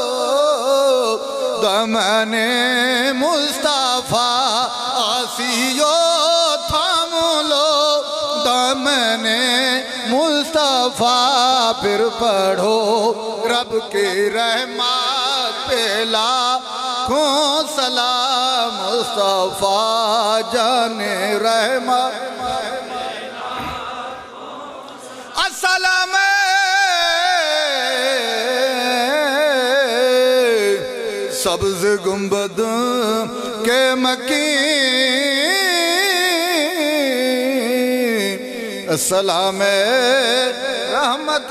S5: دمن مصطفیٰ آسیو تھام لو دمن مصطفیٰ پھر پڑھو رب کی رحمت پہ لاکھوں سلام مصطفیٰ جان رحمت السلام سبز گنبد کے مکین السلام رحمت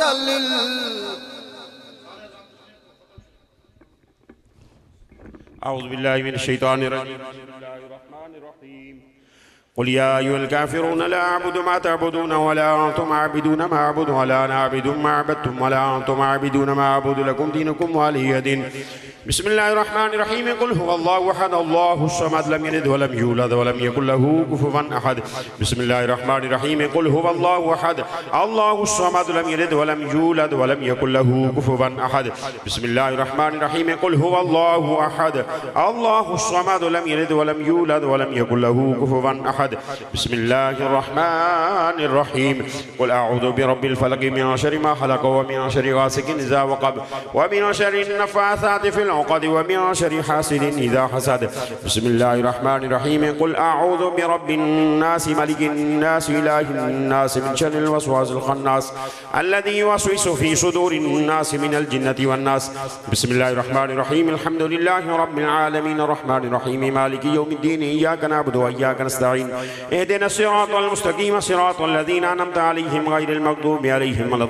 S2: أعوذ بالله من الشيطان الرجيم. بسم الله الرحمن الرحيم. قل يا أيها الكافرون لا أعبد ما تعبدون ولا أنتم عابدون ما أعبد ولا أنا عابد ما عبدتم ولا أنتم عابدون ما أعبد لكم دينكم ولي دين. بسم الله الرحمن الرحيم. قل هو الله أحد الله الصمد لم يلد ولم يولد ولم يكن له كفوا أحد. بسم الله الرحمن الرحيم. قل هو الله أحد الله الصمد لم يلد ولم يولد ولم يكن له كفوا أحد. بسم الله الرحمن الرحيم. قل هو الله أحد الله الصمد لم يلد ولم يولد ولم يكن له كفوا أحد. بسم الله الرحمن الرحيم. قل أعوذ برب الفلق من شر ما خلق ومن شر غاسق إذا وقب ومن شر النفاثات في العقد ومن شر حاسد إذا حسد. بسم الله الرحمن الرحيم. قل أعوذ برب الناس ملك الناس إله الناس من شر الوسواس الخناس الذي يوسوس في صدور الناس من الجنة والناس. بسم الله الرحمن الرحيم. الحمد لله رب العالمين الرحمن الرحيم مالك يوم الدين إياك نعبد وإياك نستعين اهدنا الصراط المستقيم صراط الذين أنعمت عليهم غير المغضوب عليهم ولا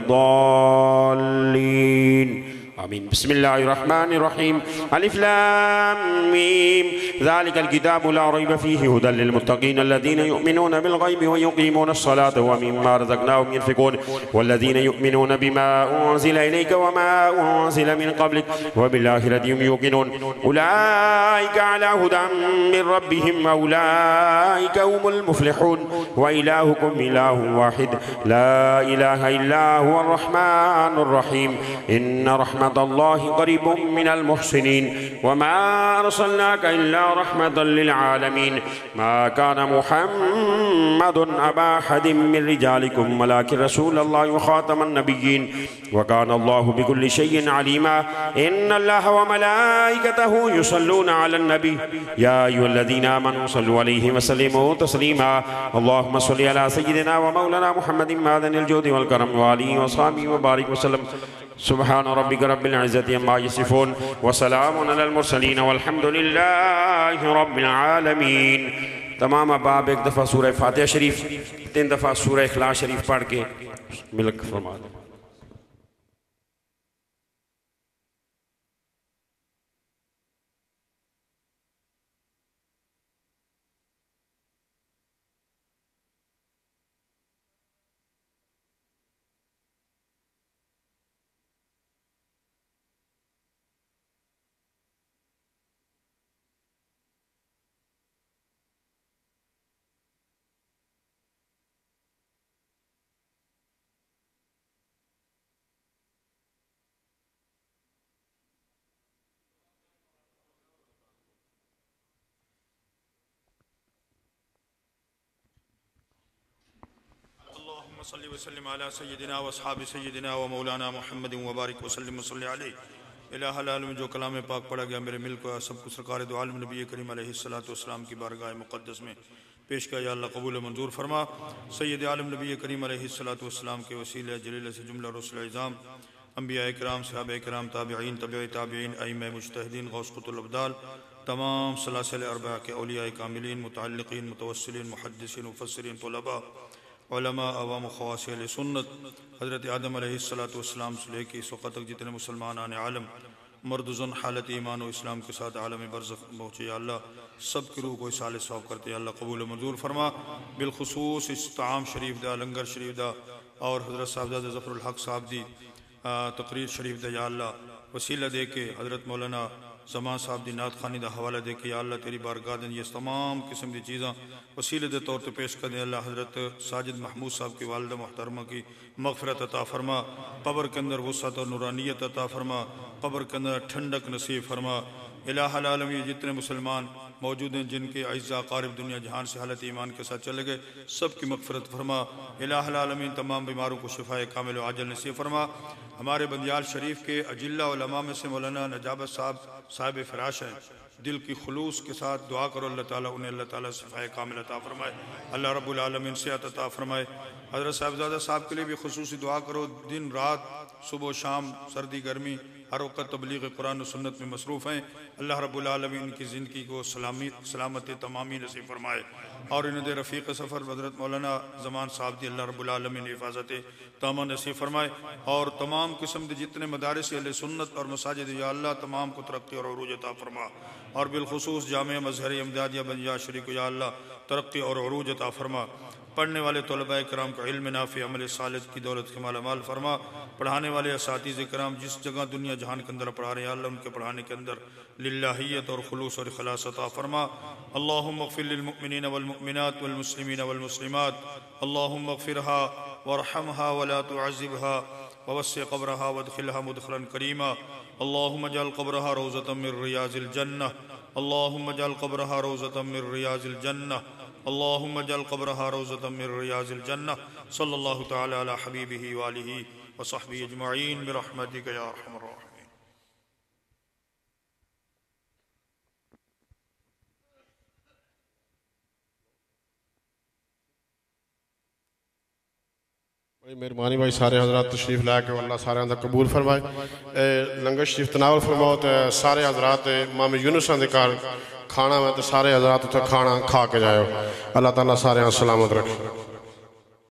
S2: الضالين آمين. بسم الله الرحمن الرحيم. ألف لام ميم ذلك الكتاب لا ريب فيه هدى للمتقين الذين يؤمنون بالغيب ويقيمون الصلاة ومما رزقناهم ينفقون والذين يؤمنون بما أنزل إليك وما أنزل من قبلك وبالآخرة هم يوقنون أولئك على هدى من ربهم أولئك هم المفلحون. وإلهكم إله واحد لا إله إلا هو الرحمن الرحيم. إن رحمة الله قريب من المحسنين وما أرسلناك إلا رحمة للعالمين. ما كان محمد أبا أحد من رجالكم ولكن رسول الله وخاتم النبيين وكان الله بكل شيء عليما. إن الله وملائكته يصلون على النبي يا أيها الذين آمنوا صلوا عليه وسلموا تسليما. اللهم صل على سيدنا ومولانا محمد معدن الجود والكرم وآله وصحبه وبارك وسلم. سبحان ربك رب العزة عما يصفون وسلام على المرسلين والحمد لله رب العالمين. تمام احباب ایک دفعہ سورہ فاتحہ شریف 3 دفعہ سورہ اخلاص شریف پڑھ کے ملک فرما دیں.
S7: صلی وسلم علی سیدنا و اصحاب سیدنا و مولانا محمد وبارک وسلم صلی علیہ الہ العالم. جو کلام پاک پڑھا گیا میرے ملک کو سب کو سرکار دو عالم نبی کریم علیہ السلام کی بارگاہ مقدس میں پیش کیا. یا اللہ قبول منظور فرما. سید عالم نبی کریم علیہ السلام کے وسیلہ جلیلہ سے جملہ رسل اعظام انبیاء کرام صحابہ کرام تابعین تبع تابعین ائمہ مجتہدین غوث قطب الابدال تمام سلاسل اربعہ کے اولیاء کاملین متعلقین متوسلین محدثین مفسرین طلباء علماء عوام و خواص اہل سنت حضرت آدم علیہ السلام سے لے کے اس وقت تک جتنے مسلمان آنے عالم مرد زن حالت ایمان و اسلام کے ساتھ عالم برزخ پہنچے. یا اللہ سب کی روح کو اصال ثواب کرتے. یا اللہ قبول منظور فرما. بالخصوص اس طعام شریف دا لنگر شریف دا اور حضرت صاحبزادہ ظفر الحق صاحب دی تقریر شریف دا یا اللہ وسیلہ دے کے حضرت مولانا زمان صاحب دی نعت خوانی دا حوالہ دے کے یا اللہ تیری بارگاہ دیں یہ تمام قسم دی چیزاں وسیلے دے طور پہ پیش کر دیں. اللہ حضرت ساجد محمود صاحب کی والدہ محترمہ کی مغفرت عطا فرما. قبر کے اندر وسعت اور نورانیت عطا فرما. قبر کے اندر ٹھنڈک نصیب فرما. الہ العالم یہ جتنے مسلمان موجود ہیں جن کے اعزاء قارب دنیا جہان سے حالت ایمان کے ساتھ چلے گئے سب کی مغفرت فرما. الہ العالمین تمام بیماروں کو شفاء کامل و عاجل نصیب فرما. ہمارے بندیال شریف کے اجلہ علماء میں سے مولانا نجابت صاحب فراش ہیں. دل کی خلوص کے ساتھ دعا کرو اللہ تعالیٰ انہیں اللہ تعالیٰ شفاء کامل عطا فرمائے. اللہ رب العالمین صحت عطا فرمائے. حضرت صاحبزادہ صاحب کے لیے بھی خصوصی دعا کرو. دن رات صبح و شام سردی گرمی ہر وقت تبلیغ قرآن و سنت میں مصروف ہیں. اللہ رب العالمین ان کی زندگی کو سلامت تمامی نصیب فرمائے اور انہیں دے رفیق سفر حضرت مولانا زمان صاحب دی اللہ رب العالمین حفاظت تمام نصیب فرمائے. اور تمام قسم دے جتنے مدارس اہل سنت اور مساجد یا اللہ تمام کو ترقی اور عروج عطا فرما. اور بالخصوص جامعہ مظہری امدادیہ بنجا شریف کو یا اللہ ترقی اور عروج عطا فرما. پڑھنے والے طلباء کرام کو علم نافع عمل صالح کی دولت کے مالا مال فرما. پڑھانے والے اساتذہ کرام جس جگہ دنیا جہان کے اندر پڑھا رہے ہیں اللہ ان کے پڑھانے کے اندر للہیت اور خلوص اور اخلاص عطا فرما. اللہم اغفر للمؤمنین والمؤمنات والمسلمین والمسلمات. اللہم اغفرها وارحمها ولا تعذبها ووسع قبرها وادخلها مدخلا کریما. اللہم اجعل قبرها روضة من ریاض الجنہ. اللہم اجعل قبرها روضة من ریاض الجنہ. اللہم اجعل قبرها روضة من ریاض الجنہ. صلی اللہ تعالی علی حبیبہ وآلہ وصحبہ اجمعین برحمتک یا ارحم الراحمین.
S8: مہربانی بھائی سارے حضرات تشریف لے کے اللہ سارے اندر قبول فرمائے. لنگر شریف تناول فرماؤ تے سارے حضرات امام یونس دے کار کھانا میں تے سارے حضرات اتھے کھانا کھا کے جائے. اللہ تعالیٰ سارے سلامت رکھے.